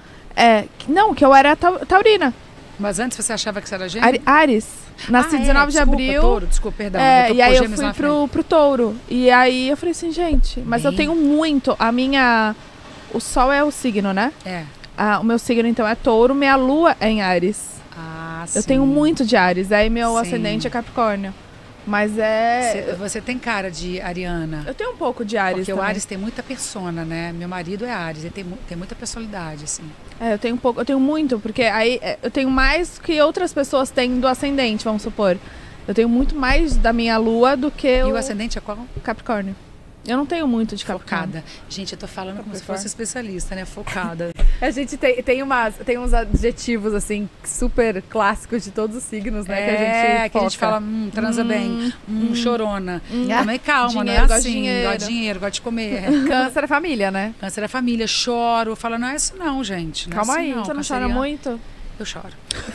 É, que- não, que eu era tau- taurina. Mas antes você achava que você era gêmeo? Ari- Ares. Nasci Ah, é, dezenove de desculpa, abril. Touro, desculpa, perdão. É, eu tô e aí com eu gêmeos fui na pro, pro touro. E aí eu falei assim, gente, mas eu Bem. tenho muito. A minha. O sol é o signo, né? frente. É. Ah, o meu signo, então, é touro, minha lua é em Ares. Ah, Eu sim. tenho muito de Ares. Aí meu Sim. ascendente é Capricórnio. Mas é. Você, você tem cara de ariana. Eu tenho um pouco de Ares. Porque o também. Ares tem muita persona, né? Meu marido é Ares, ele tem, mu- tem muita personalidade, assim. É, eu tenho um pouco, eu tenho muito, porque aí é, eu tenho mais que outras pessoas têm do ascendente, vamos supor. Eu tenho muito mais da minha lua do que E o o ascendente é qual? Capricórnio. Eu não tenho muito de Capricórnio. Focada. Gente, eu tô falando como se Capricórnio. fosse especialista, né? Focada. A gente tem, tem, umas, tem uns adjetivos, assim, super clássicos de todos os signos, né? é, que a gente, que a gente foca. fala, hum, transa Hum, bem, hum, chorona. Também calma, Dinheiro, não é gosta de assim. dinheiro. Gosta de dinheiro, gosta de comer. Câncer é família, né? Câncer da família, choro. Fala, não é isso não, gente. Não é Calma assim aí, não. Você não chora Canceriano- muito? Eu choro.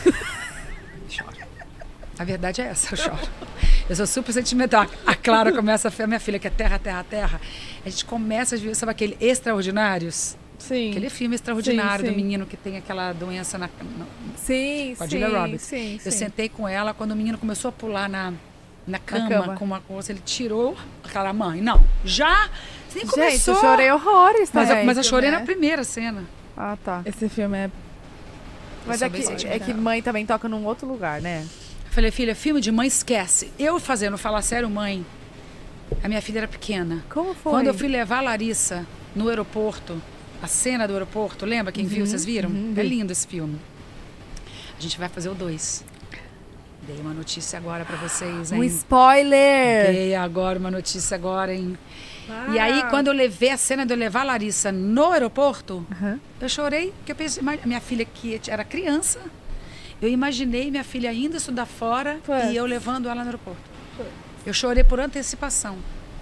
Choro. A verdade é essa, eu choro. Eu sou super sentimental. A Clara começa, a minha filha, que é terra, terra, terra. A gente começa a ver, sabe aquele Extraordinários? Sim. Aquele filme extraordinário Sim, do sim. menino que tem aquela doença na... na Sim, Com a sim, Julia Roberts. sim, eu sim. sentei com ela, quando o menino começou a pular na, na cama, cama. com uma coisa, ele tirou aquela mãe. Não, já nem Gente, começou. eu chorei horrores Mas, também. eu, mas eu chorei né? na primeira cena. Ah, tá. Esse filme é. Mas sou é bem que, é sentimental. que mãe também toca num outro lugar, né? Eu falei, filha, filme de mãe, esquece. Eu fazendo Fala Sério Mãe, a minha filha era pequena. Como foi? Quando eu fui levar a Larissa no aeroporto, a cena do aeroporto, lembra? Quem viu, vocês viram? uhum, É vi. lindo esse filme. A gente vai fazer o dois. Dei uma notícia agora pra vocês, hein? Um spoiler! Dei agora uma notícia agora, hein? E aí, quando eu levei a cena de eu levar a Larissa no aeroporto, Aham. eu chorei, porque eu pensei, ima- minha filha que era criança, eu imaginei minha filha indo estudar fora Foi. e eu levando ela no aeroporto. Eu chorei por antecipação.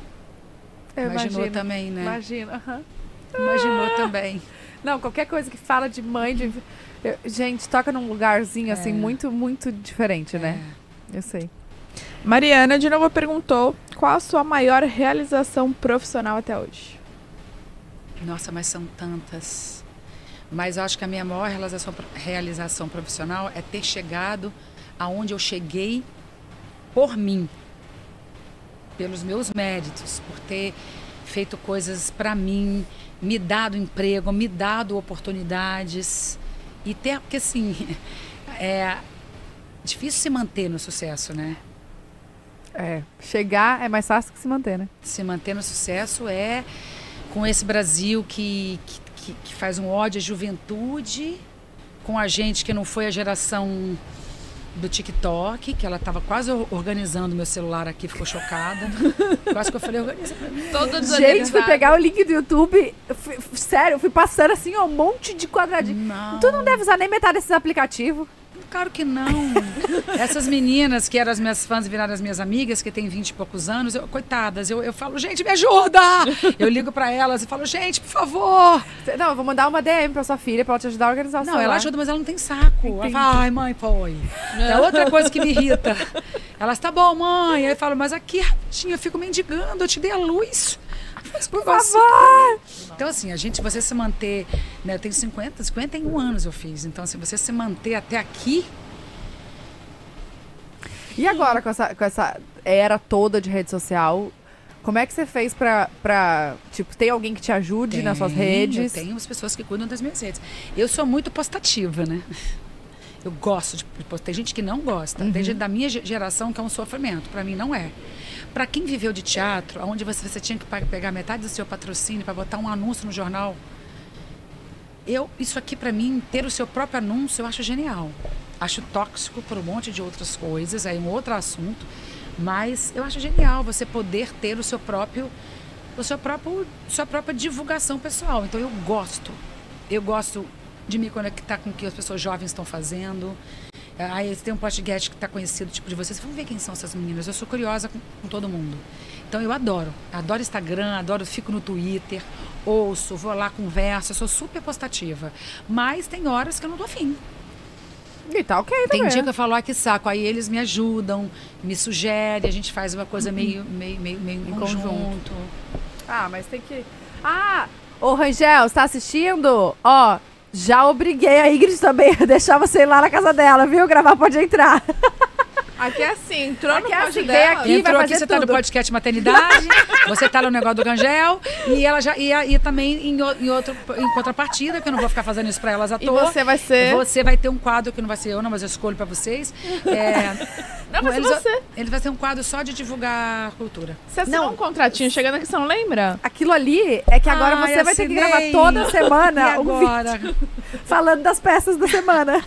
Eu Imaginou imagino. também, né? Imagino, aham. Imaginou também. Não, qualquer coisa que fala de mãe, de... eu- gente, toca num lugarzinho assim, É. muito, muito diferente, né? Eu sei. Mariana de novo perguntou qual a sua maior realização profissional até hoje. Nossa, mas são tantas. Mas eu acho que a minha maior realização, realização profissional é ter chegado aonde eu cheguei por mim. Pelos meus méritos, por ter feito coisas para mim, me dado emprego, me dado oportunidades. E ter, porque assim, é difícil se manter no sucesso, né? É, chegar é mais fácil que se manter, né? Se manter no sucesso é com esse Brasil que, que, que faz um ódio à juventude, com a gente que não foi a geração do TikTok, que ela estava quase organizando meu celular aqui, ficou chocada. Quase que eu falei, organiza pra mim. Todo Gente, fui pegar o link do YouTube, fui, sério, fui passando assim, ó, um monte de quadradinho. Não. Tu não deve usar nem metade desses aplicativos. Claro que não. Essas meninas que eram as minhas fãs e viraram as minhas amigas, que têm vinte e poucos anos, eu, coitadas, eu, eu falo, gente, me ajuda! Eu ligo pra elas e falo, gente, por favor! Não, eu vou mandar uma D M pra sua filha pra ela te ajudar a organizar o Não, celular. ela ajuda, mas ela não tem saco. Ela fala, ai, mãe, foi. É outra coisa que me irrita. Elas, tá bom, mãe. Aí eu falo, mas aqui, rapidinho, eu fico mendigando, eu te dei a luz. Mas por favor! Então, assim, a gente, você se manter, né, eu tenho cinquenta, cinquenta e um anos eu fiz, então, assim, você se manter até aqui... E agora, com essa, com essa era toda de rede social, como é que você fez pra, pra tipo, tem alguém que te ajude Tem, nas suas redes? Eu tenho as pessoas que cuidam das minhas redes. Eu sou muito postativa, né? Eu gosto de postar. Tem gente que não gosta. Uhum. Tem gente da minha geração que é um sofrimento. Pra mim, não é. Pra quem viveu de teatro, onde você, você tinha que pegar metade do seu patrocínio pra botar um anúncio no jornal, eu, isso aqui pra mim, ter o seu próprio anúncio, eu acho genial. Acho tóxico por um monte de outras coisas, aí um outro assunto, mas eu acho genial você poder ter o seu próprio, o seu próprio, sua própria divulgação pessoal. Então eu gosto, eu gosto de me conectar com o que as pessoas jovens estão fazendo. Aí tem um podcast que está conhecido, tipo de vocês, vamos ver quem são essas meninas. Eu sou curiosa com, com todo mundo. Então eu adoro, adoro Instagram, adoro, fico no Twitter, ouço, vou lá, converso, eu sou super postativa. Mas tem horas que eu não tô afim. E tá ok também. Tem dia que eu falo, ah, que saco. Aí eles me ajudam, me sugerem, a gente faz uma coisa meio, meio, meio, meio em conjunto. conjunto. Ah, mas tem que... Ah, ô Rangel, você tá assistindo? Ó, já obriguei a Ingrid também a deixar você ir lá na casa dela, viu? Gravar Pode Entrar. Aqui é assim, entrou Aqui no é Pode assim, Dela. vem aqui, Entrou vai aqui, fazer você tá no tudo. podcast maternidade, você tá no negócio do Gangel, e ela já ia, ia também em, o- em, outro, em contrapartida, que eu não vou ficar fazendo isso pra elas à E toa. você vai ser... Você vai ter um quadro que não vai ser eu, não, mas eu escolho pra vocês. É, Não, vai ser eles- você. Ele vai ser um quadro só de divulgar cultura. Você assinou Não. um contratinho chegando aqui, você não lembra? Aquilo ali é que agora Ai, você vai ter que assinei. gravar toda semana E um agora? vídeo falando das peças da semana.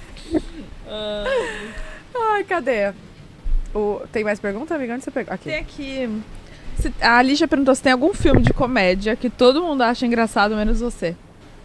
Ai, cadê? O... Tem mais pergunta, amiga? Onde você pegou? Aqui. Tem aqui... se- A Alicia perguntou se tem algum filme de comédia que todo mundo acha engraçado, menos você.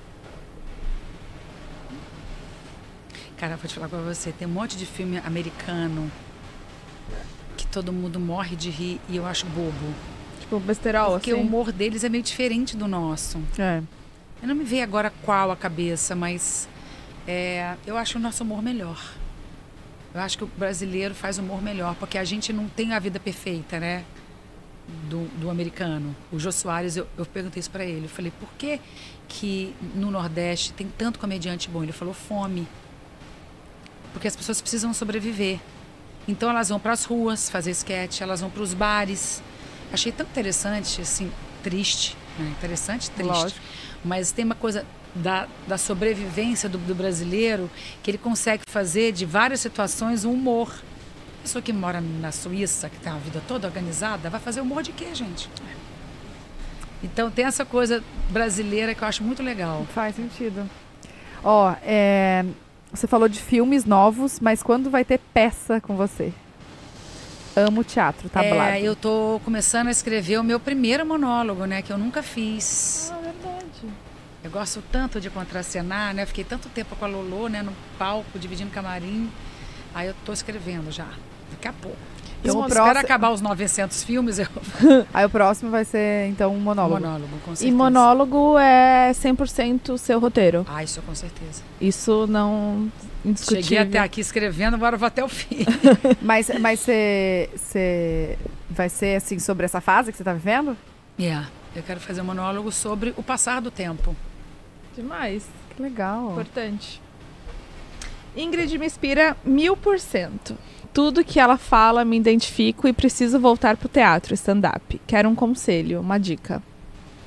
Cara, vou te falar pra você, tem um monte de filme americano que todo mundo morre de rir e eu acho bobo. Tipo, besterol, Porque assim. o humor deles é meio diferente do nosso. É. Eu não me vejo agora qual a cabeça, mas é, eu acho o nosso humor melhor. Eu acho que o brasileiro faz humor melhor, porque a gente não tem a vida perfeita, né? Do, do americano. O Jô Soares, eu, eu perguntei isso pra ele. Eu falei, por que que no Nordeste tem tanto comediante bom? Ele falou, fome. Porque as pessoas precisam sobreviver. Então elas vão para as ruas fazer sketch, elas vão para os bares. Achei tão interessante, assim, triste. Né? Interessante, triste. Lógico. Mas tem uma coisa da, da sobrevivência do, do brasileiro que ele consegue fazer de várias situações um humor. A pessoa que mora na Suíça, que tem a vida toda organizada, vai fazer humor de quê, gente? Então tem essa coisa brasileira que eu acho muito legal. Faz sentido. Ó, é... você falou de filmes novos, mas quando vai ter peça com você? Amo teatro, tablado. É, eu tô começando a escrever o meu primeiro monólogo, né? Que eu nunca fiz. Ah, verdade. Eu gosto tanto de contracenar, né? Fiquei tanto tempo com a Lolô, né? No palco, dividindo camarim. Aí eu tô escrevendo já, daqui a pouco. Então, Eu o espero próximo- acabar os novecentos filmes, eu... Aí o próximo vai ser, então, um monólogo. monólogo, com certeza. E monólogo é cem por cento seu roteiro. Ah, isso com certeza. Isso não... indiscutível. Cheguei até aqui escrevendo, agora eu vou até o fim. Mas mas você você vai ser, assim, sobre essa fase que você tá vivendo? Yeah. Eu quero fazer um monólogo sobre o passar do tempo. Demais. Que legal. Importante. Ingrid me inspira mil por cento. Tudo que ela fala, me identifico e preciso voltar pro teatro, stand-up. Quero um conselho, uma dica.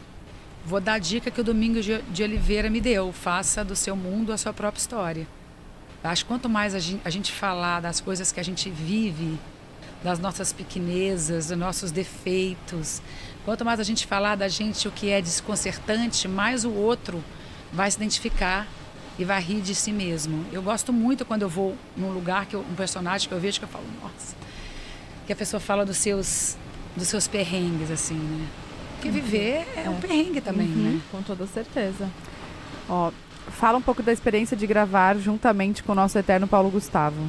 vou dar a dica que o Domingos de, de Oliveira me deu. Faça do seu mundo a sua própria história. Eu acho que quanto mais a gente, a gente falar das coisas que a gente vive, das nossas pequenezas, dos nossos defeitos, quanto mais a gente falar da gente o que é desconcertante, mais o outro vai se identificar e vai rir de si mesmo. Eu gosto muito quando eu vou num lugar, que eu, um personagem que eu vejo, que eu falo, nossa, que a pessoa fala dos seus, dos seus perrengues, assim, né? Porque uhum. viver é, é um perrengue também, uhum. né? Com toda certeza. Ó, fala um pouco da experiência de gravar juntamente com o nosso eterno Paulo Gustavo.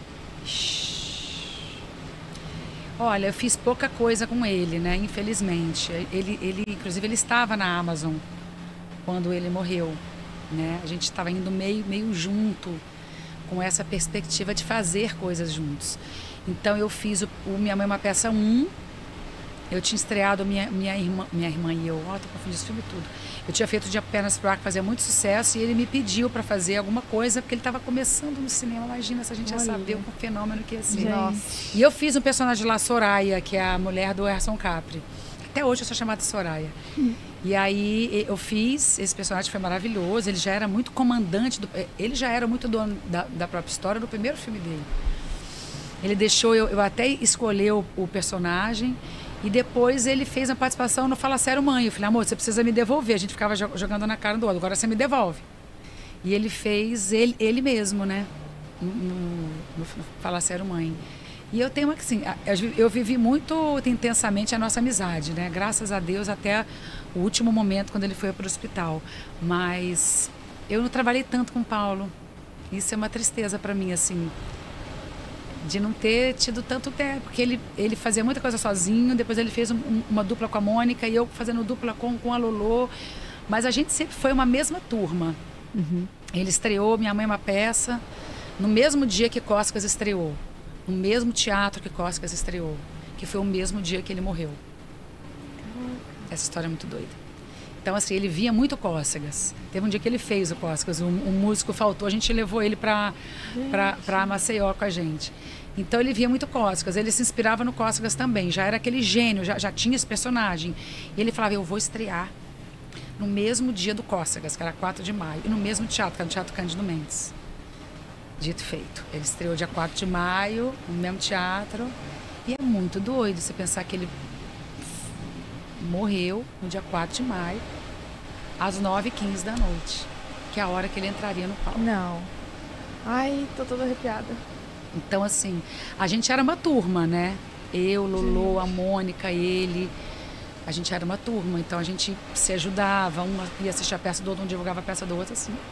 Olha, eu fiz pouca coisa com ele, né? Infelizmente. Ele, ele, inclusive, ele estava na Amazon quando ele morreu, né? A gente estava indo meio, meio junto com essa perspectiva de fazer coisas juntos. Então, eu fiz o, o Minha Mãe é uma Peça um. Eu tinha estreado minha, minha, irmã, minha irmã e eu. Ó, tô confundindo esse filme tudo. Eu tinha feito de Apenas Pro Ar, que fazia muito sucesso, e ele me pediu para fazer alguma coisa, porque ele estava começando no cinema. Imagina se a gente Olha. ia saber o fenômeno que ia ser. Nossa. E eu fiz um personagem lá, Soraya, que é a mulher do Erson Capri. Até hoje eu sou chamada de Soraya. Hum. E aí eu fiz, esse personagem foi maravilhoso, ele já era muito comandante, do, ele já era muito dono da, da própria história do primeiro filme dele. Ele deixou eu, eu até escolher o, o personagem. E depois ele fez uma participação no Fala Sério Mãe. Eu falei, amor, você precisa me devolver. A gente ficava jogando na cara do outro, agora você me devolve. E ele fez ele, ele mesmo, né? No, no, no Fala Sério Mãe. E eu tenho, assim, eu vivi muito intensamente a nossa amizade, né? Graças a Deus, até o último momento, quando ele foi para o hospital. Mas eu não trabalhei tanto com o Paulo. Isso é uma tristeza para mim, assim, de não ter tido tanto tempo, porque ele, ele fazia muita coisa sozinho, depois ele fez um, uma dupla com a Mônica e eu fazendo dupla com, com a Lolô, mas a gente sempre foi uma mesma turma. Uhum. Ele estreou Minha Mãe é uma Peça no mesmo dia que Cócegas estreou, no mesmo teatro que Cócegas estreou, que foi o mesmo dia que ele morreu. Essa história é muito doida. Então, assim, ele via muito Cócegas. Teve um dia que ele fez o Cócegas, um, um músico faltou, a gente levou ele para Maceió com a gente. Então, ele via muito Cócegas, ele se inspirava no Cócegas também, já era aquele gênio, já, já tinha esse personagem. E ele falava, eu vou estrear no mesmo dia do Cócegas, que era quatro de maio, e no mesmo teatro, que era no Teatro Cândido Mendes. Dito e feito. Ele estreou dia quatro de maio, no mesmo teatro, e é muito doido você pensar que ele morreu no dia quatro de maio, às nove e quinze da noite, que é a hora que ele entraria no palco. Não. Ai, tô toda arrepiada. Então, assim, a gente era uma turma, né? Eu, Lolô, a Mônica, ele. A gente era uma turma, então a gente se ajudava, uma ia assistir a peça do outro, um divulgava a peça do outro, assim.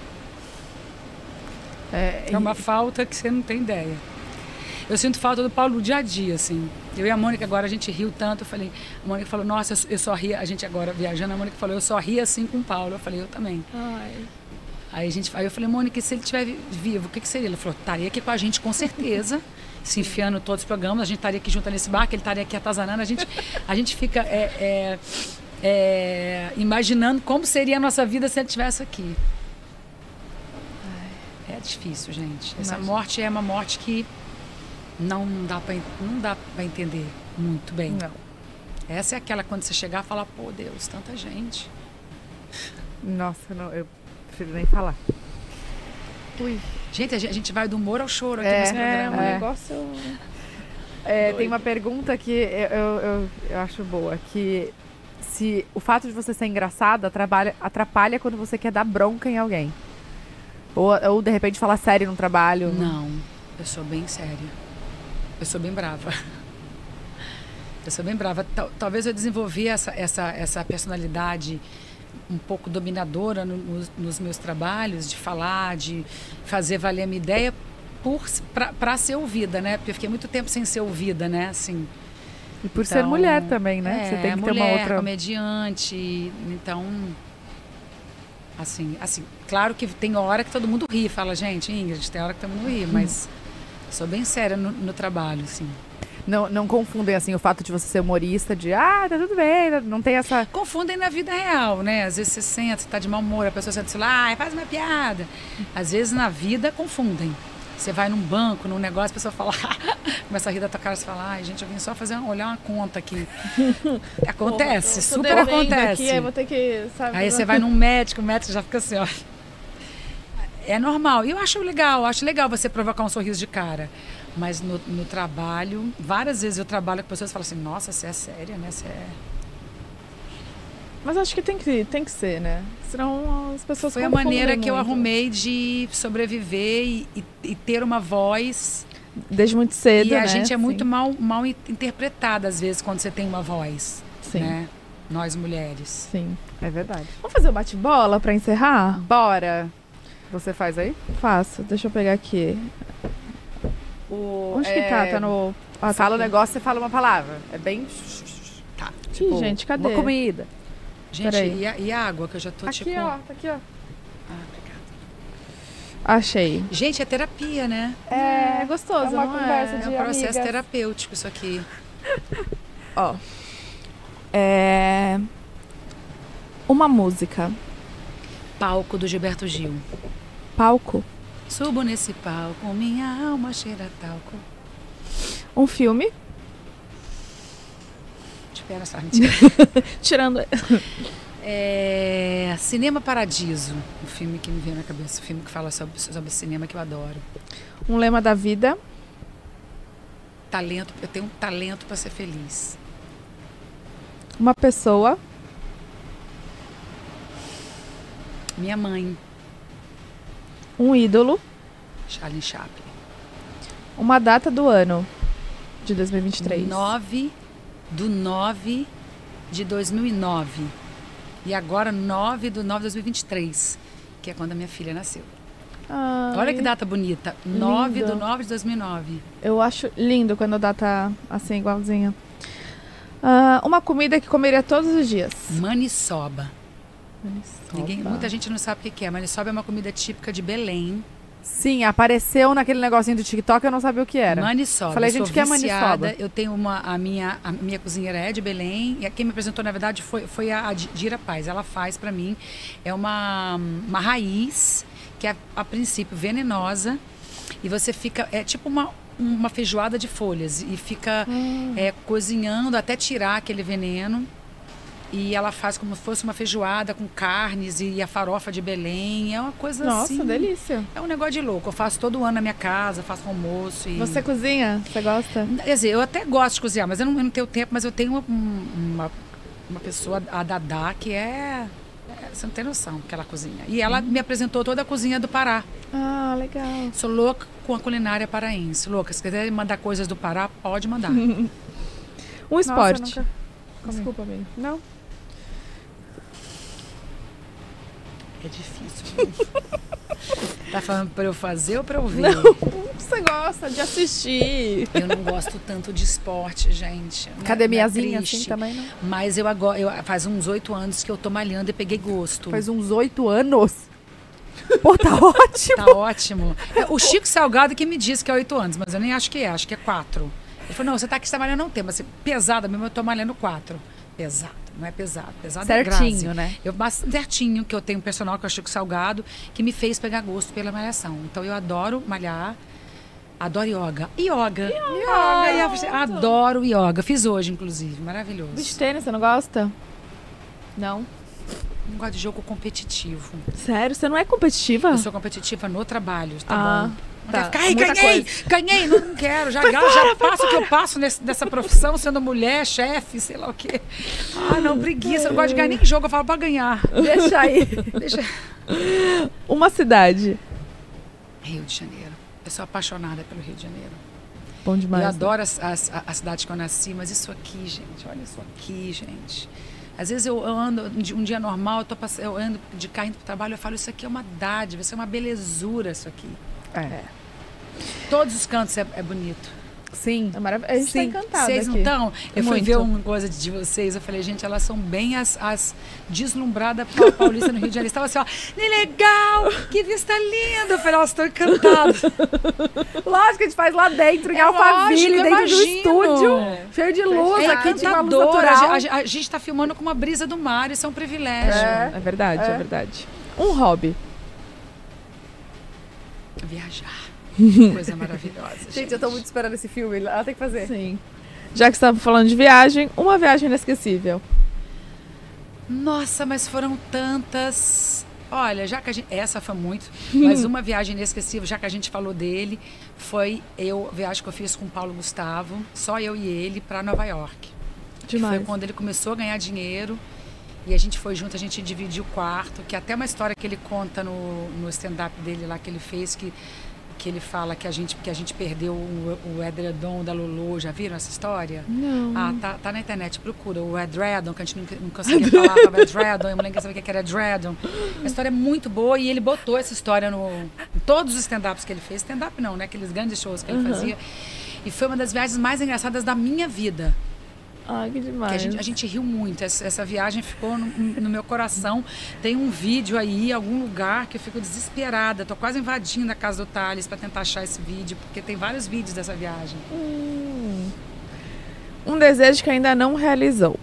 É, é uma e... falta que você não tem ideia. Eu sinto falta do Paulo no dia a dia, assim. Eu e a Mônica agora, a gente riu tanto. Eu falei, a Mônica falou, nossa, eu só ria. A gente agora viajando, a Mônica falou, eu só ria assim com o Paulo. Eu falei, eu também. Ai. Aí, a gente, aí eu falei, Mônica, e se ele estiver vivo, o que, que seria? Ele falou, estaria aqui com a gente com certeza, se enfiando em todos os programas. A gente estaria aqui junto nesse barco, ele estaria aqui atazanando. A gente, a gente fica é, é, é, imaginando como seria a nossa vida se ele estivesse aqui. Ai. É difícil, gente. Essa Imagina. morte é uma morte que Não dá para não dá para entender muito bem. Não. Essa é aquela quando você chegar e falar, pô, Deus, tanta gente. Nossa, não, eu prefiro nem falar. Ui. Gente, a gente vai do humor ao choro aqui é, nesse programa. É, um é. negócio... É, tem uma pergunta que eu, eu, eu, eu acho boa, que se o fato de você ser engraçada atrapalha, atrapalha quando você quer dar bronca em alguém. Ou, ou de repente falar sério no trabalho. Não, eu sou bem séria. Eu sou bem brava. Eu sou bem brava. Tal, talvez eu desenvolvi essa, essa, essa personalidade um pouco dominadora no, nos, nos meus trabalhos, de falar, de fazer valer a minha ideia para ser ouvida, né? Porque eu fiquei muito tempo sem ser ouvida, né? Assim, e por então, ser mulher também, né? É, você tem que mulher, ter uma outra... comediante, então... Assim, assim, claro que tem hora que todo mundo ri, fala, gente, Ingrid, tem hora que todo mundo ri, mas... Sou bem séria no, no trabalho, assim. Não, não confundem, assim, o fato de você ser humorista, de, ah, tá tudo bem, não tem essa... Confundem na vida real, né? Às vezes você senta, você tá de mau humor, a pessoa senta e fala, ah, faz uma piada. Às vezes na vida confundem. Você vai num banco, num negócio, a pessoa fala, começa a rir da tua cara, você fala, ai, gente, eu vim só fazer uma, olhar uma conta aqui. Acontece, Porra, tô- tô super devendo acontece. Aqui, aí vou ter que, sabe, Aí você vai num médico, o médico já fica assim, ó. É normal. E eu acho legal, eu acho legal você provocar um sorriso de cara. Mas no, no trabalho, várias vezes eu trabalho com pessoas que falam assim, nossa, você é séria, né? Você é... Mas acho que tem que, tem que ser, né? Senão as pessoas Foi a confundem maneira que eu muito. arrumei de sobreviver e, e, e ter uma voz. Desde muito cedo, E a né? gente é muito Sim. mal, mal interpretada, às vezes, quando você tem uma voz. Sim. Né? Nós mulheres. Sim. É verdade. Vamos fazer o bate-bola pra encerrar? Bora. Você faz aí? Faço. Deixa eu pegar aqui. O, Onde que tá? Tá no... Ah, tá Fala o aqui. negócio, você fala uma palavra. É bem... Tá. Ih, gente, cadê? Uma comida. Gente, Peraí. e a, e a água, que eu já tô Aqui, tipo. ó. Tá aqui, ó. Ah, obrigada. Achei. Gente, é terapia, né? É, gostoso, é uma não conversa é? de É um processo amigas. terapêutico isso aqui. Ó. É... Uma música. Palco do Gilberto Gil. Palco. Subo nesse palco, minha alma cheira a talco. Um filme. Espera só, mentira. Tirando... É, Cinema Paradiso, o filme que me veio na cabeça, o filme que fala sobre, sobre cinema que eu adoro. Um lema da vida. Talento, eu tenho um talento para ser feliz. Uma pessoa. Minha mãe, Um ídolo. Charlie Chaplin. Uma data do ano de dois mil e vinte e três. nove do nove de dois mil e nove. E agora nove do nove de dois mil e vinte e três, que é quando a minha filha nasceu. Ai, Olha que data bonita. nove lindo. do nove de dois mil e nove. Eu acho lindo quando a data assim, igualzinha. Ah, uma comida que comeria todos os dias. Maniçoba. Maniçoba. Ninguém, muita gente não sabe o que que é. Maniçoba é uma comida típica de Belém. Sim, apareceu naquele negocinho do TikTok, eu não sabia o que era. Maniçoba. Falei, Eu sou gente, que é viciada. maniçoba? Eu tenho uma, a minha, a minha cozinheira é de Belém. E a quem me apresentou, na verdade, foi, foi a, a Dira Paz. Ela faz pra mim. É uma, uma raiz que é, a princípio, venenosa. E você fica... É tipo uma, uma feijoada de folhas. E fica é, cozinhando até tirar aquele veneno. E ela faz como se fosse uma feijoada com carnes e a farofa de Belém. É uma coisa Nossa, assim... delícia. É um negócio de louco. Eu faço todo ano na minha casa, faço almoço. E... Você cozinha? Você gosta? Quer dizer, eu até gosto de cozinhar, mas eu não, eu não tenho tempo. Mas eu tenho uma, uma, uma pessoa, a Dadá, que é, é... Você não tem noção que ela cozinha. E ela me apresentou toda a cozinha do Pará. Ah, legal. Sou louca com a culinária paraense. Louca, se quiser mandar coisas do Pará, pode mandar. Um esporte. Nossa, eu nunca- Desculpa, amigo. Não. É difícil. Tá falando pra eu fazer ou pra eu ver? Você gosta de assistir. Eu não gosto tanto de esporte, gente. Não é- Academiazinha não é assim triste. também, não? Mas eu agora, eu, faz uns oito anos que eu tô malhando e peguei gosto. Faz uns oito anos. Pô, tá ótimo. Tá ótimo. É, o Chico Salgado que me disse que é oito anos, mas eu nem acho que é, acho que é quatro. Ele falou, não, você tá aqui, você tá malhando não tem, mas pesada mesmo, eu tô malhando quatro. Pesado, não é pesado. Pesado é Certinho, Grazi. né? Eu, mas certinho, que eu tenho um personal que é o Chico Salgado, que me fez pegar gosto pela malhação. Então eu adoro malhar, adoro yoga. Yoga. Ai, eu adoro yoga. Fiz hoje, inclusive, maravilhoso. Beach tênis, você não gosta? Não. Não gosto de jogo competitivo. Sério? Você não é competitiva? Eu sou competitiva no trabalho, tá Ah, bom. Não tá. quero ficar, ai, Muita ganhei, coisa. ganhei, não, não quero, já, já, já passo o que eu passo nesse, nessa profissão, sendo mulher, chefe, sei lá o quê. Ah, não, preguiça, eu não gosto de ganhar nem jogo, eu falo pra ganhar. Deixa aí. Deixa... Uma cidade. Rio de Janeiro. Eu sou apaixonada pelo Rio de Janeiro. Bom demais. eu né? adoro as, as, a, a cidade que eu nasci, mas isso aqui, gente, olha isso aqui, gente. Às vezes eu, eu ando, um dia, um dia normal, eu, tô pass... eu ando de carro indo pro trabalho, eu falo, isso aqui é uma dádiva, isso é uma belezura, isso aqui. É. Todos os cantos é, é bonito. Sim. É maravilhoso. A gente Sim. tá encantada Vocês não aqui. estão? Eu fui Muito. ver uma coisa de vocês, eu falei, gente, elas são bem as, as deslumbradas pa- paulistas no Rio de Janeiro. Estava assim, ó, que legal, que vista linda. Eu falei, elas estão encantadas. Lógico que a gente faz lá dentro, em É Alphaville, lógico, dentro do imagino. estúdio. Cheio de luz É aqui, de uma luz encantador. natural. A, a, a gente está filmando com uma brisa do mar, isso é um privilégio. É. É verdade, é. É. verdade. Um hobby. Viajar. Coisa maravilhosa. Gente, Gente, eu tô muito esperando esse filme. Ela tem que fazer. Sim. Já que você estava falando de viagem, uma viagem inesquecível. Nossa, mas foram tantas. Olha, já que a gente. Essa foi muito, mas uma viagem inesquecível, já que a gente falou dele, foi eu, a viagem que eu fiz com o Paulo Gustavo, só eu e ele, para Nova York. Demais. Foi quando ele começou a ganhar dinheiro e a gente foi junto, a gente dividiu o quarto, que é até uma história que ele conta no, no stand-up dele lá que ele fez, que, que ele fala que a gente, que a gente perdeu o, o edredom da Lulu. Já viram essa história? Não. Ah, tá, tá na internet, procura o edredom, que a gente não, não conseguia falar, tava edredom, e a mulher quer saber o que era edredom. A história é muito boa e ele botou essa história no, em todos os stand-ups que ele fez. Stand-up não, né? Aqueles grandes shows que ele Uhum. fazia. E foi uma das viagens mais engraçadas da minha vida. Ai, que demais. Que a, gente, a gente riu muito. Essa, essa viagem ficou no, no meu coração. Tem um vídeo aí, em algum lugar, que eu fico desesperada. Tô quase invadindo a casa do Thales para tentar achar esse vídeo, porque tem vários vídeos dessa viagem. Hum. Um desejo que ainda não realizou.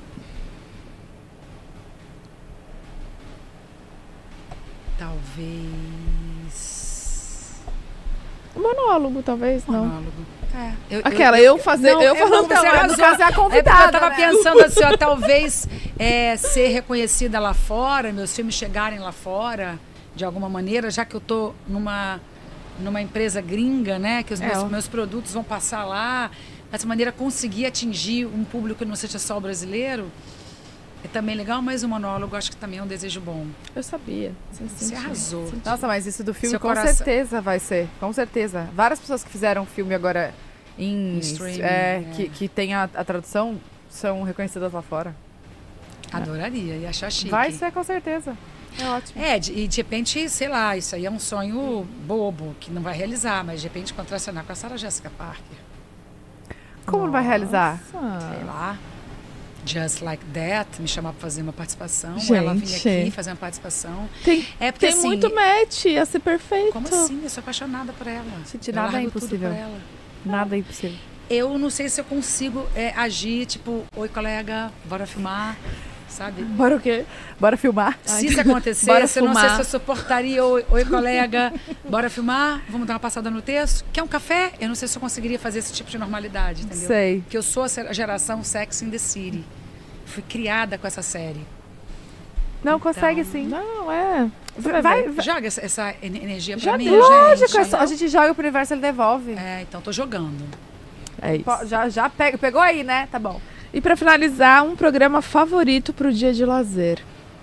Talvez. Um monólogo, talvez, não. Monólogo. É. Eu, Aquela, eu, fazer, Não, eu é, falando não, pra você ela. arrasou. No caso, é a É porque convidada, eu tava né? pensando assim, ó, talvez é, ser reconhecida lá fora, meus filmes chegarem lá fora, de alguma maneira, já que eu tô numa, numa empresa gringa, né? Que os É, meus, ó. meus produtos vão passar lá, dessa maneira conseguir atingir um público que não seja só o brasileiro, é também legal, mas o monólogo acho que também é um desejo bom. Eu sabia. Sim, sim, Você sim. arrasou. Nossa, mas isso do filme Seu com coração- certeza vai ser. Com certeza. Várias pessoas que fizeram filme agora em... Em streaming, é, é. Que, que tem a, a tradução, são reconhecidas lá fora. Adoraria, ia achar chique. Vai ser, com certeza. É ótimo. É, de- e de repente, sei lá, isso aí é um sonho bobo, que não vai realizar, mas de repente contracenar com a Sarah Jessica Parker. Como vai realizar? Nossa. Sei lá. Just Like That, me chamar pra fazer uma participação. Gente. Ela vinha aqui fazer uma participação. Tem, É porque tem assim, muito match, ia ser perfeito. como assim? Eu sou apaixonada por ela. Gente, Eu nada é largo tudo impossível. por ela. Nada é impossível. Eu não sei se eu consigo é, agir, tipo, oi colega, bora filmar, sabe? Bora o quê? Bora filmar? Se isso acontecer, Bora eu não sei fumar. se eu suportaria. Oi, oi, colega, bora filmar? Vamos dar uma passada no texto? Quer um café? Eu não sei se eu conseguiria fazer esse tipo de normalidade, entendeu? Sei. Porque eu sou a geração Sex in the City. Fui criada com essa série. Não, consegue Então, sim. Não, é. Você Vai, vai, vai. Joga essa, essa en- energia pra Já mim, deu. Lógico, gente. é só- a gente joga pro universo, ele devolve. É, então tô jogando. É isso. Po- Já, já pega, pegou aí, né? Tá bom. E pra finalizar, um programa favorito pro dia de lazer.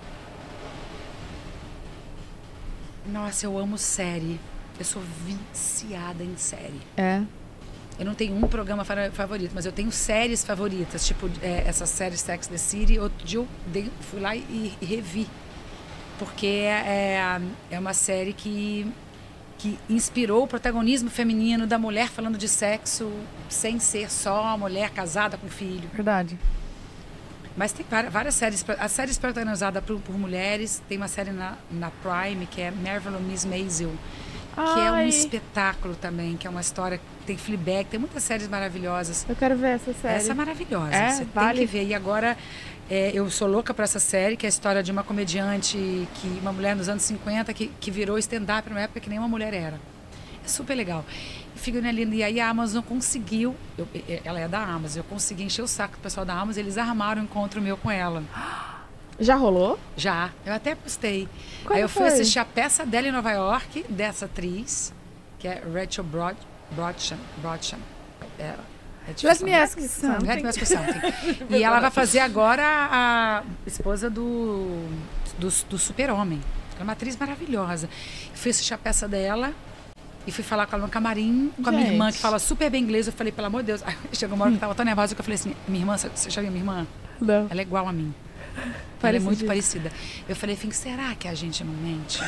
Nossa, eu amo série. Eu sou viciada em série. É. Eu não tenho um programa fa- favorito, mas eu tenho séries favoritas. Tipo, é, essa série Sex and the City. Outro dia eu dei- fui lá e, e revi. Porque é, é, é uma série que, que inspirou o protagonismo feminino da mulher falando de sexo sem ser só a mulher casada com filho. Verdade. Mas tem várias, várias séries. As séries protagonizadas por, por mulheres. Tem uma série na, na Prime que é Marvelous Miss Maisel, que é um Ai, espetáculo também, que é uma história. Tem Fleabag, tem muitas séries maravilhosas. eu quero ver essa série. Essa é maravilhosa. É, Você vale. tem que ver. E agora é, eu sou louca por essa série, que é a história de uma comediante, que uma mulher nos anos cinquenta que, que virou stand-up numa época que nenhuma mulher era. É super legal. Figurinha linda. E aí a Amazon conseguiu, eu- ela é da Amazon, eu consegui encher o saco do pessoal da Amazon, eles armaram um encontro meu com ela. Já rolou? Já, eu até postei. Quando aí eu fui foi? assistir a peça dela em Nova York, dessa atriz, que é Rachel Brod, Brodsham. Brodsham. É, é difícil Let me falar. ask you something. Let me ask you something. E ela vai fazer agora a esposa do, do, do Super-Homem. Ela é uma atriz maravilhosa. Fui assistir a peça dela e fui falar com ela no camarim, com a minha Gente. irmã, que fala super bem inglês. Eu falei, pelo amor de Deus. Aí chegou uma hora que eu tava tão nervosa que eu falei assim, minha irmã, você já viu minha irmã? Não. Ela é igual a mim. Ela é muito parecida. Eu falei, Fink, será que a gente não mente?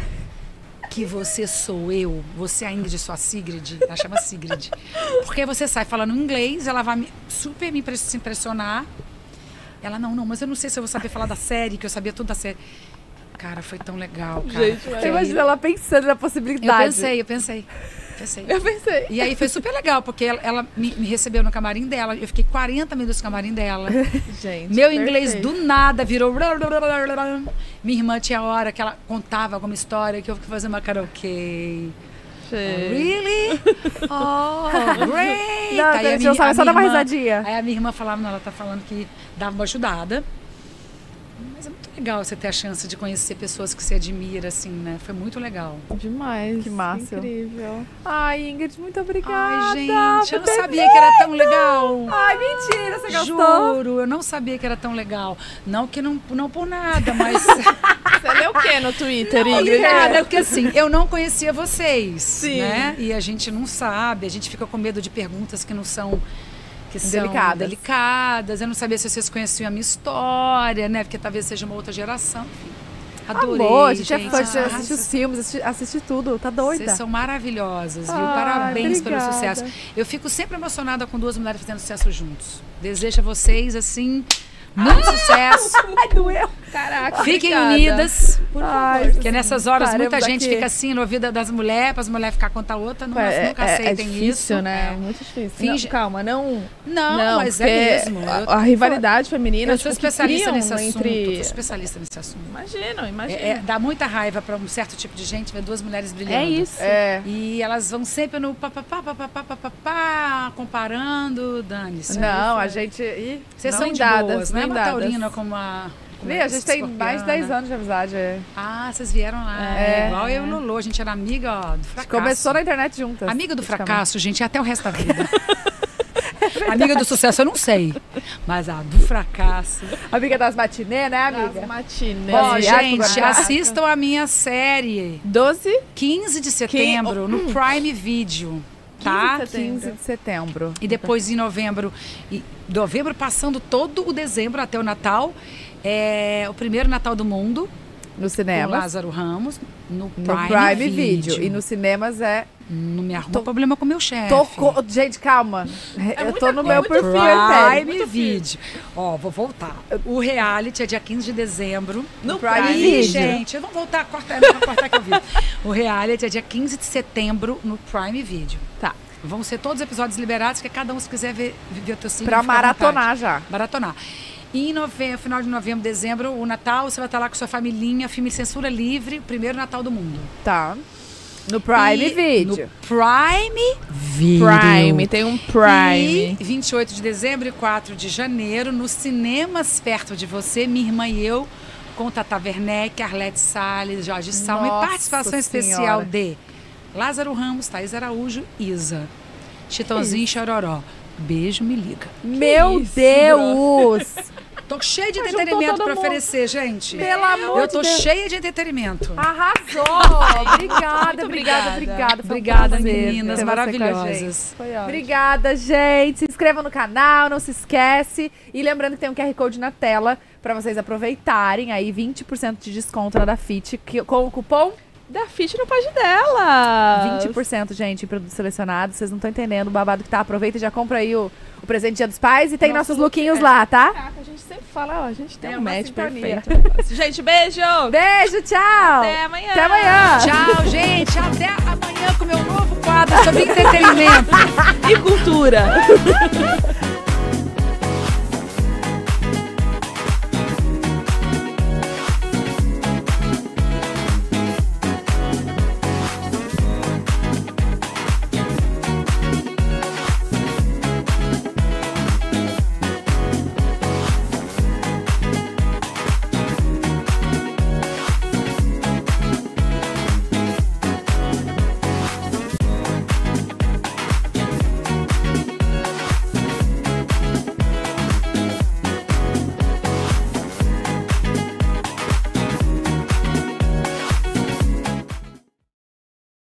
Que você sou eu, você é a Ingrid, sua Sigrid, ela chama Sigrid. Porque você sai falando inglês, ela vai me- super me impre- se impressionar. Ela, não, não, mas eu não sei se eu vou saber falar da série, que eu sabia tudo da série. Cara, foi tão legal, cara. Gente, Porque Você aí- imagina ela pensando na eu possibilidade. pensei, eu pensei. pensei. Eu pensei. E aí foi super legal, porque ela, ela me, me recebeu no camarim dela. Eu fiquei quarenta minutos no camarim dela. Gente, Meu inglês perfeito. do nada virou. Minha irmã tinha hora que ela contava alguma história que eu fui fazer uma karaokê. Really? Oh, great! Não, Aí a gente não sabe, só dá uma risadinha. Aí a minha irmã falava, não, ela tá falando que dava uma ajudada. Mas é muito legal você ter a chance de conhecer pessoas que você admira, assim, né? Foi muito legal. Demais. Que massa. Incrível. Ai, Ingrid, muito obrigada. Ai, gente, eu não sabia que era tão legal. Ai, mentira, você gostou? Juro, eu não sabia que era tão legal. Não que não, não por nada, mas... Você leu o que no Twitter, Ingrid? Obrigada, porque assim, eu não conhecia vocês, Sim. né? E a gente não sabe, a gente fica com medo de perguntas que não são... Que são Delicadas. delicadas. Eu não sabia se vocês conheciam a minha história, né? Porque talvez seja uma outra geração. Enfim, adorei, Amor, a gente, é gente. fã, de Ah, assistir os filmes, assistir, assistir tudo, tá doida. Vocês são maravilhosas, viu? Ai, Parabéns obrigada. pelo sucesso. Eu fico sempre emocionada com duas mulheres fazendo sucesso juntos. Desejo a vocês, assim, muito sucesso. Ai, doeu. Caraca, Fiquem obrigada. unidas. Por Ai, favor. Porque nessas horas Paremos muita gente aqui. fica assim no ouvido das mulheres, para as mulheres ficar contra a outra. Não, É, nunca é- aceitem é difícil, isso. né? É. Muito difícil. Finge- Não, calma, não... Não, Não, mas porque é mesmo. A, Eu, a rivalidade feminina, eu sou tipo, que especialista criam nesse assunto. entre... Eu sou especialista nesse assunto. Imagino, imagino. É, é, dá muita raiva para um certo tipo de gente ver duas mulheres brilhando. É isso. É. E elas vão sempre no papapá, papapá, papapá, comparando, dane-se. Não, a gente... Ih, Vocês não são de dadas, boas, não é uma blindadas. taurina como a... como Ih, é a gente tem escorpiana. mais de dez anos de amizade. é. Ah, vocês vieram lá. É. É, igual eu e o Lulu, a gente era amiga ó, do fracasso. Começou na internet juntas. Amiga do praticamente. fracasso, gente, até o resto da vida. Amiga do sucesso, eu não sei. Mas a do fracasso. Amiga das matinê, né, amiga? Das matinês. Ó, Mas, gente, Guaraná. assistam a minha série. doze quinze de setembro, no Prime Video. Tá? quinze de setembro. E depois em novembro, e novembro passando todo o dezembro até o Natal, é o primeiro Natal do mundo, No com cinema. Lázaro Ramos, no Prime, No Prime Video. Video. E nos cinemas é... Não me arruma Tô- problema com o meu chefe. Tô co- Gente, calma. eu tô no meu No perfil, hein, Prime Video. Ó, vou voltar. O reality é dia quinze de dezembro. No Prime Ih, Video. gente, eu vou voltar, cortar, não vou cortar que eu vi. O reality é dia quinze de setembro no Prime Video. Tá. Vão ser todos os episódios liberados, que cada um se quiser ver, ver o teu signo. Pra fica à vontade. maratonar já. Maratonar. E em novembro, final de novembro, dezembro, o Natal, você vai estar lá com sua familhinha, filme Censura Livre, o primeiro Natal do mundo. Tá. No Prime E Video. No Prime Video. Prime, tem um Prime. E vinte e oito de dezembro e quatro de janeiro, nos cinemas perto de você, minha irmã e eu, com Tata Werneck, Arlete Salles, Jorge Salmo e Nossa participação especial Senhora. de Lázaro Ramos, Thaís Araújo, Isa, Chitãozinho e Chororó. Beijo, me liga. Meu isso, Deus! Tô cheia de Juntou entretenimento todo pra mundo. oferecer, gente. Pelo amor Eu tô de Deus. cheia de entretenimento. Arrasou! Obrigada, Muito obrigada, obrigada. obrigada. Foi um Obrigada, prazer meninas ter você com a gente. maravilhosas. Foi ótimo. Obrigada, gente. Se inscreva no canal, não se esquece. E lembrando que tem um Q R Code na tela para vocês aproveitarem aí vinte por cento de desconto na Dafit que- com o cupom Da Fit no Pode Dela. vinte por cento, gente, em produtos selecionados. Vocês não estão entendendo o babado que tá. Aproveita e já compra aí o, o presente Dia dos Pais e tem Nosso nossos look, lookinhos é. lá, tá? Caraca, a gente sempre fala, ó, a gente tem É um uma match sintonia. perfeito. Gente, beijo! Beijo, tchau! Até amanhã! Até amanhã! Tchau, gente. Até amanhã com o meu novo quadro sobre entretenimento. E cultura!